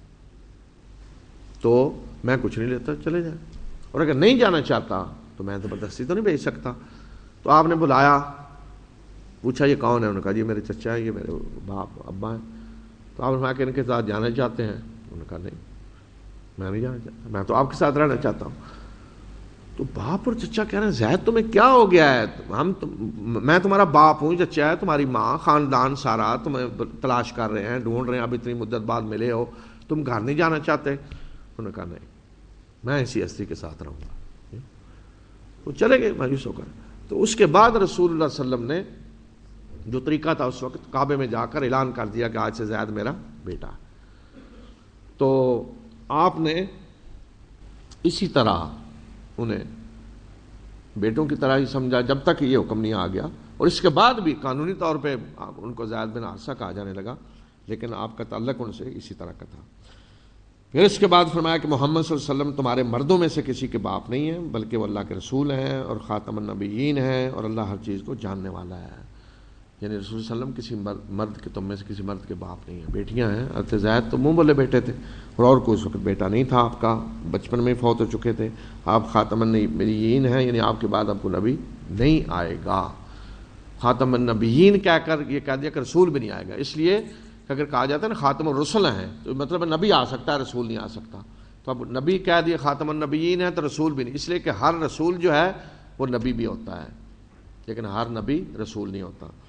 تو میں کچھ نہیں لیتا، چلے جائیں، اور اگر نہیں جانا چاہتا تو میں زبردستی تو نہیں بھیج سکتا. تو آپ نے بلایا، پوچھا یہ کون ہے؟ انہوں نے کہا یہ میرے چچا ہیں، یہ میرے باپ ابا ہیں. تو آپ نے فرمایا کہ ان کے ساتھ جانا چاہتے ہیں؟ انہوں نے کہا نہیں میں نہیں جانا چاہتا، میں تو آپ کے ساتھ رہنا چاہتا ہوں. تو باپ اور چچا کہہ رہے ہیں زید تمہیں کیا ہو گیا ہے؟ ہم میں تمہارا باپ ہوں، چچا ہے تمہاری ماں، خاندان سارا تمہیں تلاش کر رہے ہیں، ڈھونڈ رہے ہیں، اب اتنی مدت بعد ملے ہو، تم گھر نہیں جانا چاہتے؟ انہوں نے کہا نہیں میں اسی ہستی کے ساتھ رہوں گا. وہ چلے گئے مایوس ہو کر. تو اس کے بعد رسول اللہ صلی اللہ علیہ وسلم نے جو طریقہ تھا اس وقت کعبے میں جا کر اعلان کر دیا کہ آج سے زید میرا بیٹا. تو آپ نے اسی طرح انہیں بیٹوں کی طرح ہی سمجھا جب تک یہ حکم نہیں آ گیا. اور اس کے بعد بھی قانونی طور پہ ان کو زید بن حارثہ کہا جانے لگا، لیکن آپ کا تعلق ان سے اسی طرح کا تھا. پھر اس کے بعد فرمایا کہ محمد صلی اللہ علیہ وسلم تمہارے مردوں میں سے کسی کے باپ نہیں ہیں، بلکہ وہ اللہ کے رسول ہیں اور خاتم النبیین ہیں، اور اللہ ہر چیز کو جاننے والا ہے. یعنی رسول صلی اللہ علیہ وسلم کسی مرد کے تم میں سے کسی مرد کے باپ نہیں ہیں، بیٹیاں ہیں. حضرت زید تو منہ بولے بیٹے تھے، اور اور کوئی اس وقت بیٹا نہیں تھا آپ کا، بچپن میں ہی فوت ہو چکے تھے. آپ خاتم النبیین ہیں، یعنی آپ کے بعد آپ کو نبی نہیں آئے گا. خاتم النبیین کہہ کر یہ کہہ دیا کہ رسول بھی نہیں آئے گا، اس لیے اگر کہا جاتا ہے نا خاتم الرسل ہیں تو مطلب نبی آ سکتا ہے، رسول نہیں آ سکتا. تو اب نبی کہہ دیا خاتم النبیین ہے تو رسول بھی نہیں، اس لیے کہ ہر رسول جو ہے وہ نبی بھی ہوتا ہے، لیکن ہر نبی رسول نہیں ہوتا.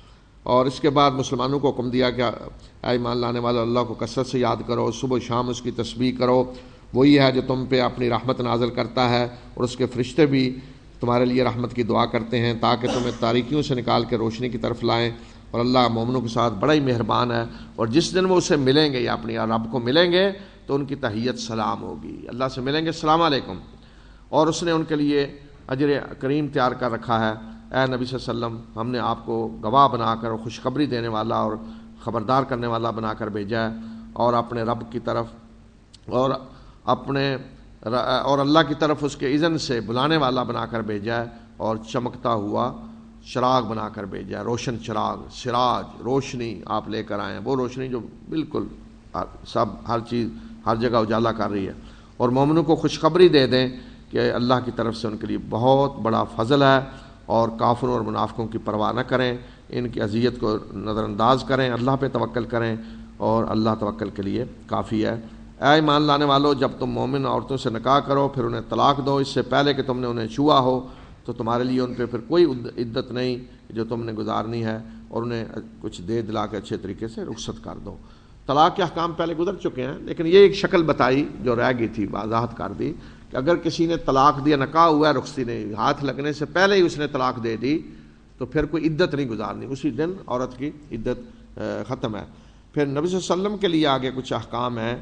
اور اس کے بعد مسلمانوں کو حکم دیا کہ اے ایمان لانے والے اللہ کو کثرت سے یاد کرو، صبح و شام اس کی تسبیح کرو، وہی ہے جو تم پہ اپنی رحمت نازل کرتا ہے اور اس کے فرشتے بھی تمہارے لیے رحمت کی دعا کرتے ہیں تاکہ تمہیں تاریکیوں سے نکال کے روشنی کی طرف لائیں، اور اللہ مومنوں کے ساتھ بڑا ہی مہربان ہے، اور جس دن وہ اسے ملیں گے یا اپنی رب کو ملیں گے تو ان کی تحیت سلام ہوگی، اللہ سے ملیں گے السلام علیکم، اور اس نے ان کے لیے اجر کریم تیار کر رکھا ہے۔ اے نبی صلی اللہ علیہ وسلم، ہم نے آپ کو گواہ بنا کر اور خوشخبری دینے والا اور خبردار کرنے والا بنا کر بھیجا ہے، اور اپنے رب کی طرف اور اپنے اور اللہ کی طرف اس کے اذن سے بلانے والا بنا کر بھیجا ہے، اور چمکتا ہوا چراغ بنا کر بھیجا ہے، روشن چراغ، سراج، روشنی آپ لے کر آئے ہیں، وہ روشنی جو بالکل سب ہر چیز ہر جگہ اجالا کر رہی ہے، اور مومنوں کو خوشخبری دے دیں کہ اللہ کی طرف سے ان کے لیے بہت بڑا فضل ہے، اور کافروں اور منافقوں کی پرواہ نہ کریں، ان کی اذیت کو نظر انداز کریں، اللہ پہ توکل کریں، اور اللہ توکل کے لیے کافی ہے۔ اے ایمان لانے والو، جب تم مومن عورتوں سے نکاح کرو پھر انہیں طلاق دو اس سے پہلے کہ تم نے انہیں چھوا ہو، تو تمہارے لیے ان پہ پھر کوئی عدت نہیں جو تم نے گزارنی ہے، اور انہیں کچھ دے دلا کے اچھے طریقے سے رخصت کر دو۔ طلاق کے احکام پہلے گزر چکے ہیں، لیکن یہ ایک شکل بتائی جو رہ گئی تھی، وضاحت کر دی کہ اگر کسی نے طلاق دیا، نکاح ہوا ہے، رخصتی نہیں، ہاتھ لگنے سے پہلے ہی اس نے طلاق دے دی، تو پھر کوئی عدت نہیں گزارنی، اسی دن عورت کی عدت ختم ہے۔ پھر نبی صلی اللہ علیہ وسلم کے لیے آگے کچھ احکام ہیں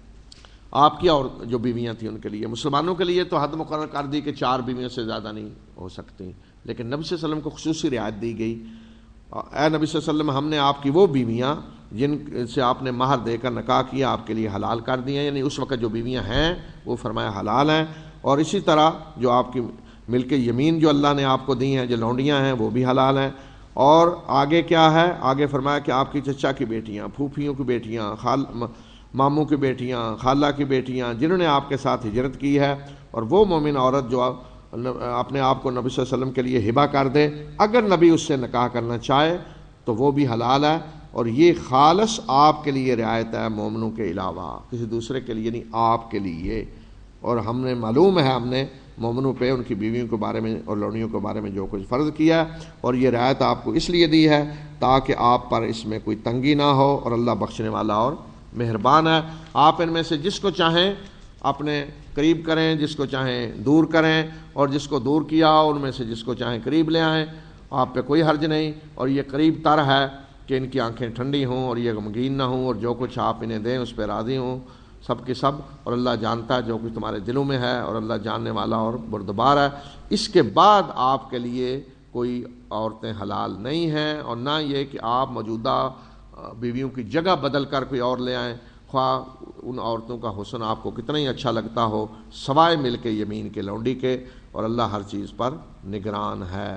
آپ کی اور جو بیویاں تھیں ان کے لیے۔ مسلمانوں کے لیے تو حد مقرر کر دی کہ چار بیویوں سے زیادہ نہیں ہو سکتی، لیکن نبی صلی اللہ علیہ وسلم کو خصوصی رعایت دی گئی۔ اے نبی صلی اللہ علیہ وسلم، ہم نے آپ کی وہ بیویاں جن سے آپ نے مہر دے کر نکاح کیا آپ کے لیے حلال کر دی ہیں، یعنی اس وقت جو بیویاں ہیں وہ فرمایا حلال ہیں، اور اسی طرح جو آپ کی مل کے یمین جو اللہ نے آپ کو دی ہیں جو لونڈیاں ہیں وہ بھی حلال ہیں۔ اور آگے کیا ہے؟ آگے فرمایا کہ آپ کی چچا کی بیٹیاں، پھوپھیوں کی بیٹیاں، خال ماموں کی بیٹیاں، خالہ کی بیٹیاں جنہوں نے آپ کے ساتھ ہجرت کی ہے، اور وہ مومن عورت جو اپنے آپ کو نبی صلی اللہ علیہ وسلم کے لیے ہبہ کر دے، اگر نبی اس سے نکاح کرنا چاہے تو وہ بھی حلال ہے، اور یہ خالص آپ کے لیے رعایت ہے، مومنوں کے علاوہ کسی دوسرے کے لیے نہیں، آپ کے لیے۔ اور ہم نے معلوم ہے ہم نے مومنوں پہ ان کی بیویوں کے بارے میں اور لونیوں کے بارے میں جو کچھ فرض کیا ہے، اور یہ رعایت آپ کو اس لیے دی ہے تاکہ آپ پر اس میں کوئی تنگی نہ ہو، اور اللہ بخشنے والا اور مہربان ہے۔ آپ ان میں سے جس کو چاہیں اپنے قریب کریں، جس کو چاہیں دور کریں، اور جس کو دور کیا ان میں سے جس کو چاہیں قریب لے آئیں، آپ پہ کوئی حرج نہیں۔ اور یہ قریب تر ہے کہ ان کی آنکھیں ٹھنڈی ہوں اور یہ غمگین نہ ہوں، اور جو کچھ آپ انہیں دیں اس پہ راضی ہوں سب کے سب، اور اللہ جانتا ہے جو کچھ تمہارے دلوں میں ہے، اور اللہ جاننے والا اور بردبار ہے۔ اس کے بعد آپ کے لیے کوئی عورتیں حلال نہیں ہیں، اور نہ یہ کہ آپ موجودہ بیویوں کی جگہ بدل کر کوئی اور لے آئیں، خواہ ان عورتوں کا حسن آپ کو کتنا ہی اچھا لگتا ہو، سوائے مل کے یمین کے لونڈی کے، اور اللہ ہر چیز پر نگران ہے۔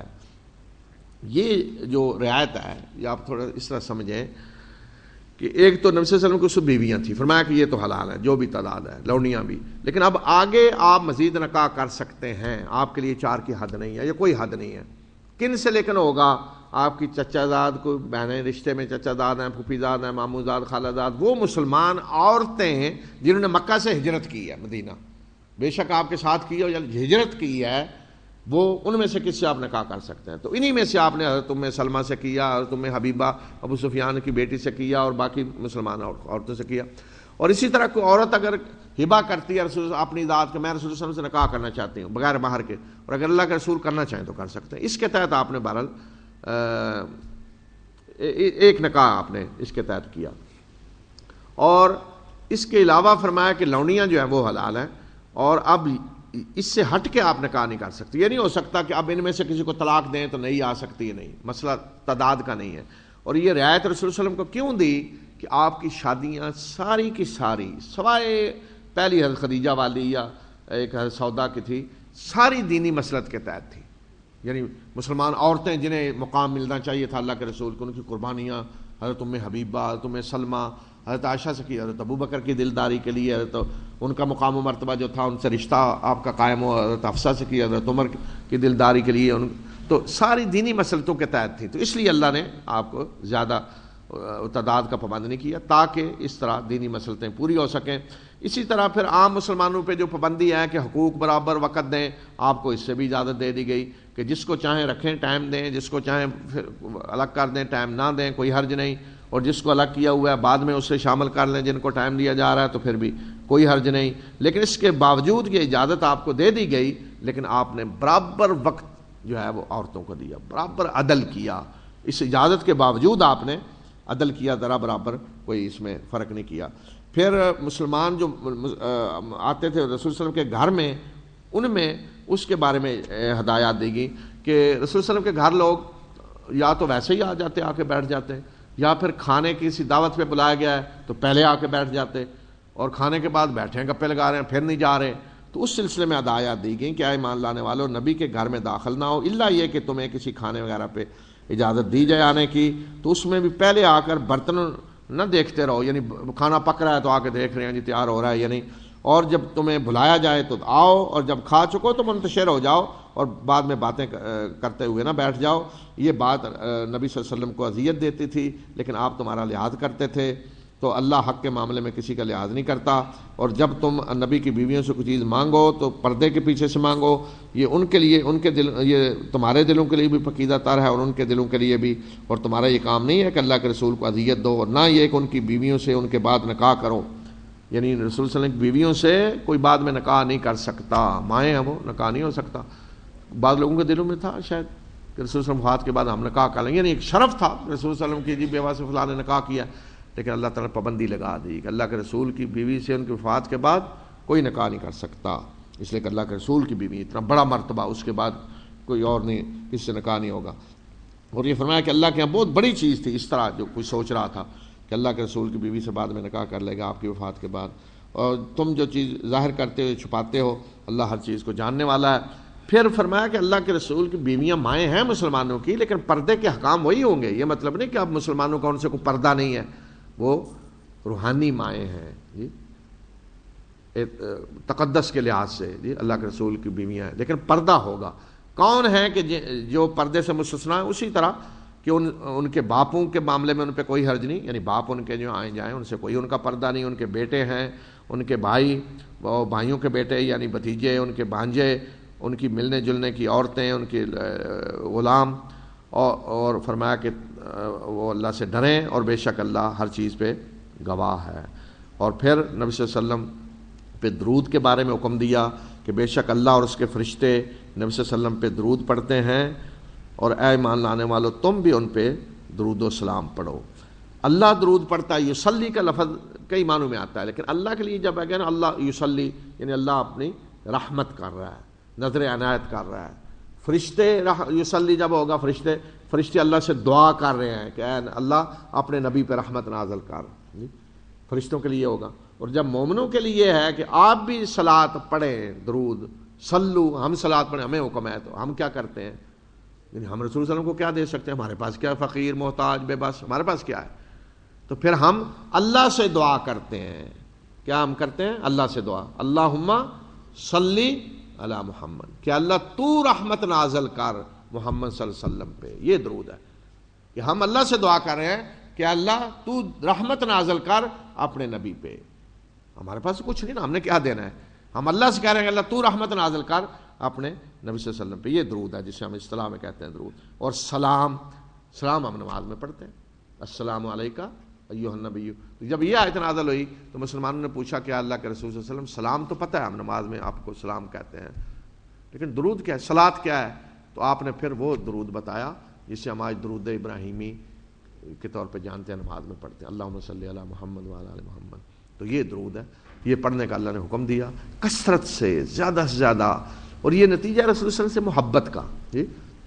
یہ جو رعایت ہے یہ آپ تھوڑا اس طرح سمجھیں کہ ایک تو نبی صلی اللہ علیہ وسلم کی سب بیویاں تھیں، فرمایا کہ یہ تو حلال ہے جو بھی تعداد ہے، لونڈیاں بھی، لیکن اب آگے آپ مزید نکاح کر سکتے ہیں، آپ کے لیے چار کی حد نہیں ہے، یہ کوئی حد نہیں ہے۔ کن سے لیکن ہوگا؟ آپ کی چچا زاد، کوئی بہنیں رشتے میں چچا زاد ہیں، پھوپھی زاد ہیں، ماموں زاد، خالہ زاد، وہ مسلمان عورتیں ہیں جنہوں نے مکہ سے ہجرت کی ہے مدینہ، بے شک آپ کے ساتھ کی ہے یا ہجرت کی ہے، وہ ان میں سے کس سے آپ نکاح کر سکتے ہیں؟ تو انہی میں سے آپ نے حضرت ام سلمہ سے کیا، حضرت ام حبیبہ ابو سفیان کی بیٹی سے کیا، اور باقی مسلمان عورتوں سے کیا۔ اور اسی طرح کوئی عورت اگر ہبہ کرتی ہے رسول اپنی ذات کہ میں رسول اللہ صلی اللہ علیہ وسلم سے نکاح کرنا چاہتی ہوں بغیر مہر کے، اور اگر اللہ کے رسول کرنا چاہیں تو کر سکتے ہیں، اس کے تحت آپ نے بہرحال ایک نکاح آپ نے اس کے تحت کیا۔ اور اس کے علاوہ فرمایا کہ لونیاں جو ہیں وہ حلال ہیں، اور اب اس سے ہٹ کے آپ نکاح نہیں کر سکتے۔ یہ نہیں ہو سکتا کہ اب ان میں سے کسی کو طلاق دیں تو نہیں آ سکتی، نہیں، مسئلہ تعداد کا نہیں ہے۔ اور یہ رعایت رسول اللہ علیہ وسلم کو کیوں دی کہ آپ کی شادیاں ساری کی ساری سوائے پہلی حضرت خدیجہ والی یا ایک حضرت سودا کی تھی، ساری دینی مسلط کے تحت تھی، یعنی مسلمان عورتیں جنہیں مقام ملنا چاہیے تھا اللہ کے رسول کو، ان کی قربانیاں، حضرت ام حبیبہ، حضرت ام سلمہ، حضرت عائشہ سے کی، حضرت ابو بکر کی دلداری کے لیے حضرت ان کا مقام و مرتبہ جو تھا ان سے رشتہ آپ کا قائم ہو، حضرت حفصہ سے کی، حضرت عمر کی دلداری کے لیے ان، تو ساری دینی مسلطوں کے تحت تھی، تو اس لیے اللہ نے آپ کو زیادہ تعداد کا پابند نہیں کیا تاکہ اس طرح دینی مصلحتیں پوری ہو سکیں۔ اسی طرح پھر عام مسلمانوں پہ جو پابندی ہے کہ حقوق برابر وقت دیں، آپ کو اس سے بھی اجازت دے دی گئی کہ جس کو چاہیں رکھیں ٹائم دیں، جس کو چاہیں پھر الگ کر دیں ٹائم نہ دیں، کوئی حرج نہیں، اور جس کو الگ کیا ہوا ہے بعد میں اس سے شامل کر لیں جن کو ٹائم دیا جا رہا ہے تو پھر بھی کوئی حرج نہیں۔ لیکن اس کے باوجود یہ اجازت آپ کو دے دی گئی، لیکن آپ نے برابر وقت جو ہے وہ عورتوں کو دیا، برابر عدل کیا، اس اجازت کے باوجود آپ نے عدل کیا، ذرا برابر کوئی اس میں فرق نہیں کیا۔ پھر مسلمان جو آتے تھے رسول صلی اللہ علیہ وسلم کے گھر میں، ان میں اس کے بارے میں ہدایات دی گئی کہ رسول صلی اللہ علیہ وسلم کے گھر لوگ یا تو ویسے ہی آ جاتے، آ کے بیٹھ جاتے، یا پھر کھانے کی کسی دعوت پہ بلایا گیا ہے تو پہلے آ کے بیٹھ جاتے، اور کھانے کے بعد بیٹھے ہیں گپے لگا رہے ہیں پھر نہیں جا رہے۔ تو اس سلسلے میں ہدایات دی گئیں کہ اے ایمان لانے والوں، نبی کے گھر میں داخل نہ ہو الا یہ کہ تمہیں کسی کھانے وغیرہ پہ اجازت دی جائے آنے کی، تو اس میں بھی پہلے آ کر برتن نہ دیکھتے رہو، یعنی کھانا پک رہا ہے تو آ کے دیکھ رہے ہیں جی تیار ہو رہا ہے یا نہیں، اور جب تمہیں بلایا جائے تو آؤ، اور جب کھا چکو تو منتشر ہو جاؤ اور بعد میں باتیں کرتے ہوئے نہ بیٹھ جاؤ۔ یہ بات نبی صلی اللہ علیہ وسلم کو اذیت دیتی تھی، لیکن آپ تمہارا لحاظ کرتے تھے، تو اللہ حق کے معاملے میں کسی کا لحاظ نہیں کرتا۔ اور جب تم نبی کی بیویوں سے کوئی چیز مانگو تو پردے کے پیچھے سے مانگو، یہ ان کے لیے، ان کے دل، یہ تمہارے دلوں کے لیے بھی پکیدہ تر ہے اور ان کے دلوں کے لیے بھی، اور تمہارا یہ کام نہیں ہے کہ اللہ کے رسول کو اذیت دو، اور نہ یہ کہ ان کی بیویوں سے ان کے بعد نکاح کرو، یعنی رسول صلی اللہ علیہ وسلم کی بیویوں سے کوئی بعد میں نکاح نہیں کر سکتا، مائیں ہیں وہ، نکاح نہیں ہو سکتا۔ بعض لوگوں کے دلوں میں تھا شاید کہ رسول صلی اللہ علیہ وسلم وفات کے بعد ہم نکاح کر لیں گے، یعنی ایک شرف تھا رسول صلی اللہ علیہ وسلم کی، جی بیوہ سے فلاں نے نکاح کیا، لیکن اللہ تعالیٰ نے پابندی لگا دی کہ اللہ کے رسول کی بیوی سے ان کی وفات کے بعد کوئی نکاح نہیں کر سکتا، اس لیے کہ اللہ کے رسول کی بیوی اتنا بڑا مرتبہ، اس کے بعد کوئی اور نہیں، کس سے نکاح نہیں ہوگا۔ اور یہ فرمایا کہ اللہ کے یہاں بہت بڑی چیز تھی، اس طرح جو کوئی سوچ رہا تھا کہ اللہ کے رسول کی بیوی سے بعد میں نکاح کر لے گا آپ کی وفات کے بعد، اور تم جو چیز ظاہر کرتے ہو چھپاتے ہو، اللہ ہر چیز کو جاننے والا ہے۔ پھر فرمایا کہ اللہ کے رسول کی بیویاں مائیں ہیں مسلمانوں کی، لیکن پردے کے حکام وہی ہوں گے، یہ مطلب نہیں کہ اب مسلمانوں کا ان سے کوئی پردہ نہیں ہے، وہ روحانی مائیں ہیں جی، تقدس کے لحاظ سے جی اللہ کے رسول کی بیویاں ہیں، لیکن پردہ ہوگا۔ کون ہے کہ جو پردے سے مستثنا ہے؟ اسی طرح کہ ان ان کے باپوں کے معاملے میں ان پہ کوئی حرج نہیں، یعنی باپ ان کے جو آئیں جائیں ان سے کوئی ان کا پردہ نہیں، ان کے بیٹے ہیں، ان کے بھائی، وہ بھائیوں کے بیٹے یعنی بھتیجے، ان کے بھانجے، ان کی ملنے جلنے کی عورتیں، ان کے غلام، اور اور فرمایا کہ وہ اللہ سے ڈریں، اور بے شک اللہ ہر چیز پہ گواہ ہے۔ اور پھر نبی صلی اللہ علیہ وسلم پہ درود کے بارے میں حکم دیا کہ بے شک اللہ اور اس کے فرشتے نبی صلی اللہ علیہ وسلم پہ درود پڑھتے ہیں، اور اے ایمان لانے والو تم بھی ان پہ درود و سلام پڑھو۔ اللہ درود پڑھتا ہے، یصلی کا لفظ کئی معنوں میں آتا ہے، لیکن اللہ کے لیے جب ہے نا اللہ یصلی، یعنی اللہ اپنی رحمت کر رہا ہے، نظر عنایت کر رہا ہے۔ فرشتے یصلی جب ہوگا، فرشتے فرشتے اللہ سے دعا کر رہے ہیں کہ اے اللہ اپنے نبی پہ رحمت نازل کر، فرشتوں کے لیے ہوگا۔ اور جب مومنوں کے لیے ہے کہ آپ بھی صلاۃ پڑھیں، درود صلو، ہم صلاۃ پڑھیں، ہمیں حکم ہے تو ہم کیا کرتے ہیں؟ یعنی ہم رسول صلی اللہ علیہ وسلم کو کیا دے سکتے ہیں؟ ہمارے پاس کیا، فقیر محتاج بے بس، ہمارے پاس کیا ہے؟ تو پھر ہم اللہ سے دعا کرتے ہیں، کیا ہم کرتے ہیں؟ اللہ سے دعا، اللہم صلی علی محمد، کہ اللہ تو رحمت نازل کر محمد صلی اللہ علیہ وسلم پہ، یہ درود ہے کہ ہم اللہ سے دعا کر رہے ہیں کہ اللہ تو رحمت نازل کر اپنے نبی پہ۔ ہمارے پاس کچھ نہیں نا، ہم نے کیا دینا ہے؟ ہم اللہ سے کہہ رہے ہیں کہ اللہ تو رحمت نازل کر اپنے نبی صلی اللہ علیہ وسلم پہ، یہ درود ہے جسے ہم اصطلاح میں کہتے ہیں درود۔ اور سلام، سلام ہم نماز میں پڑھتے ہیں، السلام علیکہ ایھا النبی۔ جب یہ آیت نازل ہوئی تو مسلمانوں نے پوچھا کہ اللہ کے رسول صلی اللہ علیہ وسلم سلام تو پتہ ہے، ہم نماز میں آپ کو سلام کہتے ہیں، لیکن درود کیا ہے، صلاۃ کیا ہے؟ تو آپ نے پھر وہ درود بتایا جسے ہم آج درود ابراہیمی کے طور پہ جانتے ہیں، نماز میں پڑھتے ہیں، اللہم صلی علی محمد وعلی آل محمد۔ تو یہ درود ہے، یہ پڑھنے کا اللہ نے حکم دیا کثرت سے، زیادہ سے زیادہ، اور یہ نتیجہ رسول صلی اللہ علیہ وسلم سے محبت کا جی،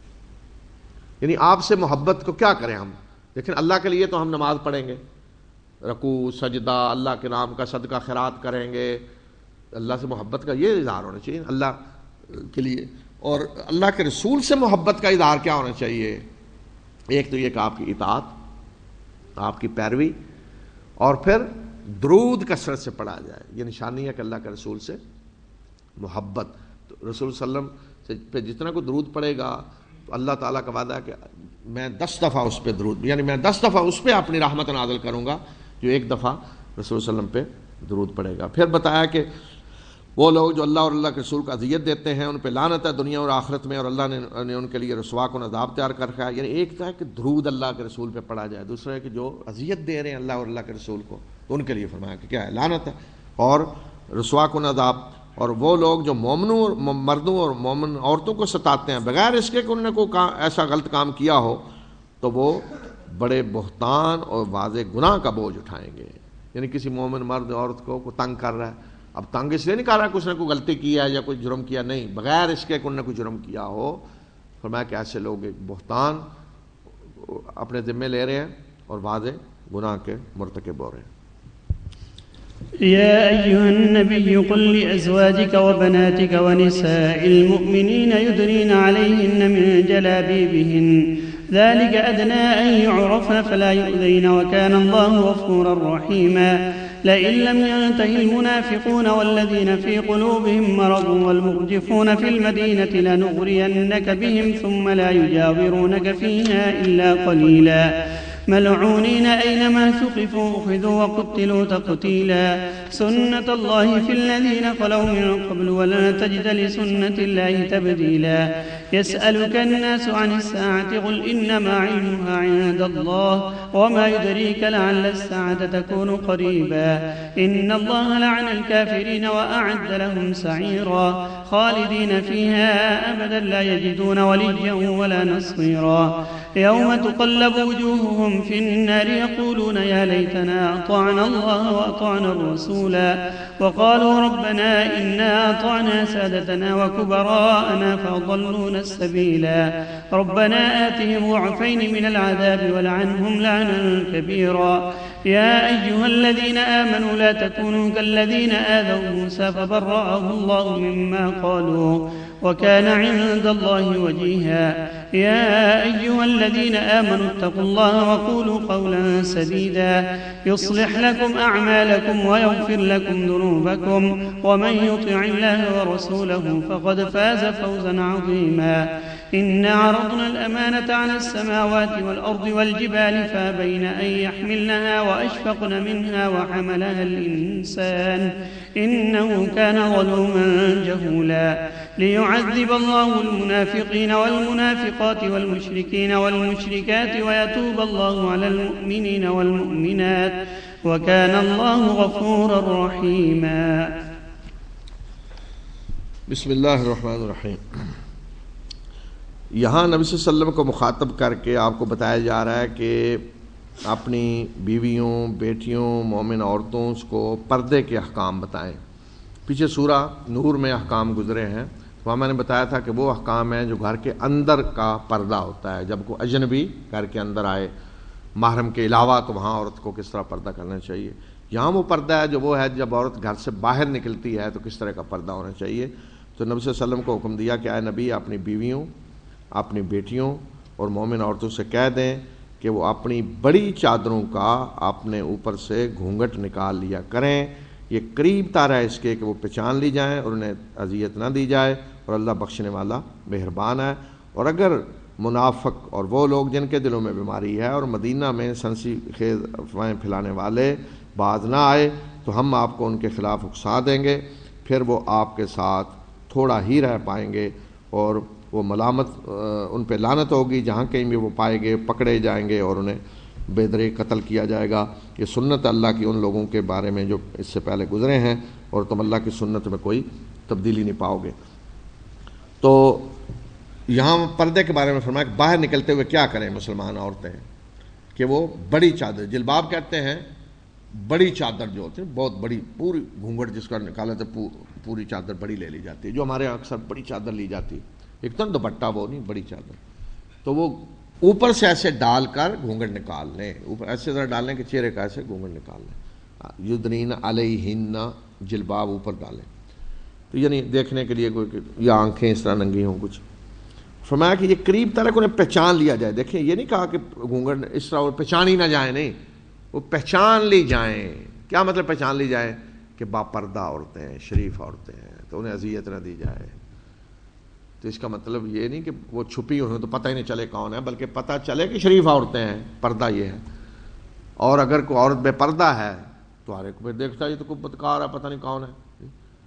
یعنی آپ سے محبت کو کیا کریں ہم؟ لیکن اللہ کے لیے تو ہم نماز پڑھیں گے، رکوع سجدہ، اللہ کے نام کا صدقہ خیرات کریں گے، اللہ سے محبت کا یہ اظہار ہونا چاہیے اللہ کے لیے۔ اور اللہ کے رسول سے محبت کا اظہار کیا ہونا چاہیے؟ ایک تو یہ کہ آپ کی اطاعت، آپ کی پیروی، اور پھر درود کثرت سے پڑھا جائے، یہ نشانی ہے کہ اللہ کے رسول سے محبت۔ تو رسول صلی اللہ علیہ وسلم سے پہ جتنا کوئی درود پڑھے گا تو اللہ تعالیٰ کا وعدہ ہے کہ میں دس دفعہ اس پہ درود، یعنی میں دس دفعہ اس پہ اپنی رحمت نازل کروں گا جو ایک دفعہ رسول صلی اللہ علیہ وسلم پہ درود پڑے گا۔ پھر بتایا کہ وہ لوگ جو اللہ اور اللہ کے رسول کو اذیت دیتے ہیں ان پہ لعنت ہے دنیا اور آخرت میں، اور اللہ نے نے ان کے لیے رسوا کن عذاب تیار کر رکھا ہے۔ یعنی ایک تو ہے کہ درود اللہ کے رسول پہ پڑھا جائے، دوسرا ہے کہ جو اذیت دے رہے ہیں اللہ اور اللہ کے رسول کو تو ان کے لیے فرمایا کہ کیا ہے، لعنت ہے اور رسوا کن عذاب۔ اور وہ لوگ جو مومنوں مردوں اور مومن عورتوں کو ستاتے ہیں بغیر اس کے کہ انہوں نے کوئی ایسا غلط کام کیا ہو تو وہ بڑے بہتان اور واضح گناہ کا بوجھ اٹھائیں گے۔ یعنی کسی مومن مرد عورت کو کو تنگ کر رہا ہے، اب تنگ اس لیے نہیں کر رہا کہ اس نے کوئی غلطی کیا ہے یا کوئی جرم کیا، نہیں، بغیر اس کے کہ انہوں نے کوئی جرم کیا ہو، فرمایا کہ ایسے لوگ ایک بہتان اپنے ذمے لے رہے ہیں اور واضح گناہ کے مرتکب ہو رہے ہیں۔ يا أيها النبي قل لأزواجك وبناتك ونساء المؤمنين يدنين عليهن من جلابيبهن ذلك أدنى أن يعرفن فلا يؤذين وكان الله غفورا رحيما لئن لم ينته المنافقون والذين في قلوبهم مرض والمرجفون في المدينة لنغرينك بهم ثم لا يجاورونك فيها إلا قليلا ملعونين أينما ثقفوا أخذوا وقتلوا تقتيلا سنة الله في الذين خلوا من قبل ولن تجد لسنة الله تبديلا يسألك الناس عن الساعة قل إنما علمها عند الله وما يدريك لعل الساعة تكون قريبا إن الله لعن الكافرين وأعد لهم سعيرا خالدين فيها أبدا لا يجدون وليا ولا نصيرا يوم تقلب وجوههم في النار يقولون يا ليتنا أطعنا الله وأطعنا الرسولا وقالوا ربنا إنا أطعنا سادتنا وكبراءنا فأضلونا السبيلا ربنا آتهم ضعفين من العذاب ولعنهم لعنا كبيرا يا أيها الذين آمنوا لا تكونوا كالذين آذوا موسى فبرأه الله مما قالوا وكان عند الله وجيها يا أيها الذين آمنوا اتقوا الله وقولوا قولا سديدا يصلح لكم أعمالكم ويغفر لكم ذنوبكم ومن يطع الله ورسوله فقد فاز فوزا عظيما إنا عرضنا الأمانة على السماوات والأرض والجبال فأبين أن يحملنها وأشفقن منها وحملها الإنسان إنه كان ظلوما جهولا ليعذب الله المنافقين والمنافقات والمشركين والمشركات ويتوب الله على المؤمنين والمؤمنات وكان الله غفورا رحيما بسم اللہ الرحمن الرحیم۔ یہاں نبی صلی اللہ علیہ وسلم کو مخاطب کر کے آپ کو بتایا جا رہا ہے کہ اپنی بیویوں، بیٹیوں، مومن عورتوں کو پردے کے احکام بتائیں۔ پیچھے سورہ نور میں احکام گزرے ہیں، وہاں میں نے بتایا تھا کہ وہ احکام ہیں جو گھر کے اندر کا پردہ ہوتا ہے، جب کوئی اجنبی گھر کے اندر آئے محرم کے علاوہ تو وہاں عورت کو کس طرح پردہ کرنا چاہیے۔ یہاں وہ پردہ ہے جو وہ ہے جب عورت گھر سے باہر نکلتی ہے تو کس طرح کا پردہ ہونا چاہیے۔ تو نبی صلی اللہ علیہ وسلم کو حکم دیا کہ اے نبی اپنی بیویوں، اپنی بیٹیوں اور مومن عورتوں سے کہہ دیں کہ وہ اپنی بڑی چادروں کا اپنے اوپر سے گھونگھٹ نکال لیا کریں، یہ قریب تر ہے اس کے کہ وہ پہچان لی جائیں اور انہیں اذیت نہ دی جائے، اور اللہ بخشنے والا مہربان ہے۔ اور اگر منافق اور وہ لوگ جن کے دلوں میں بیماری ہے اور مدینہ میں سنسی خیز افواہیں پھیلانے والے باز نہ آئے تو ہم آپ کو ان کے خلاف اکسا دیں گے، پھر وہ آپ کے ساتھ تھوڑا ہی رہ پائیں گے اور وہ ملامت ان پہ لعنت ہوگی، جہاں کہیں بھی وہ پائے گئے پکڑے جائیں گے اور انہیں بے درے قتل کیا جائے گا۔ یہ سنت اللہ کی ان لوگوں کے بارے میں جو اس سے پہلے گزرے ہیں، اور تم اللہ کی سنت میں کوئی تبدیلی نہیں پاؤ گے۔ تو یہاں پردے کے بارے میں فرمایا کہ باہر نکلتے ہوئے کیا کریں مسلمان عورتیں، کہ وہ بڑی چادر، جلباب کہتے ہیں بڑی چادر جو ہوتی ہے، بہت بڑی پوری گھونگھٹ جس کا نکالا تو پوری چادر بڑی لے لی جاتی ہے، جو ہمارے یہاں اکثر بڑی چادر لی جاتی ہے، ایک تو دوپٹہ وہ نہیں، بڑی چادر، تو وہ اوپر سے ایسے ڈال کر گھونگھٹ نکال لیں، اوپر ایسے طرح ڈالیں کہ چہرے کا ایسے گھونگھٹ نکال لیں، یدنین علیہن، جلباب اوپر ڈالیں، تو یعنی دیکھنے کے لیے کوئی یا آنکھیں اس طرح ننگی ہوں کچھ۔ فرمایا کہ یہ قریب تک انہیں پہچان لیا جائے۔ دیکھیں یہ نہیں کہا کہ گھونگھٹ اس طرح وہ پہچان ہی نہ جائیں، نہیں، وہ پہچان لی جائیں۔ کیا مطلب پہچان لی جائیں؟ کہ باپردہ عورتیں ہیں، شریف عورتیں ہیں، تو انہیں اذیت نہ دی جائے۔ تو اس کا مطلب یہ نہیں کہ وہ چھپی ہوئی تو پتہ ہی نہیں چلے کون ہے، بلکہ پتہ چلے کہ شریف عورتیں ہیں، پردہ یہ ہے. اور اگر کوئی عورت بے پردہ ہے تو ہر ایک پھر دیکھتا ہے یہ تو کوئی بدکار ہے، پتہ نہیں کون ہے،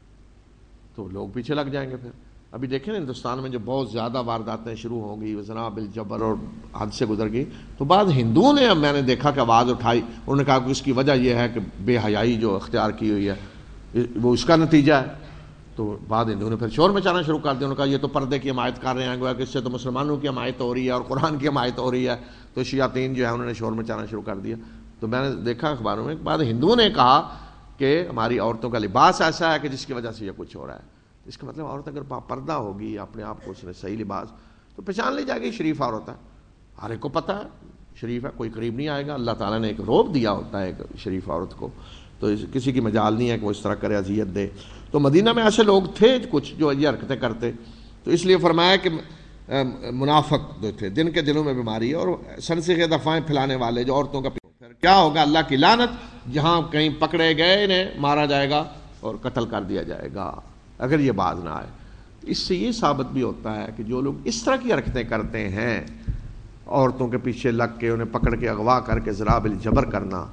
تو لوگ پیچھے لگ جائیں گے. پھر ابھی دیکھیں نا ہندوستان میں جو بہت زیادہ وارداتیں شروع ہوں گی، زنا بالجبر اور حد سے گزر گئی، تو بعض ہندوؤں نے، میں نے دیکھا کہ آواز اٹھائی، انہوں نے کہا کہ اس کی وجہ یہ ہے کہ بے حیائی جو اختیار کی ہوئی ہے وہ اس کا نتیجہ ہے. تو بعد ہندوؤں نے پھر شور مچانا شروع کر دیا، انہوں نے کہا یہ تو پردے کی حمایت کر رہے ہیں، گویا کہ اس سے تو مسلمانوں کی حمایت ہو رہی ہے اور قرآن کی حمایت ہو رہی ہے. تو شیاطین جو ہے انہوں نے شور مچانا شروع کر دیا. تو میں نے دیکھا اخباروں میں بعد ہندوؤں نے کہا کہ ہماری عورتوں کا لباس ایسا ہے کہ جس کی وجہ سے یہ کچھ ہو رہا ہے. اس کا مطلب عورت اگر پردہ ہوگی، اپنے آپ کو اس نے صحیح لباس، تو پہچان لی جائے گی شریف عورت ہے. ہر ایک کو پتہ ہے شریف ہے، کوئی قریب نہیں آئے گا. اللہ تعالیٰ نے ایک روب دیا ہوتا ہے ایک شریف عورت کو، تو کسی کی مجال نہیں ہے کہ وہ اس طرح کرے، اذیت دے. تو مدینہ میں ایسے لوگ تھے کچھ جو یہ حرکتیں کرتے، تو اس لیے فرمایا کہ منافق جو تھے جن کے دلوں میں بیماری ہے، اور سنسخ دفاعیں پھیلانے والے جو عورتوں کا، پھر کیا ہوگا؟ اللہ کی لعنت، جہاں کہیں پکڑے گئے انہیں مارا جائے گا اور قتل کر دیا جائے گا اگر یہ باز نہ آئے. اس سے یہ ثابت بھی ہوتا ہے کہ جو لوگ اس طرح کی حرکتیں کرتے ہیں، عورتوں کے پیچھے لگ کے انہیں پکڑ کے اغوا کر کے زنا بالجبر کرنا،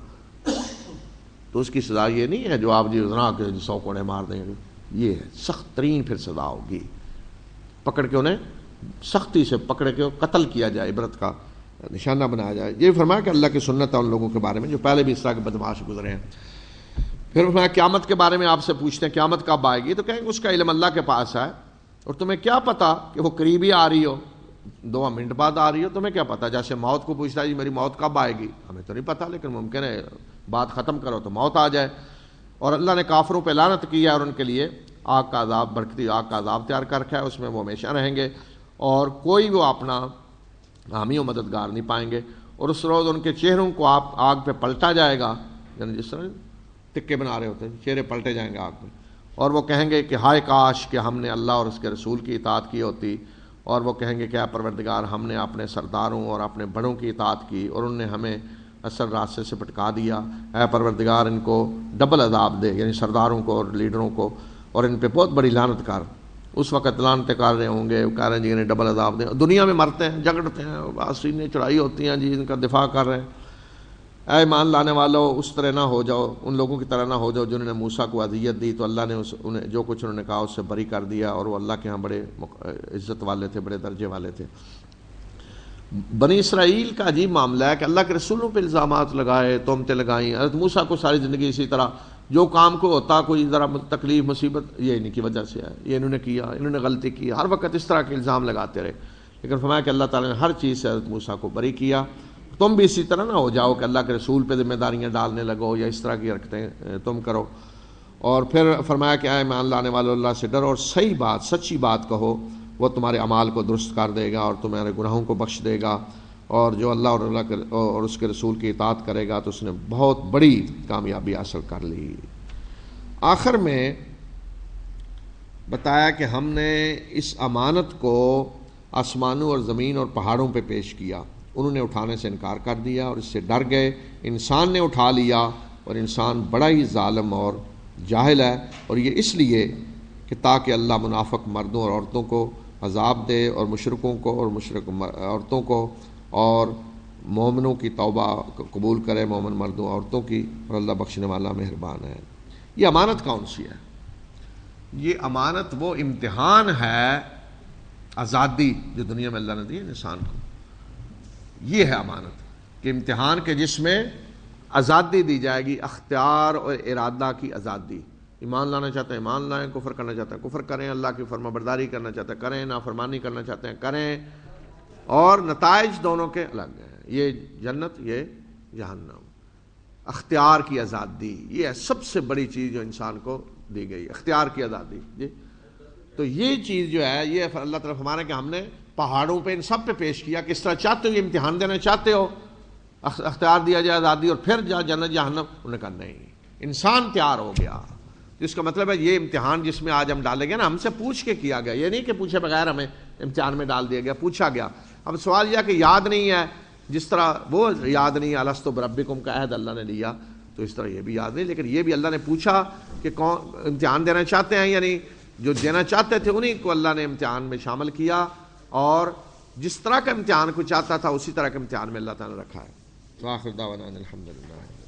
تو اس کی سزا یہ نہیں ہے جو آپ جی زنا کے سو کوڑے مار دیں گے، یہ ہے سخت ترین پھر سزا ہوگی، پکڑ کے انہیں سختی سے پکڑ کے قتل کیا جائے، عبرت کا نشانہ بنایا جائے. یہ فرمایا کہ اللہ کی سنت ہے ان لوگوں کے بارے میں جو پہلے بھی اس طرح کے بدمعاش گزرے ہیں. پھر فرمایا قیامت کے بارے میں آپ سے پوچھتے ہیں قیامت کب آئے گی، تو کہیں گے اس کا علم اللہ کے پاس ہے، اور تمہیں کیا پتا کہ وہ قریبی آ رہی ہو، دو منٹ بعد آ رہی ہو، تمہیں کیا پتا. جیسے موت کو پوچھتا ہے جی میری موت کب آئے گی، ہمیں تو نہیں پتا، لیکن ممکن ہے بات ختم کرو تو موت آ جائے. اور اللہ نے کافروں پہ لعنت کی ہے اور ان کے لیے آگ کا عذاب، بھڑکتی آگ کا عذاب تیار کر رکھا ہے، اس میں وہ ہمیشہ رہیں گے اور کوئی وہ اپنا حامی و مددگار نہیں پائیں گے. اور اس روز ان کے چہروں کو آپ آگ پہ پلٹا جائے گا، یعنی جس طرح تکے بنا رہے ہوتے ہیں، چہرے پلٹے جائیں گے آگ پہ، اور وہ کہیں گے کہ ہائے کاش کہ ہم نے اللہ اور اس کے رسول کی اطاعت کی ہوتی. اور وہ کہیں گے کہ اے پروردگار ہم نے اپنے سرداروں اور اپنے بڑوں کی اطاعت کی اور انہوں نے ہمیں اصل راستے سے پٹکا دیا. اے پروردگار ان کو ڈبل عذاب دے، یعنی سرداروں کو اور لیڈروں کو، اور ان پہ بہت بڑی لعنت کر. اس وقت لعنتیں کر رہے ہوں گے، کہہ رہے ہیں جی انہیں ڈبل عذاب دیں. دنیا میں مرتے ہیں، جھگڑتے ہیں، سینے چڑھائی ہوتی ہیں، جی ان کا دفاع کر رہے ہیں. اے ایمان لانے والو اس طرح نہ ہو جاؤ، ان لوگوں کی طرح نہ ہو جاؤ جنہوں نے موسیٰ کو اذیت دی، تو اللہ نے اس انہیں جو کچھ انہوں نے کہا اس سے بری کر دیا، اور وہ اللہ کے ہاں بڑے عزت والے تھے، بڑے درجے والے تھے. بنی اسرائیل کا عجیب معاملہ ہے کہ اللہ کے رسولوں پہ الزامات لگائے، تہمتیں لگائیں. حضرت موسیٰ کو ساری زندگی اسی طرح جو کام کو ہوتا کوئی ذرا تکلیف مصیبت یہ ان کی وجہ سے ہے، یہ انہوں نے کیا، انہوں نے غلطی کی، ہر وقت اس طرح کے الزام لگاتے رہے. لیکن فرمایا کہ اللہ تعالیٰ نے ہر چیز سے حضرت موسیٰ کو بری کیا. تم بھی اسی طرح نہ ہو جاؤ کہ اللہ کے رسول پہ ذمہ داریاں ڈالنے لگو یا اس طرح کی حرکتیں تم کرو. اور پھر فرمایا کہ اے ایمان لانے والو اللہ سے ڈرو اور صحیح بات، سچی بات کہو، وہ تمہارے اعمال کو درست کر دے گا اور تمہارے گناہوں کو بخش دے گا. اور جو اللہ اور اللہ کے اور اس کے رسول کی اطاعت کرے گا تو اس نے بہت بڑی کامیابی حاصل کر لی. آخر میں بتایا کہ ہم نے اس امانت کو آسمانوں اور زمین اور پہاڑوں پہ پیش کیا، انہوں نے اٹھانے سے انکار کر دیا اور اس سے ڈر گئے. انسان نے اٹھا لیا اور انسان بڑا ہی ظالم اور جاہل ہے، اور یہ اس لیے کہ تاکہ اللہ منافق مردوں اور عورتوں کو عذاب دے اور مشرکوں کو اور مشرک عورتوں کو، اور مومنوں کی توبہ قبول کرے، مومن مردوں عورتوں کی، اور اللہ بخشنے والا مہربان ہے. یہ امانت کون سی ہے؟ یہ امانت وہ امتحان ہے، آزادی جو دنیا میں اللہ نے دی ہے انسان کو. یہ ہے امانت کہ امتحان کے جس میں آزادی دی جائے گی، اختیار اور ارادہ کی آزادی. ایمان لانا چاہتے ہیں ایمان لائیں، کفر کرنا چاہتے ہیں کفر کریں، اللہ کی فرما برداری کرنا چاہتے ہیں کریں، نافرمانی کرنا چاہتے ہیں کریں، اور نتائج دونوں کے الگ ہیں. یہ جنت، یہ جہنم. اختیار کی آزادی یہ ہے سب سے بڑی چیز جو انسان کو دی گئی، اختیار کی آزادی. جی تو یہ چیز جو ہے یہ اللہ تعالیٰ فرمانا کہ ہم نے پہاڑوں پہ ان سب پہ پیش کیا. کس طرح چاہتے ہو، یہ امتحان دینا چاہتے ہو، اختیار دیا جائے آزادی، اور پھر جا جنت جہنم. انہوں نے کہا نہیں، انسان تیار ہو گیا. جس کا مطلب ہے یہ امتحان جس میں آج ہم ڈالے گئے نا، ہم سے پوچھ کے کیا گیا، یہ نہیں کہ پوچھے بغیر ہمیں امتحان میں ڈال دیا گیا، پوچھا گیا. اب سوال یہ کہ یاد نہیں ہے، جس طرح وہ یاد نہیں الست بربکم کا عہد اللہ نے لیا، تو اس طرح یہ بھی یاد نہیں. لیکن یہ بھی اللہ نے پوچھا کہ کون امتحان دینا چاہتے ہیں یا نہیں. جو دینا چاہتے تھے انہیں کو اللہ نے امتحان میں شامل کیا، اور جس طرح کا امتحان کو چاہتا تھا اسی طرح کا امتحان میں اللہ تعالیٰ نے رکھا ہے۔ وآخر دعوانا الحمدللہ۔